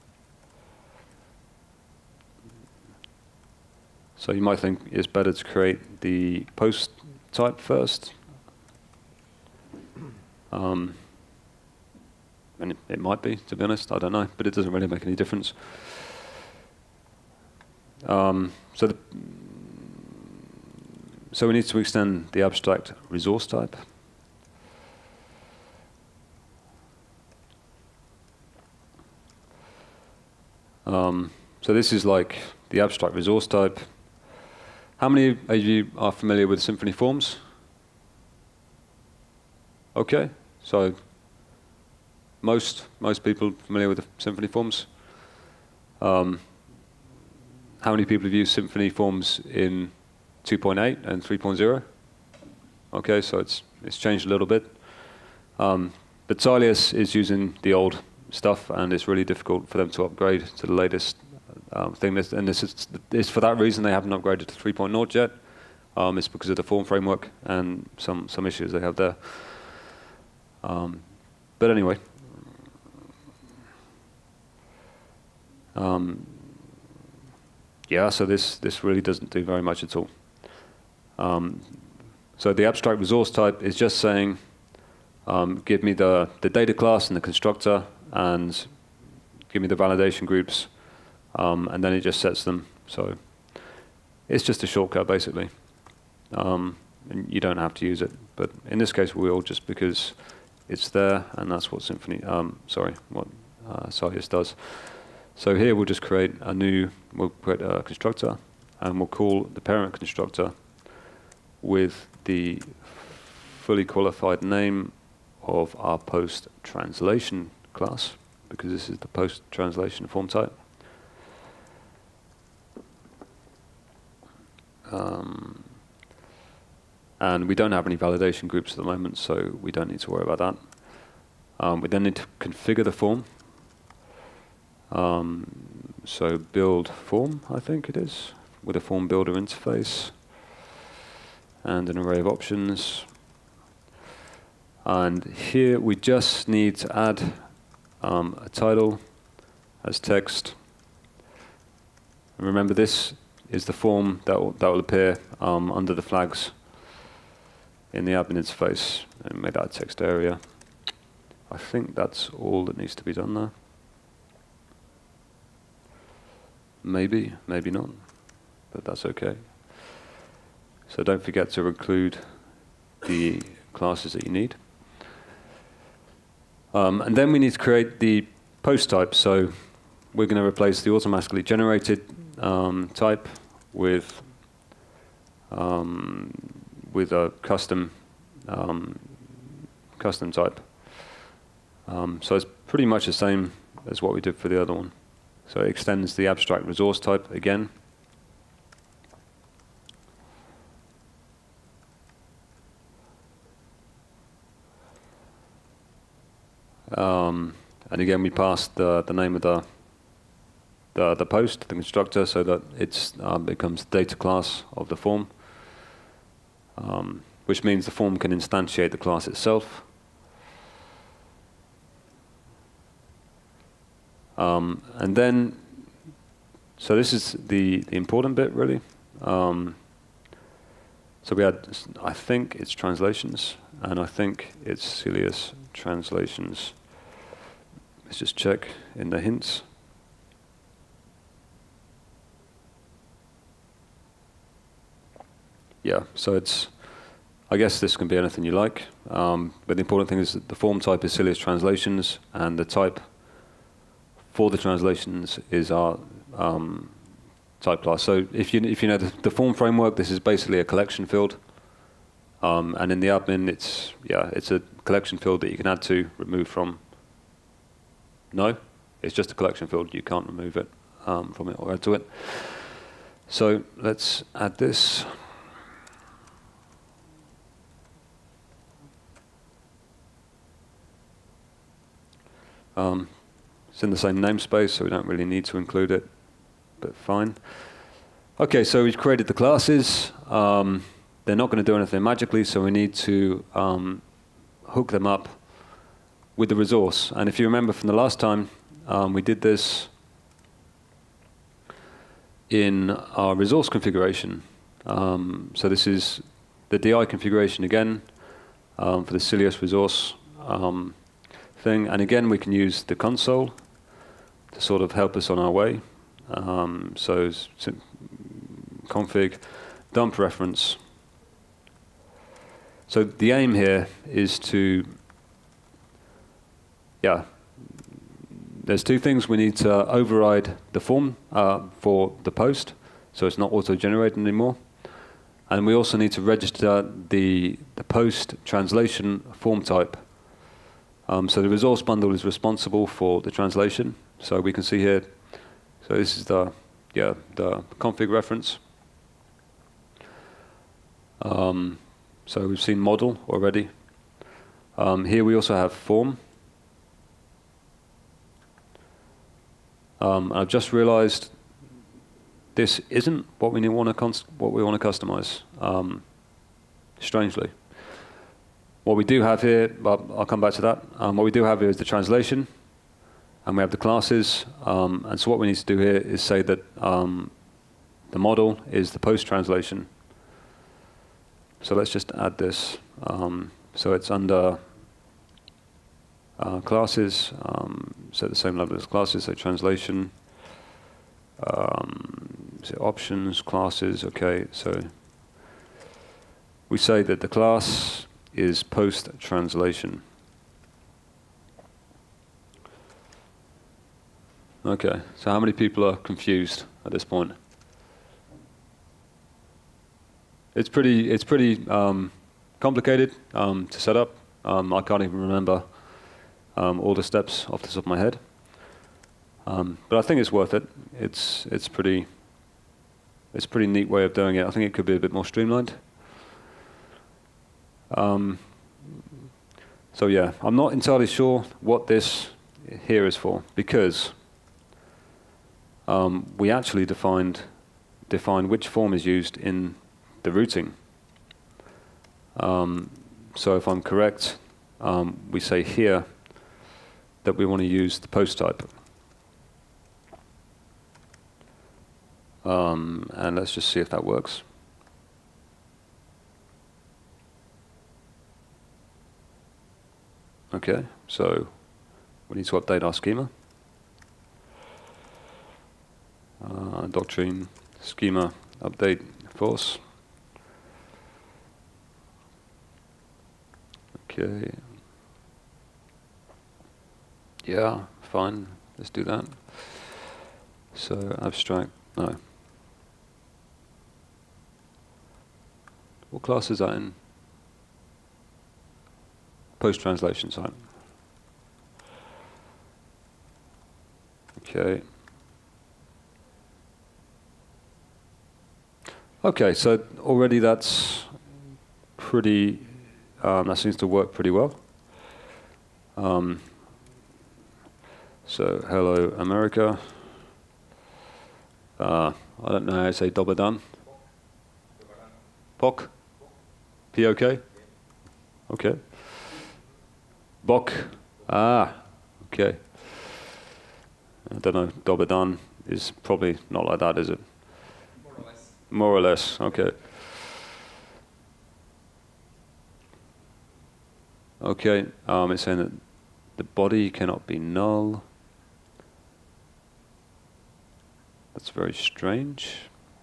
So you might think it's better to create the post type first. Um, and it, it might be, to be honest, I don't know, but it doesn't really make any difference. Um, so, the, so we need to extend the abstract resource type. Um, so this is like the abstract resource type. How many of you are familiar with Symfony forms? Okay, so most most people familiar with the Symfony forms. Um, how many people have used Symfony forms in two point eight and three point oh? Okay, so it's it's changed a little bit. Um, but Sylius is using the old stuff, and it's really difficult for them to upgrade to the latest um, thing. This, and this is it's for that reason they haven't upgraded to three point oh yet. Um, it's because of the form framework and some some issues they have there. Um, but anyway, um, yeah. So this this really doesn't do very much at all. Um, so the abstract resource type is just saying, um, give me the the data class and the constructor, and give me the validation groups, um, and then it just sets them. So it's just a shortcut basically, um, and you don't have to use it. But in this case, we will, just because it's there, and that's what Symfony, um, sorry, what uh, Sylius does. So here we'll just create a new, we'll create a constructor, and we'll call the parent constructor with the fully qualified name of our post-translation class, because this is the post-translation form type. Um, And we don't have any validation groups at the moment, so we don't need to worry about that. Um, we then need to configure the form. Um, so build form, I think it is, with a form builder interface and an array of options. And here we just need to add um, a title as text. And remember, this is the form that will, that will appear um, under the flags. in the admin interface and make that a text area. I think that's all that needs to be done there. Maybe, maybe not, but that's okay. So don't forget to include the classes that you need. Um, and then we need to create the post type. So we're going to replace the automatically generated um, type with um, with a custom um, custom type. Um, so it's pretty much the same as what we did for the other one. So it extends the abstract resource type again. Um, and again, we pass the, the name of the, the the post, the constructor, so that it uh, becomes the data class of the form, um, which means the form can instantiate the class itself. Um, and then, so this is the, the important bit, really. Um, so we had, I think it's translations, and I think it's Sylius translations. Let's just check in the hints. Yeah, so it's, I guess this can be anything you like, um, but the important thing is that the form type is Sylius translations, and the type for the translations is our um, type class. So if you if you know the, the form framework, this is basically a collection field, um, and in the admin, it's yeah, it's a collection field that you can add to, remove from. No, it's just a collection field. You can't remove it um, from it or add to it. So let's add this. Um, It's in the same namespace, so we don't really need to include it, but fine. Okay, so we've created the classes. Um, they're not going to do anything magically, so we need to um, hook them up with the resource. And if you remember from the last time, um, we did this in our resource configuration. Um, so this is the D I configuration again um, for the Sylius resource um, thing. And again, we can use the console to sort of help us on our way. Um, so config, dump reference. So the aim here is to, yeah, there's two things. We need to override the form uh, for the post, so it's not auto-generated anymore. And we also need to register the, the post translation form type. Um, so the resource bundle is responsible for the translation. So we can see here, so this is the, yeah, the config reference. Um, so we've seen model already. Um, here we also have form. Um, I've just realized this isn't what we want to what we want to customize, um, strangely. What we do have here, well, I'll come back to that. Um, what we do have here is the translation, and we have the classes. Um, and so what we need to do here is say that um, the model is the post translation. So let's just add this. Um, so it's under uh, classes, um, so at the same level as classes, so translation. Um, so options, classes, okay. So we say that the class is post translation. Okay, so how many people are confused at this point? It's pretty, it's pretty um, complicated um, to set up. Um, I can't even remember um, all the steps off the top of my head. Um, but I think it's worth it. It's, it's pretty, it's a pretty neat way of doing it. I think it could be a bit more streamlined. Um, so yeah, I'm not entirely sure what this here is for, because um, we actually defined define which form is used in the routing. Um, so if I'm correct, um, we say here that we want to use the post type. Um, and let's just see if that works. Okay, so we need to update our schema. Uh, doctrine, schema, update, force. Okay. Yeah, fine. Let's do that. So abstract, no. What class is that in? Post-translation site. Okay. Okay, so already that's pretty, um, that seems to work pretty well. Um, so hello America. Uh, I don't know how to say Dobadan. Pok? P O K? Okay. Bok. Ah, okay. I don't know, Dobadan is probably not like that, is it? More or less. More or less, okay. Okay, um, it's saying that the body cannot be null. That's very strange.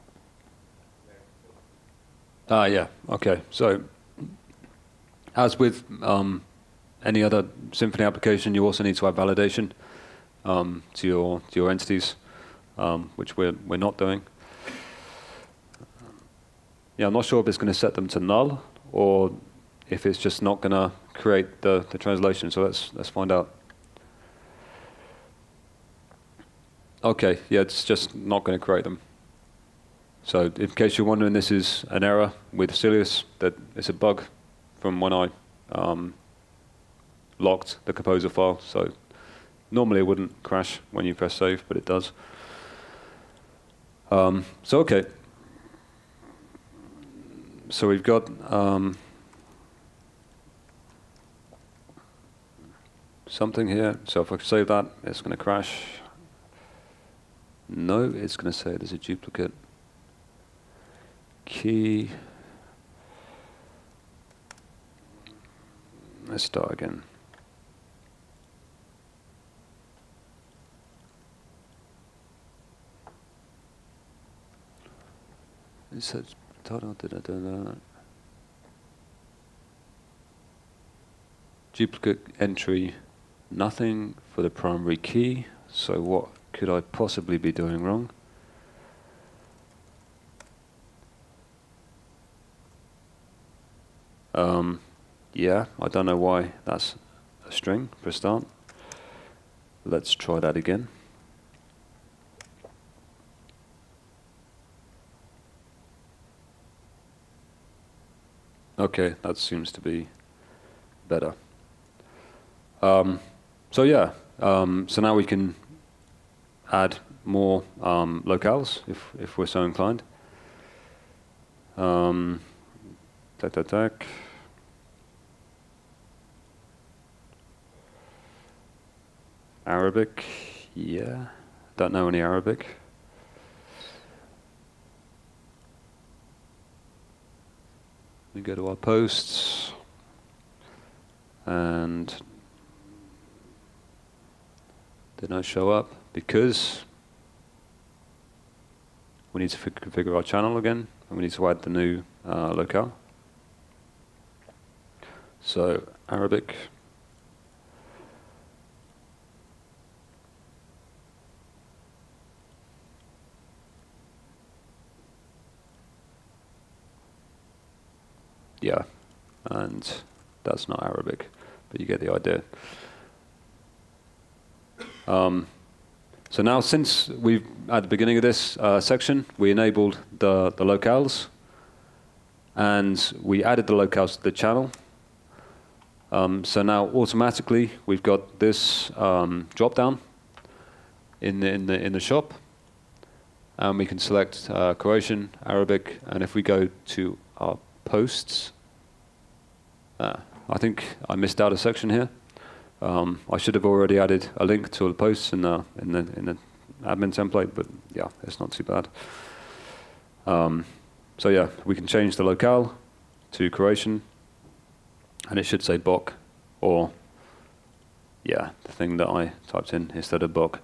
Ah, yeah, okay. So, as with um, any other Symfony application, you also need to have validation um, to your to your entities, um, which we're we're not doing. Yeah, I'm not sure if it's going to set them to null or if it's just not going to create the the translation. So let's let's find out. Okay, yeah, it's just not going to create them. So in case you're wondering, this is an error with Sylius, that it's a bug from when I um, locked the composer file. So normally it wouldn't crash when you press save, but it does. Um, so okay. So we've got um, something here. So if I save that, it's going to crash. No, it's going to say there's a duplicate key. Let's start again. It says title, da, da, da, da. Duplicate entry, nothing for the primary key. So what could I possibly be doing wrong? Um, yeah, I don't know why that's a string for a start. Let's try that again. Okay, that seems to be better. Um, so yeah, um, so now we can add more um, locales if if we're so inclined. Um, tac, tac, tac. Arabic, yeah. Don't know any Arabic. We go to our posts, and they don't show up because we need to configure our channel again, and we need to add the new uh, locale. So Arabic. Yeah, and that's not Arabic, but you get the idea. Um, so now, since we've, at the beginning of this uh, section, we enabled the, the locales, and we added the locales to the channel. Um, so now, automatically, we've got this um, drop-down in the, in, the, in the shop, and we can select uh, Croatian, Arabic, and if we go to our posts. Uh, I think I missed out a section here. Um, I should have already added a link to the posts in the in the in the admin template, but yeah, it's not too bad. Um, so yeah, we can change the locale to Croatian, and it should say Bok or yeah, the thing that I typed in instead of blog.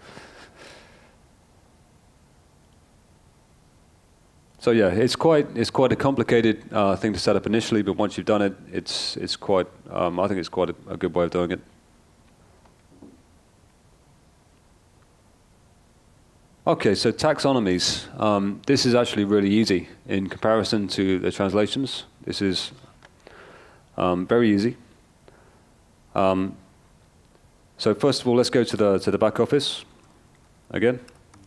So yeah, it's quite it's quite a complicated uh, thing to set up initially, but once you've done it, it's it's quite um, I think it's quite a, a good way of doing it. Okay, so taxonomies. Um, this is actually really easy in comparison to the translations. This is um, very easy. Um, so first of all, let's go to the to the back office again.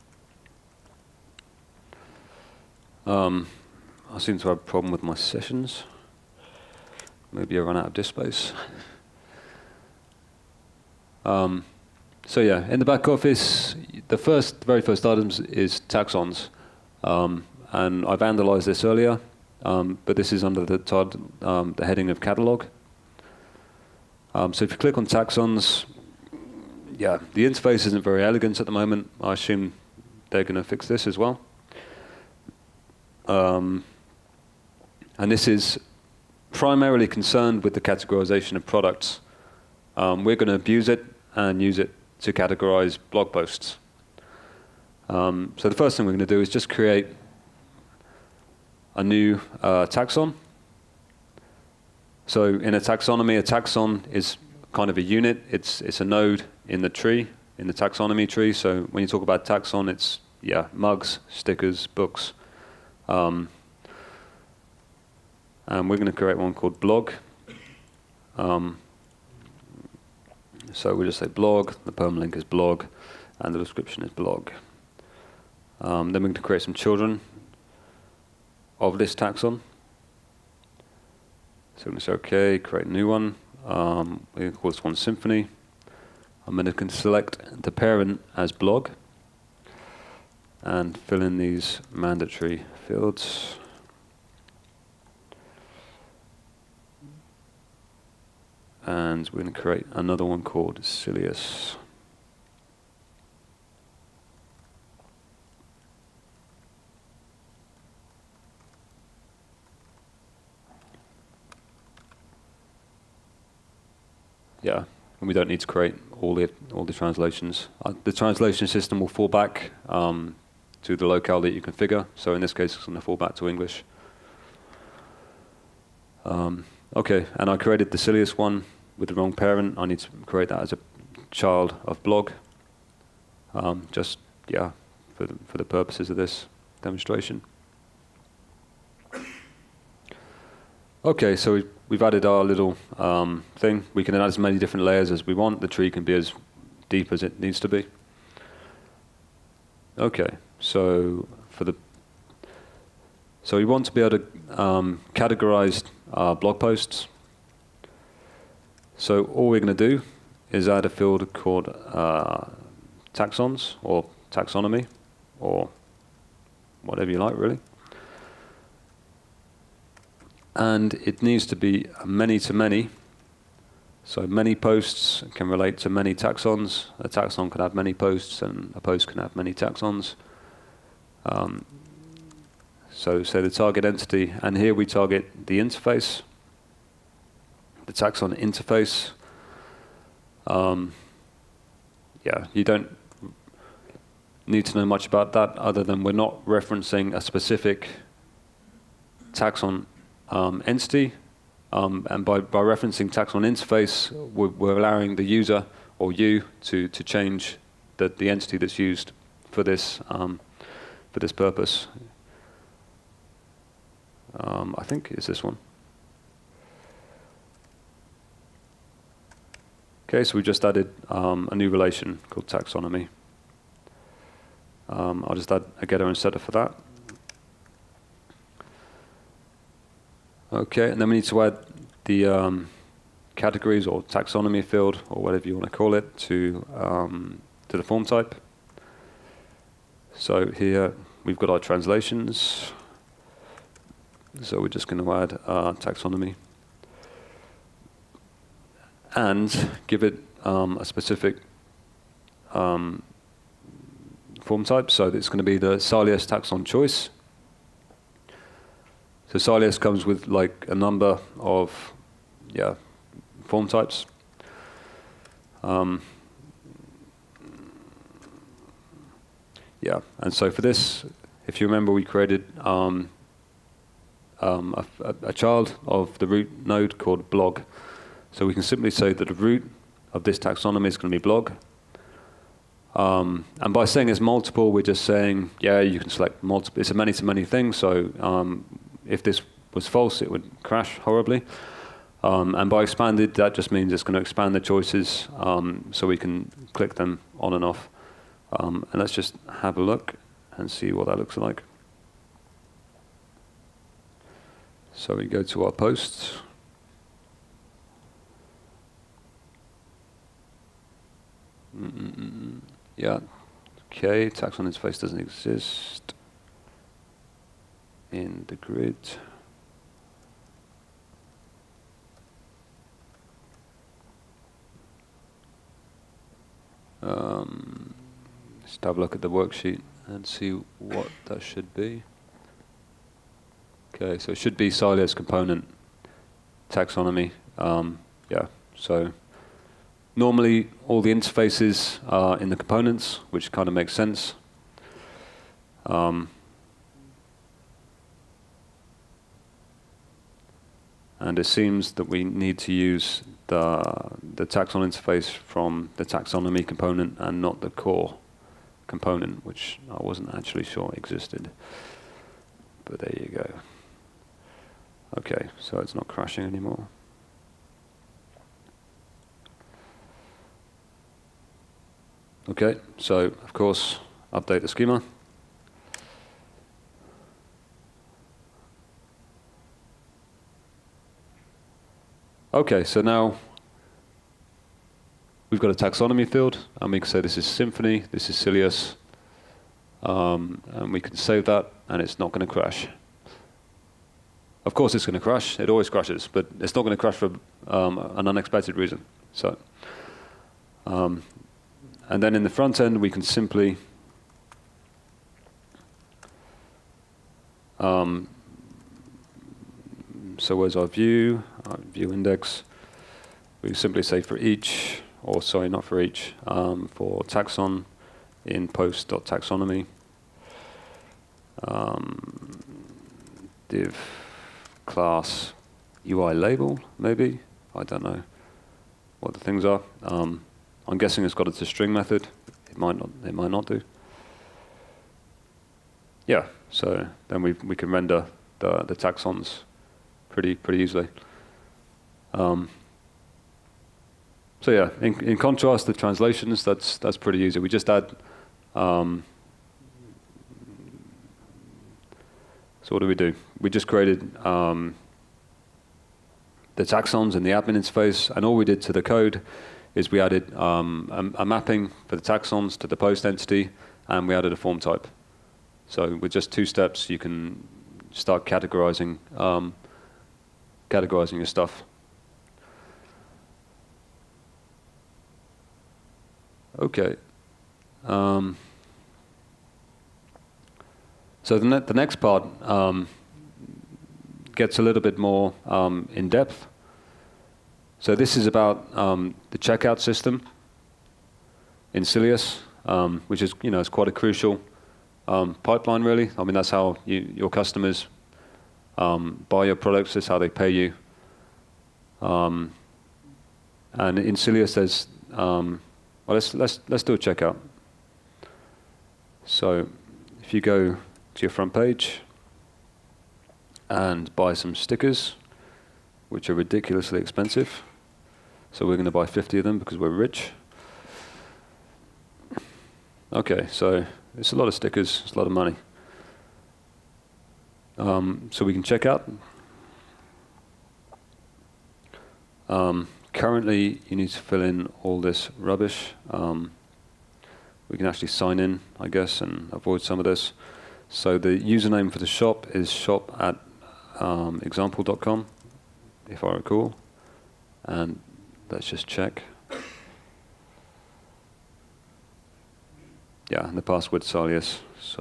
Um, I seem to have a problem with my sessions. Maybe I run out of disk space. Um, so yeah, in the back office, the first, the very first items is taxons, um, and I've analyzed this earlier, um, but this is under the um, the heading of catalog. Um, so if you click on taxons, yeah, the interface isn't very elegant at the moment. I assume they're going to fix this as well. Um, and this is primarily concerned with the categorization of products. Um, we're going to abuse it and use it to categorize blog posts. Um, so the first thing we're going to do is just create a new uh, taxon. So in a taxonomy, a taxon is kind of a unit. It's, it's a node in the tree, in the taxonomy tree. So when you talk about taxon, it's yeah, mugs, stickers, books. Um, and we're going to create one called blog. Um, so we'll just say blog, the permalink is blog, and the description is blog. Um, then we're going to create some children of this taxon. So we're going to say, OK, create a new one. Um, we're going to call this one Symphony. I'm going to select the parent as blog and fill in these mandatory fields. And we're going to create another one called Sylius. Yeah, and we don't need to create all the all the translations. Uh, the translation system will fall back um, to the locale that you configure. So in this case, it's going to fall back to English. Um, okay, and I created the Sylius one with the wrong parent. I need to create that as a child of blog. Um, just yeah, for the, for the purposes of this demonstration. Okay, so we, we've added our little um, thing. We can add as many different layers as we want. The tree can be as deep as it needs to be. Okay, so for the so we want to be able to um, categorize our blog posts. So all we're going to do is add a field called uh, taxons or taxonomy or whatever you like, really. And it needs to be many to many. So many posts can relate to many taxons. A taxon can have many posts, and a post can have many taxons. Um, so say the target entity, and here we target the interface, the taxon interface. Um, yeah, you don't need to know much about that other than we're not referencing a specific taxon Um, entity, um, and by, by referencing taxon interface, we're, we're allowing the user or you to to change the the entity that's used for this um, for this purpose. Um, I think it's this one. Okay, so we just added um, a new relation called taxonomy. Um, I'll just add a getter and setter for that. Okay, and then we need to add the um, categories or taxonomy field, or whatever you want to call it, to um, to the form type. So here we've got our translations. So we're just going to add uh, taxonomy and give it um, a specific um, form type. So it's going to be the Sylius taxon choice. So Sylius comes with like a number of yeah form types. Um, yeah, and so for this, if you remember, we created um, um, a, a, a child of the root node called blog. So we can simply say that the root of this taxonomy is going to be blog. Um, and by saying it's multiple, we're just saying, yeah, you can select multiple. It's a many-to-many thing, so um, if this was false, it would crash horribly. Um, and by expanded, that just means it's going to expand the choices, um, so we can click them on and off. Um, and let's just have a look and see what that looks like. So we go to our posts. Mm-mm-mm. Yeah, okay, taxon interface doesn't exist in the grid. Um, let's have a look at the worksheet and see what that should be. Okay, so it should be Sylius component taxonomy. Um, yeah, so normally all the interfaces are in the components, which kind of makes sense. Um, and it seems that we need to use the, the taxon interface from the taxonomy component and not the core component, which I wasn't actually sure existed. But there you go. Okay, so it's not crashing anymore. Okay, so of course, update the schema. Okay, so now we've got a taxonomy field, and we can say this is Symphony, this is Sylius, um, and we can save that, and it's not going to crash. Of course it's going to crash, it always crashes, but it's not going to crash for um, an unexpected reason. So, um, and then in the front end, we can simply um, so where's our view, our view index? We simply say for each, or sorry, not for each, um, for taxon in post.taxonomy, um, div class U I label, maybe? I don't know what the things are. Um, I'm guessing it's got a toString method. It might not, it might not do. Yeah, so then we we can render the, the taxons pretty pretty easily. Um, so yeah, in, in contrast to translations, that's that's pretty easy. We just add. Um, so what do we do? We just created um, the taxons in the admin interface, and all we did to the code is we added um, a, a mapping for the taxons to the post entity, and we added a form type. So with just two steps, you can start categorizing um, categorizing your stuff. Okay. Um, so the, ne the next part um, gets a little bit more um, in depth. So this is about um, the checkout system in Sylius, um, which is, you know, it's quite a crucial um, pipeline, really. I mean, that's how you, your customers um, buy your products. That's how they pay you. Um, and in Sylius, there's um, well, let's let's let's do a checkout. So if you go to your front page and buy some stickers, which are ridiculously expensive. So we're going to buy fifty of them because we're rich. Okay, so it's a lot of stickers, it's a lot of money. Um, so we can check out. Um, currently, you need to fill in all this rubbish. Um, we can actually sign in, I guess, and avoid some of this. So the username for the shop is shop at um, example dot com, if I recall. And let's just check. Yeah, and the password Sylius. So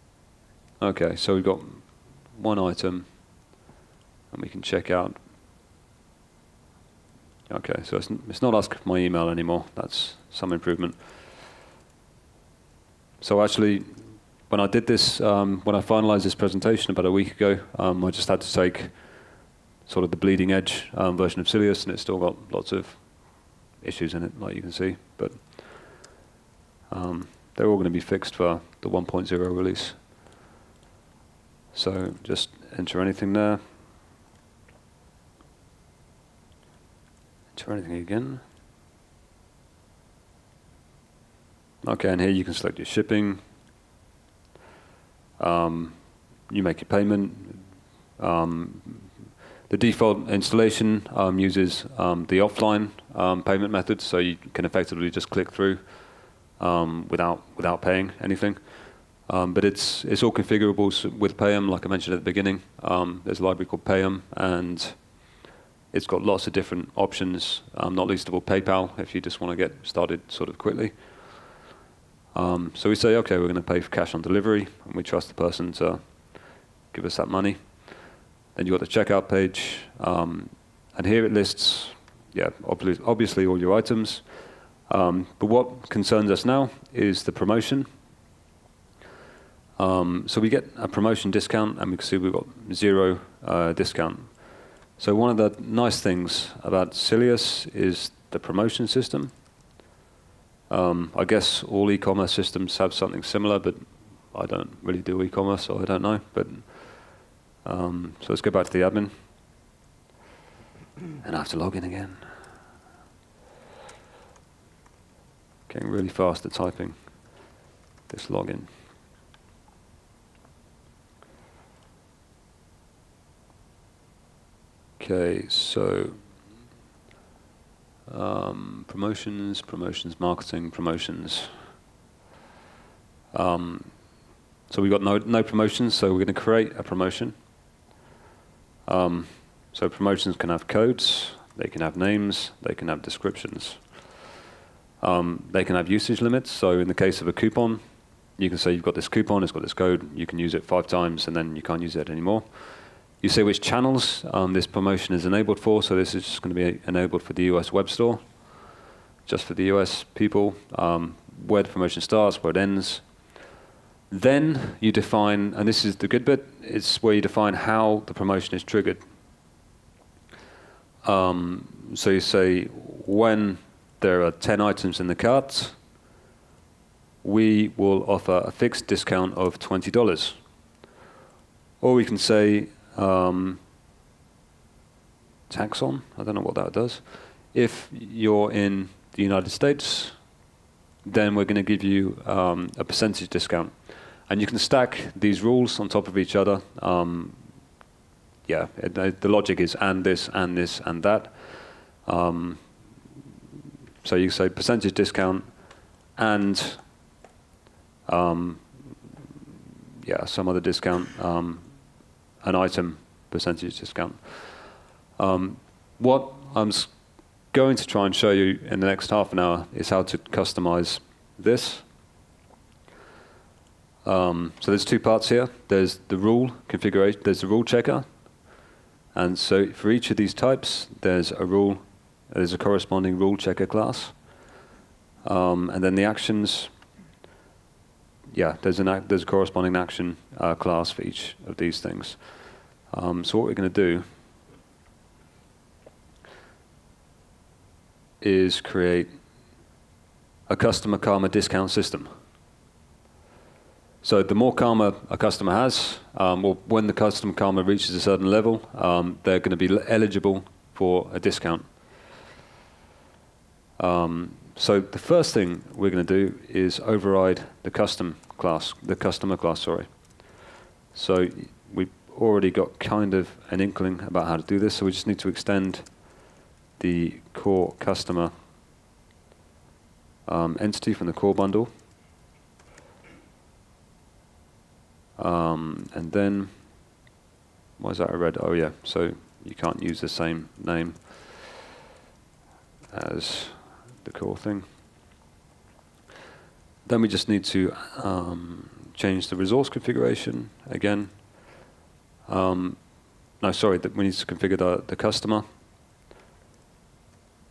okay, so we've got one item, and we can check out Okay, so it's, it's not ask my email anymore. That's some improvement. So actually, when I did this, um, when I finalized this presentation about a week ago, um, I just had to take sort of the bleeding edge um, version of Sylius, and it's still got lots of issues in it, like you can see. But um, they're all going to be fixed for the one point oh release. So just enter anything there. Enter anything again. Okay, and here you can select your shipping. Um, you make your payment. Um, the default installation um, uses um, the offline um, payment method, so you can effectively just click through um, without without paying anything. Um, but it's it's all configurable with Payum, like I mentioned at the beginning. Um, there's a library called Payum, and it's got lots of different options, um, not least of all PayPal, if you just want to get started sort of quickly. Um, so we say, okay, we're going to pay for cash on delivery, and we trust the person to give us that money. Then you've got the checkout page, um, and here it lists, yeah, obviously, obviously all your items. Um, but what concerns us now is the promotion. Um, so we get a promotion discount, and we can see we've got zero uh, discount. So one of the nice things about Sylius is the promotion system. Um, I guess all e-commerce systems have something similar, but I don't really do e-commerce, so I don't know. But um, so let's go back to the admin, and I have to log in again. Getting really fast at typing this login. Okay, so um, promotions, promotions, marketing, promotions. Um, so we've got no, no promotions, so we're going to create a promotion. Um, so promotions can have codes, they can have names, they can have descriptions. Um, they can have usage limits, so in the case of a coupon, you can say you've got this coupon, it's got this code, you can use it five times and then you can't use it anymore. You say which channels um, this promotion is enabled for, so this is just going to be enabled for the U S web store, just for the U S people, um, where the promotion starts, where it ends. Then you define, and this is the good bit, it's where you define how the promotion is triggered. Um, so you say when there are ten items in the cart, we will offer a fixed discount of twenty dollars. Or we can say, Um, tax on, I don't know what that does. If you're in the United States, then we're going to give you um, a percentage discount. And you can stack these rules on top of each other. Um, yeah, it, uh, the logic is and this, and this, and that. Um, so you say percentage discount and um, yeah, some other discount. Um, an item percentage discount. Um, what I'm going to try and show you in the next half an hour is how to customize this. Um, so there's two parts here. There's the rule configuration, there's the rule checker. And so for each of these types, there's a rule, there's a corresponding rule checker class. Um, and then the actions, yeah, there's, an act, there's a corresponding action uh, class for each of these things. Um, so what we're going to do is create a customer karma discount system. So the more karma a customer has, um, or when the customer karma reaches a certain level, um, they're going to be eligible for a discount. Um, so the first thing we're going to do is override the custom class, the customer class, sorry. So we've already got kind of an inkling about how to do this, so we just need to extend the core customer um, entity from the core bundle. Um, and then, why is that I read? Oh yeah, so you can't use the same name as the core thing. Then we just need to um, change the resource configuration again. Um, no, sorry, that we need to configure the, the customer.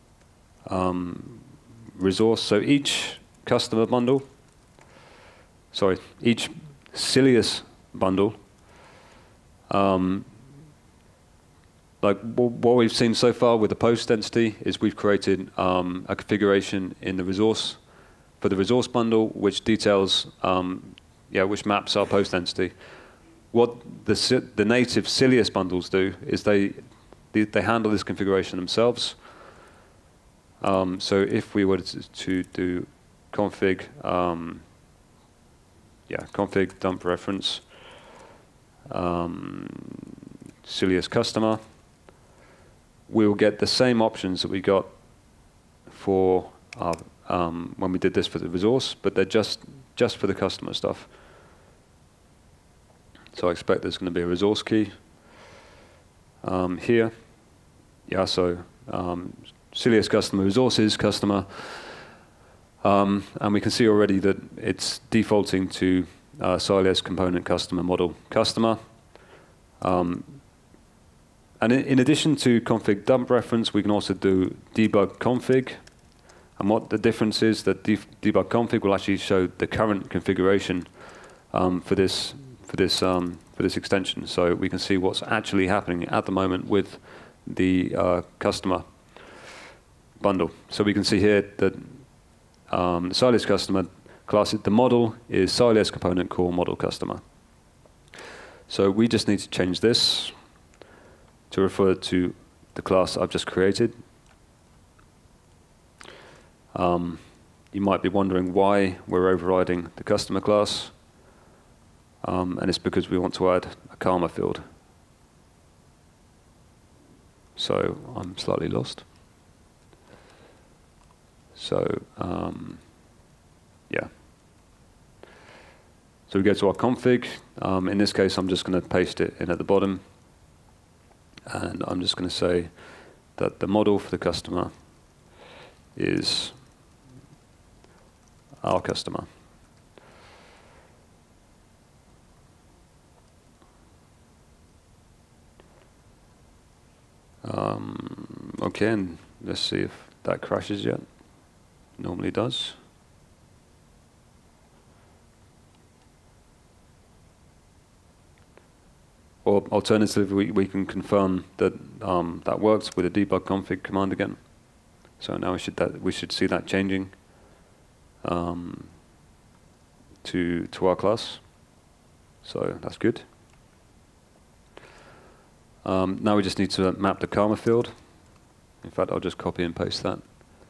um, resource. So each customer bundle, sorry, each Sylius bundle, um, like what we've seen so far with the post entity is we've created um, a configuration in the resource for the resource bundle, which details, um, yeah, which maps our post entity. What the the native Sylius bundles do is they they, they handle this configuration themselves. Um, so if we were to, to do config, um, yeah, config dump reference, um, Sylius customer, we will get the same options that we got for our, um, when we did this for the resource, but they're just just for the customer stuff. So I expect there's going to be a resource key um, here. Yeah, so um, Sylius customer resources customer, um, and we can see already that it's defaulting to uh, Sylius component customer model customer. Um, and in, in addition to config dump reference, we can also do debug config. And what the difference is that def debug config will actually show the current configuration um, for this for this um, for this extension, so we can see what's actually happening at the moment with the uh, customer bundle. So we can see here that um, the Sylius customer class, the model is Sylius component core model customer. So we just need to change this to refer to the class I've just created. Um, you might be wondering why we're overriding the customer class. Um, and it's because we want to add a karma field. So I'm slightly lost. So um, yeah. So we go to our config. Um, in this case, I'm just going to paste it in at the bottom. And I'm just going to say that the model for the customer is our customer. Um, okay, and let's see if that crashes yet. Normally does. Or alternatively, we, we can confirm that um, that works with a debug config command again. So now we should that we should see that changing um, to to our class. So that's good. Um, now we just need to map the karma field. In fact, I'll just copy and paste that.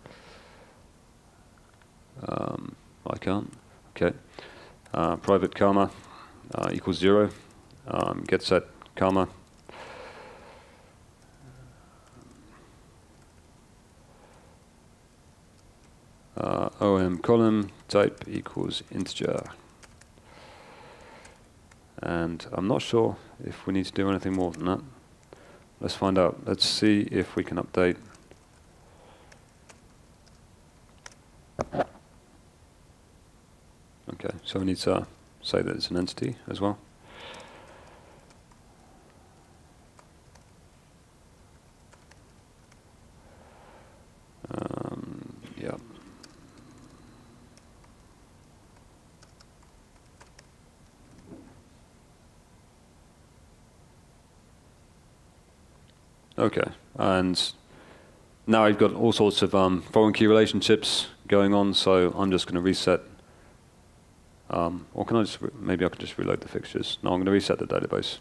Um, I can't. Okay. Uh, private karma uh, equals zero. Um, get set karma. Uh, O M column type equals integer. And I'm not sure if we need to do anything more than that. Let's find out. Let's see if we can update. Okay, so we need to say that it's an entity as well. Um, yeah. Okay, and now I've got all sorts of um, foreign key relationships going on, so I'm just going to reset. Um, or can I just, re maybe I can just reload the fixtures. No, I'm going to reset the database.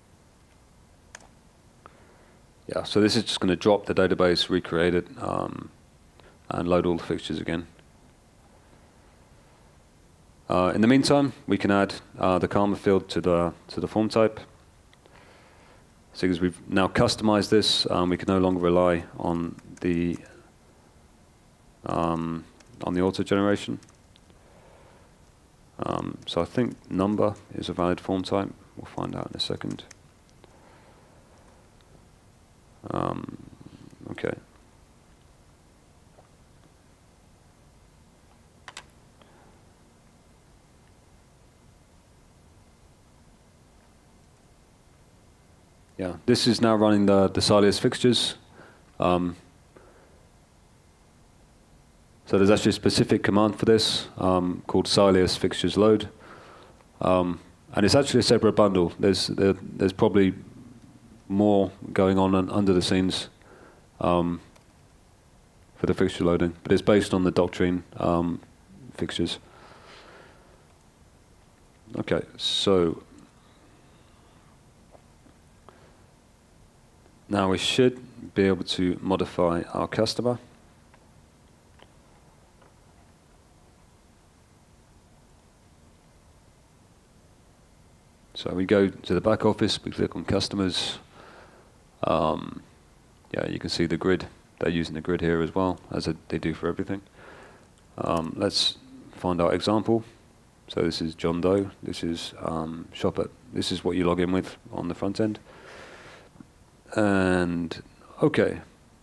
Yeah, so this is just going to drop the database, recreate it, um, and load all the fixtures again. Uh, in the meantime, we can add uh, the karma field to the to the form type. So because we've now customized this, um, we can no longer rely on the um, on the auto generation. Um, so I think number is a valid form type. We'll find out in a second. Um, okay. Yeah, this is now running the, the Sylius fixtures. Um, So there's actually a specific command for this um, called Sylius fixtures load. Um, and it's actually a separate bundle. There's, there, there's probably more going on under the scenes um, for the fixture loading, but it's based on the doctrine um, fixtures. Okay, so now we should be able to modify our customer. So we go to the back office, we click on customers. Um, yeah, you can see the grid. They're using the grid here as well, as they do for everything. Um, let's find our example. So this is John Doe. This is um, shop at. This is what you log in with on the front end. And okay.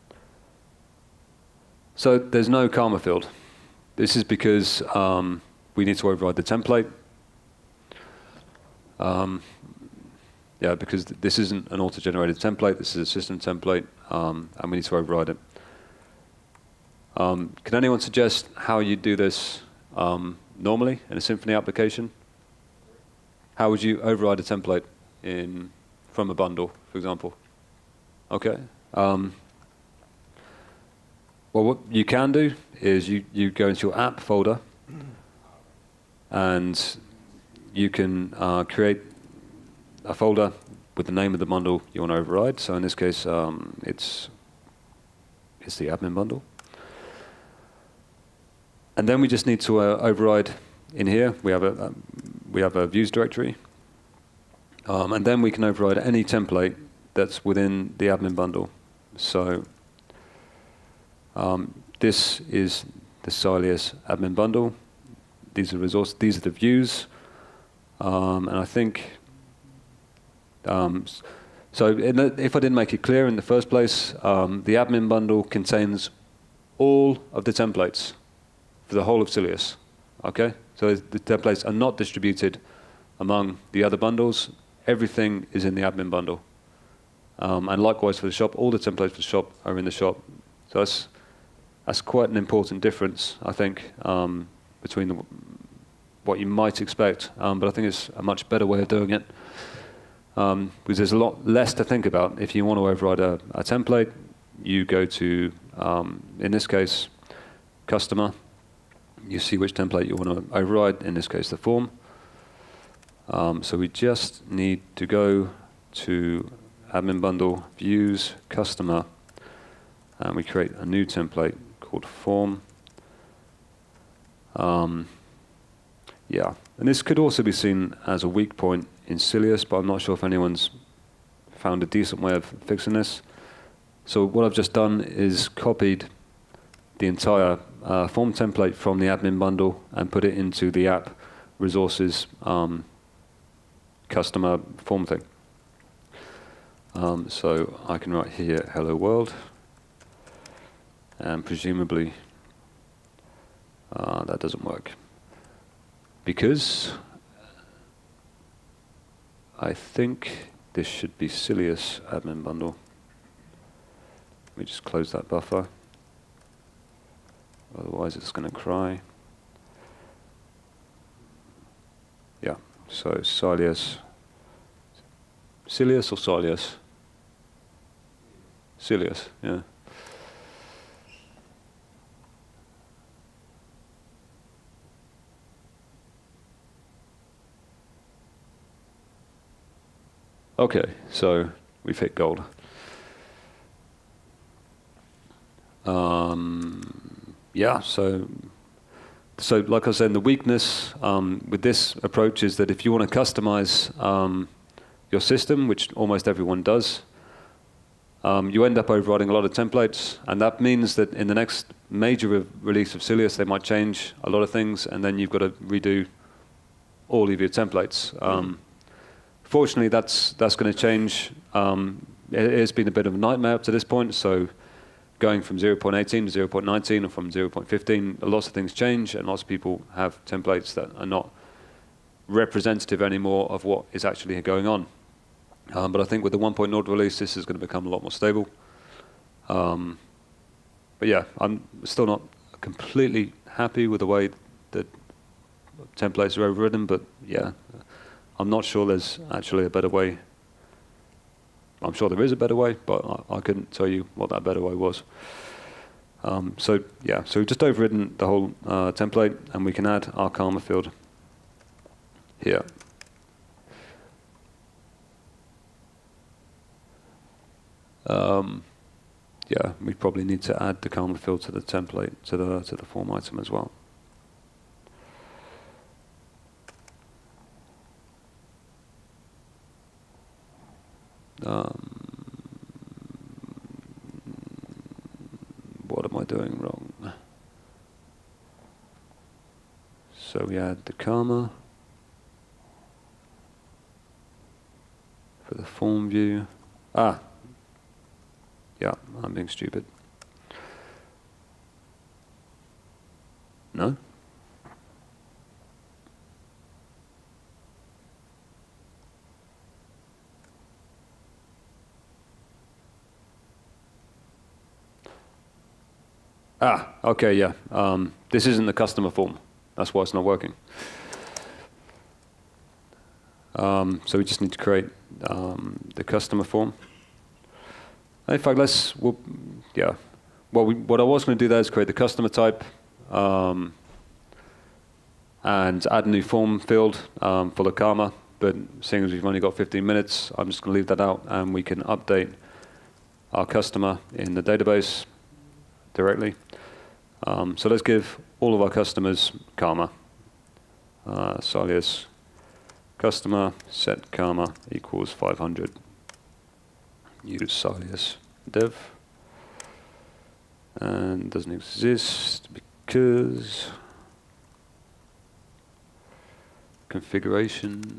So there's no karma field. This is because um, we need to override the template. Um, yeah, because th this isn't an auto-generated template. This is a system template, um, and we need to override it. Um, can anyone suggest how you do this um, normally in a Symfony application? How would you override a template in from a bundle, for example? Okay. Um, well, what you can do is you, you go into your app folder, and you can uh, create a folder with the name of the bundle you want to override. So in this case, um, it's, it's the admin bundle. And then we just need to uh, override in here. We have a, um, we have a views directory. Um, and then we can override any template that's within the admin bundle. So um, this is the Sylius admin bundle. These are resources, these are the views. Um, and I think, um, so in the, if I didn't make it clear in the first place, um, the admin bundle contains all of the templates for the whole of Sylius. Okay, so the templates are not distributed among the other bundles. Everything is in the admin bundle. Um, and likewise for the shop, all the templates for the shop are in the shop. So that's, that's quite an important difference, I think, um, between the what you might expect, um, but I think it's a much better way of doing it, um, because there's a lot less to think about. If you want to override a, a template, you go to, um, in this case, customer. You see which template you want to override, in this case the form. Um, so we just need to go to admin bundle, views, customer, and we create a new template called form. Um, Yeah, and this could also be seen as a weak point in Sylius, but I'm not sure if anyone's found a decent way of fixing this. So what I've just done is copied the entire uh, form template from the admin bundle and put it into the app resources um, customer form thing. Um, so I can write here, hello world, and presumably uh, that doesn't work. Because I think this should be Sylius admin bundle. Let me just close that buffer. Otherwise it's going to cry. Yeah, so Sylius. Sylius or Sylius? Sylius, yeah. Okay, so we've hit gold. Um, yeah, so so like I was saying, the weakness um, with this approach is that if you want to customize um, your system, which almost everyone does, um, you end up overriding a lot of templates, and that means that in the next major re release of Sylius, they might change a lot of things, and then you've got to redo all of your templates. Um, mm. Fortunately, that's that's going to change. Um, it has been a bit of a nightmare up to this point. So, going from zero point eighteen to zero point nineteen, or from zero point fifteen, lots of things change, and lots of people have templates that are not representative anymore of what is actually going on. Um, but I think with the one point zero release, this is going to become a lot more stable. Um, but yeah, I'm still not completely happy with the way that templates are overridden, but yeah, I'm not sure there's actually a better way. I'm sure there is a better way, but I, I couldn't tell you what that better way was. Um, so yeah, so we've just overridden the whole uh, template, and we can add our karma field here. Um, yeah, we probably need to add the karma field to the template, to the to the form item as well. Um, what am I doing wrong? So we add the karma for the form view. Ah, yeah, I'm being stupid. No? Ah, okay, yeah. Um, this isn't the customer form. That's why it's not working. Um, so we just need to create um, the customer form. In fact, let's, we'll, yeah. Well, we, what I was going to do there is create the customer type um, and add a new form field um, for the karma. But seeing as we've only got fifteen minutes, I'm just going to leave that out, and we can update our customer in the database directly. Um, so let's give all of our customers karma. Uh, Sylius customer set karma equals five hundred. Use Sylius dev. And doesn't exist because configuration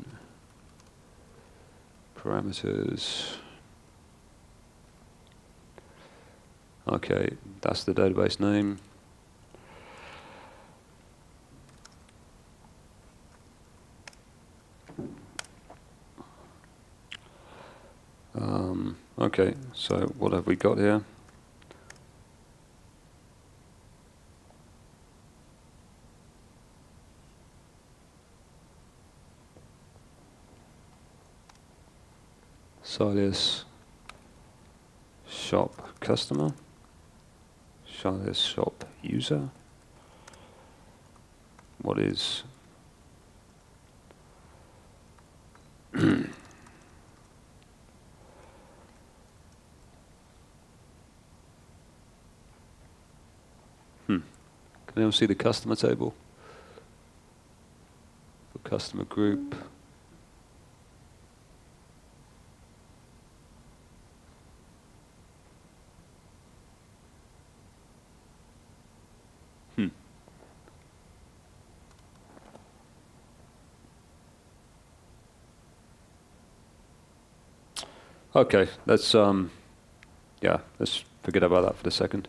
parameters. Okay, that's the database name. Um, okay, so what have we got here? Sylius shop customer, Sylius shop user. What is hmm. Can anyone see the customer table? For customer group. Hmm. Okay, let's um, yeah, let's forget about that for the second.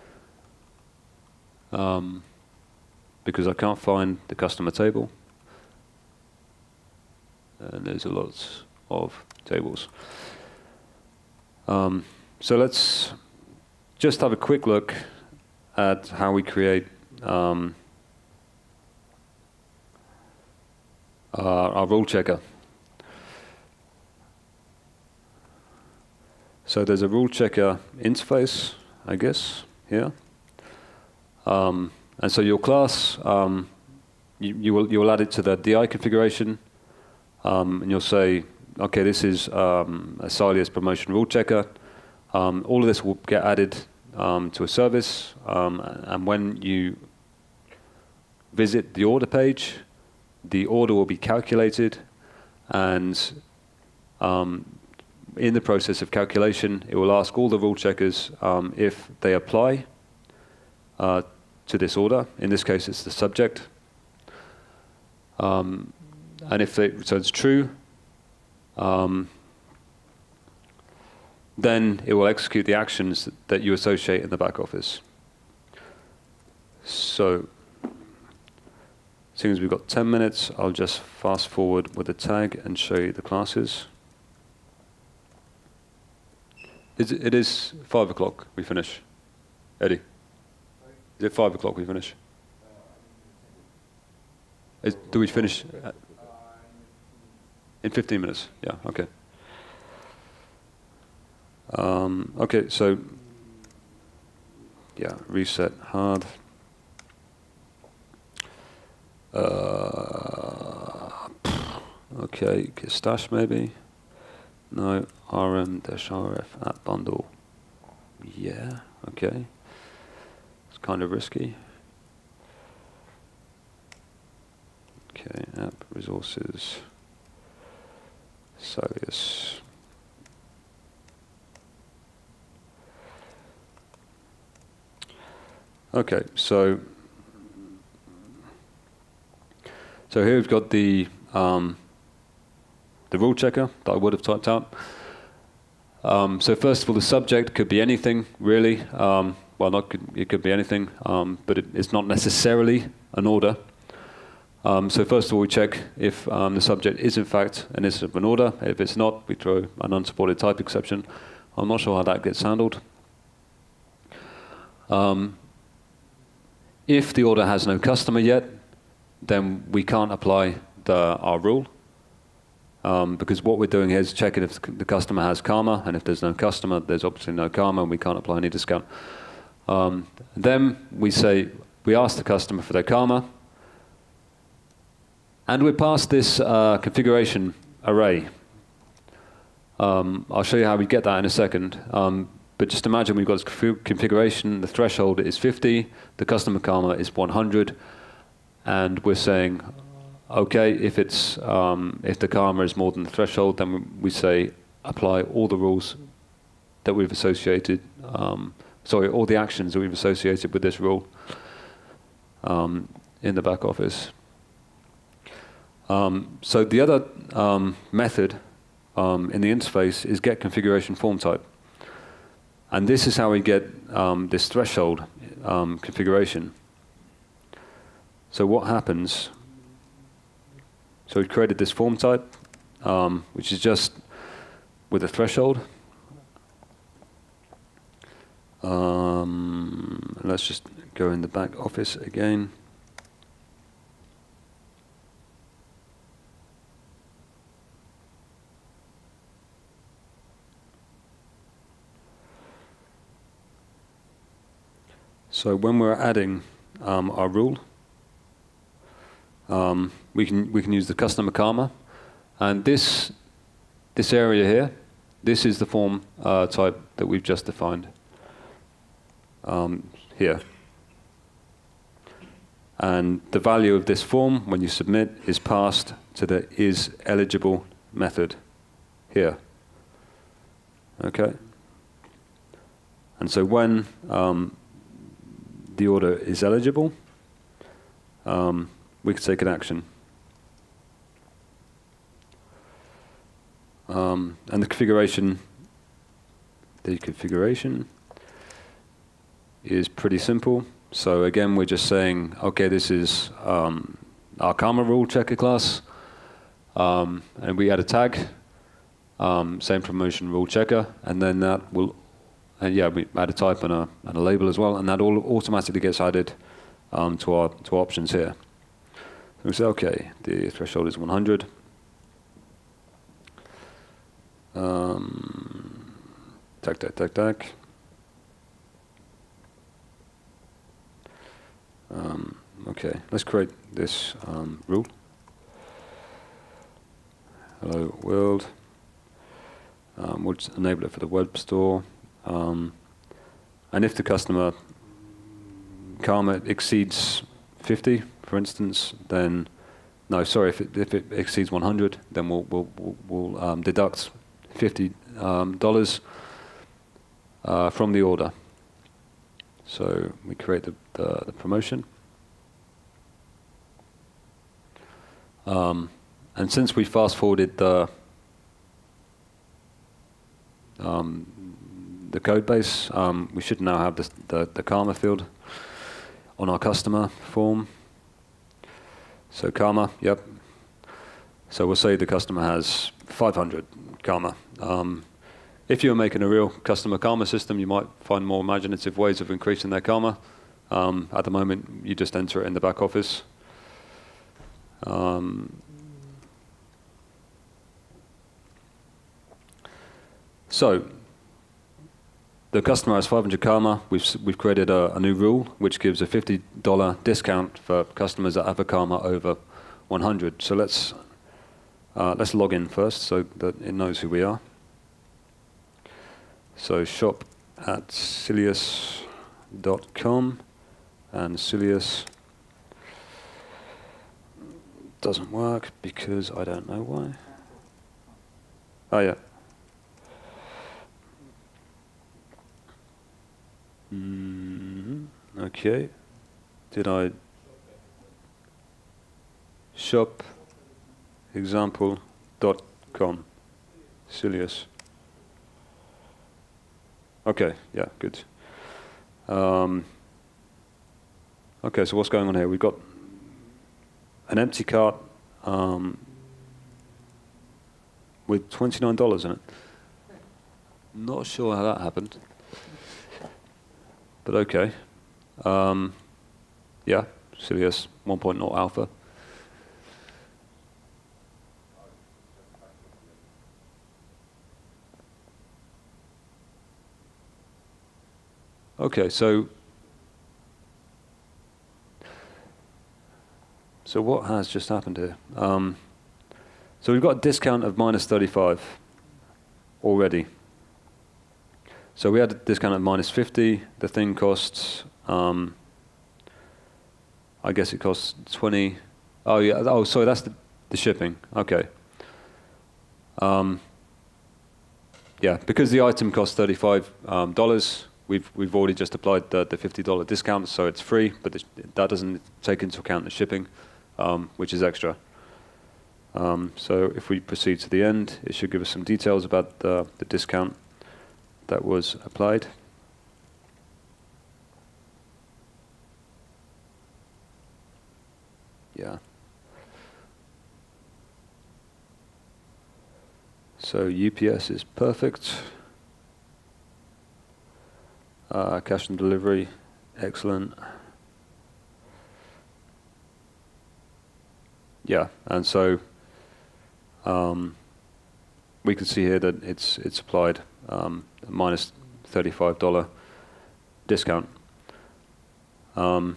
Um, because I can't find the customer table, and there's a lot of tables. Um, so let's just have a quick look at how we create um, our, our rule checker. So there's a rule checker interface, I guess, here. Um, and so your class, um, you, you, will, you will add it to the D I configuration, um, and you'll say, okay, this is um, a Sylius promotion rule checker. Um, all of this will get added um, to a service, um, and when you visit the order page, the order will be calculated, and um, in the process of calculation, it will ask all the rule checkers um, if they apply uh, to this order. In this case, it's the subject. Um, and if they, so it's true, um, then it will execute the actions that you associate in the back office. So, as soon as we've got ten minutes, I'll just fast forward with the tag and show you the classes. It is five o'clock, we finish. Eddie? Is it five o'clock we finish? Is, do we finish at, in fifteen minutes? Yeah, okay. Um, okay, so, yeah, reset hard. Uh, okay, stash maybe. No, rm-rf app bundle. Yeah, okay. It's kind of risky. Okay, app resources. Sylius. Okay, so so here we've got the um, the rule checker that I would have typed out. Um, so first of all, the subject could be anything, really. Um, well, not could, it could be anything, um, but it, it's not necessarily an order. Um, so first of all, we check if um, the subject is in fact an instance of an order. If it's not, we throw an unsupported type exception. I'm not sure how that gets handled. Um, if the order has no customer yet, then we can't apply the, our rule. Um, because what we're doing here is checking if the customer has karma, and if there's no customer, there's obviously no karma, and we can't apply any discount. Um, then we say, we ask the customer for their karma, and we pass this uh, configuration array. Um, I'll show you how we get that in a second, um, but just imagine we've got this configuration, the threshold is fifty, the customer karma is one hundred, and we're saying, okay, if it's um, if the karma is more than the threshold, then we say apply all the rules that we've associated, um, sorry, all the actions that we've associated with this rule um, in the back office. Um, so the other um, method um, in the interface is get configuration form type, and this is how we get um, this threshold um, configuration. So what happens? So we created this form type, um, which is just with a threshold. Um, let's just go in the back office again. So when we're adding um, our rule, Um, we can we can use the customer karma, and this this area here, this is the form uh, type that we've just defined um, here, and the value of this form when you submit is passed to the is eligible method here. Okay, and so when um, the order is eligible, um, we could take an action. Um, and the configuration, the configuration is pretty simple. So again, we're just saying, okay, this is um, our karma rule checker class, um, and we add a tag, um, same promotion rule checker, and then that will, and yeah, we add a type and a, and a label as well, and that all automatically gets added um, to our to our options here. We say, okay, the threshold is one hundred. Um, tac, tac, tac, tac. Um, okay, let's create this um, rule. Hello world. Um, we'll just enable it for the web store. Um, and if the customer karma exceeds fifty, for instance, then no, sorry, if it, if it exceeds one hundred, then we'll we'll we'll, we'll um, deduct fifty um, dollars uh, from the order. So we create the the, the promotion, um, and since we fast forwarded the um, the code base, um, we should now have the, the the karma field on our customer form. So karma, yep. So we'll say the customer has five hundred karma. Um, if you're making a real customer karma system, you might find more imaginative ways of increasing their karma. Um, at the moment, you just enter it in the back office. Um, so, the customer has five hundred karma. We've, we've created a, a new rule which gives a fifty dollar discount for customers that have a karma over one hundred. So let's, uh, let's log in first so that it knows who we are. So shop at sylius dot com, and Sylius doesn't work because I don't know why. Oh yeah. Mm, okay. Did I shop example dot com Sylius? Okay, yeah, good. Um, okay, so what's going on here? We've got an empty cart um, with twenty-nine dollars in it. Not sure how that happened. But okay. Um, yeah, Sylius one point zero alpha. Okay, so so what has just happened here? Um, so we've got a discount of minus thirty-five already. So we had a discount of minus fifty. The thing costs, um, I guess it costs twenty. Oh yeah. Oh, sorry, that's the, the shipping. Okay. Um, yeah, because the item costs thirty-five um, dollars. We've we've already just applied the, the fifty dollar discount, so it's free. But the, that doesn't take into account the shipping, um, which is extra. Um, so if we proceed to the end, it should give us some details about the, the discount that was applied. Yeah. So U P S is perfect. Uh, cash and delivery, excellent. Yeah, and so um, we can see here that it's it's applied um, a minus thirty-five dollar discount. Um,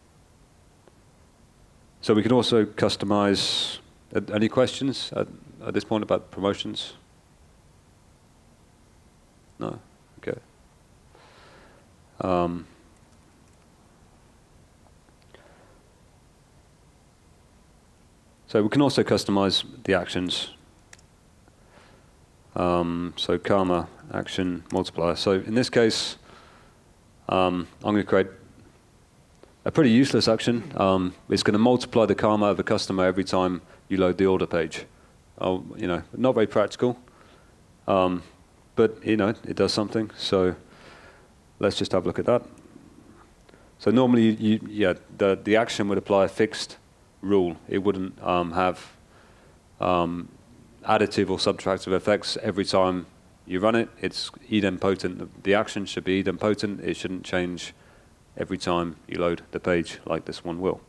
so we can also customize. Uh, any questions at, at this point about promotions? No? Okay. Um, so we can also customize the actions. Um, so karma, action, multiplier. So in this case, um, I'm going to create a pretty useless action. Um, it's going to multiply the karma of a customer every time you load the order page. Oh, you know, not very practical, um, but you know, it does something. So let's just have a look at that. So normally, you, yeah, the the action would apply a fixed rule. It wouldn't um, have um, additive or subtractive effects every time you run it. It's idempotent. The action should be idempotent. It shouldn't change every time you load the page like this one will.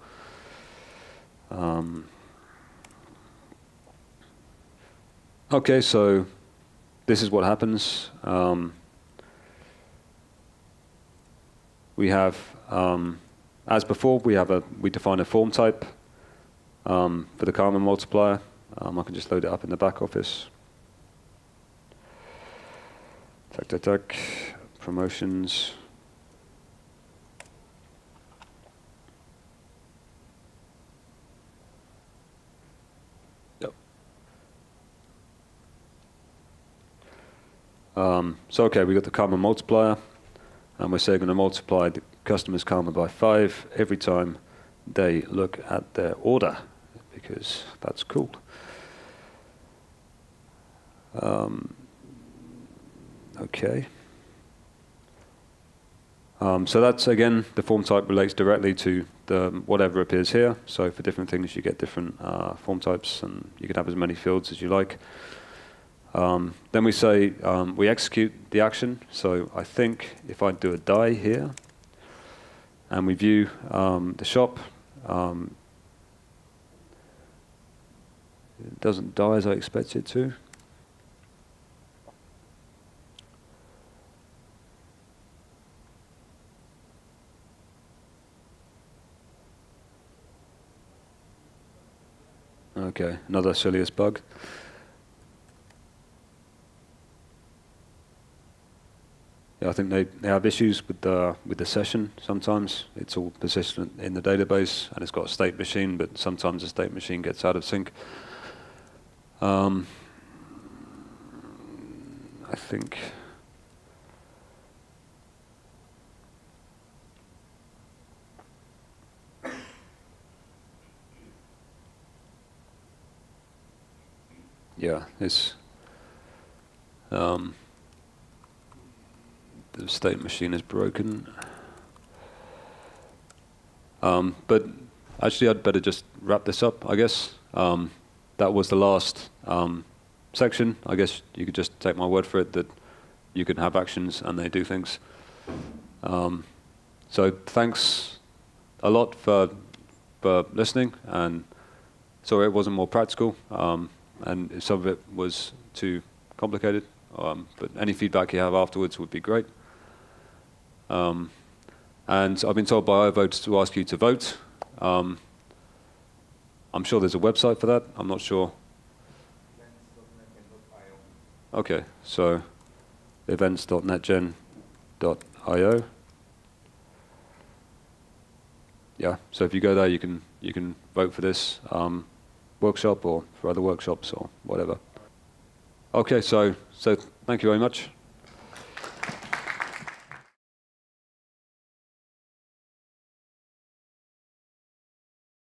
Um, okay, so this is what happens. Um, we have, um, as before, we have a we define a form type um, for the karma multiplier. Um, I can just load it up in the back office. Tac, tac, tac. Promotions. Yep. Um, so okay, we got the karma multiplier, and we're saying going to multiply the customer's karma by five every time they look at their order, because that's cool. Um, okay. Um, so that's, again, the form type relates directly to the whatever appears here. So for different things, you get different uh, form types, and you can have as many fields as you like. Um, then we say um, we execute the action. So I think if I do a die here, and we view um, the shop. Um, it doesn't die as I expect it to. Okay, another Sylius bug. Yeah, I think they, they have issues with the with the session sometimes. It's all persistent in the database, and it's got a state machine, but sometimes the state machine gets out of sync. Um, I think... Yeah, this... Um, the state machine is broken. Um, but actually, I'd better just wrap this up, I guess. Um, that was the last um, section. I guess you could just take my word for it that you can have actions and they do things. Um, so thanks a lot for, for listening. And sorry it wasn't more practical. Um, and some of it was too complicated. Um, but any feedback you have afterwards would be great. Um, and I've been told by iVote to ask you to vote. Um, I'm sure there's a website for that. I'm not sure. Okay, so events dot netgen dot i o. Yeah, so if you go there, you can you can vote for this um, workshop or for other workshops or whatever. Okay, so so thank you very much.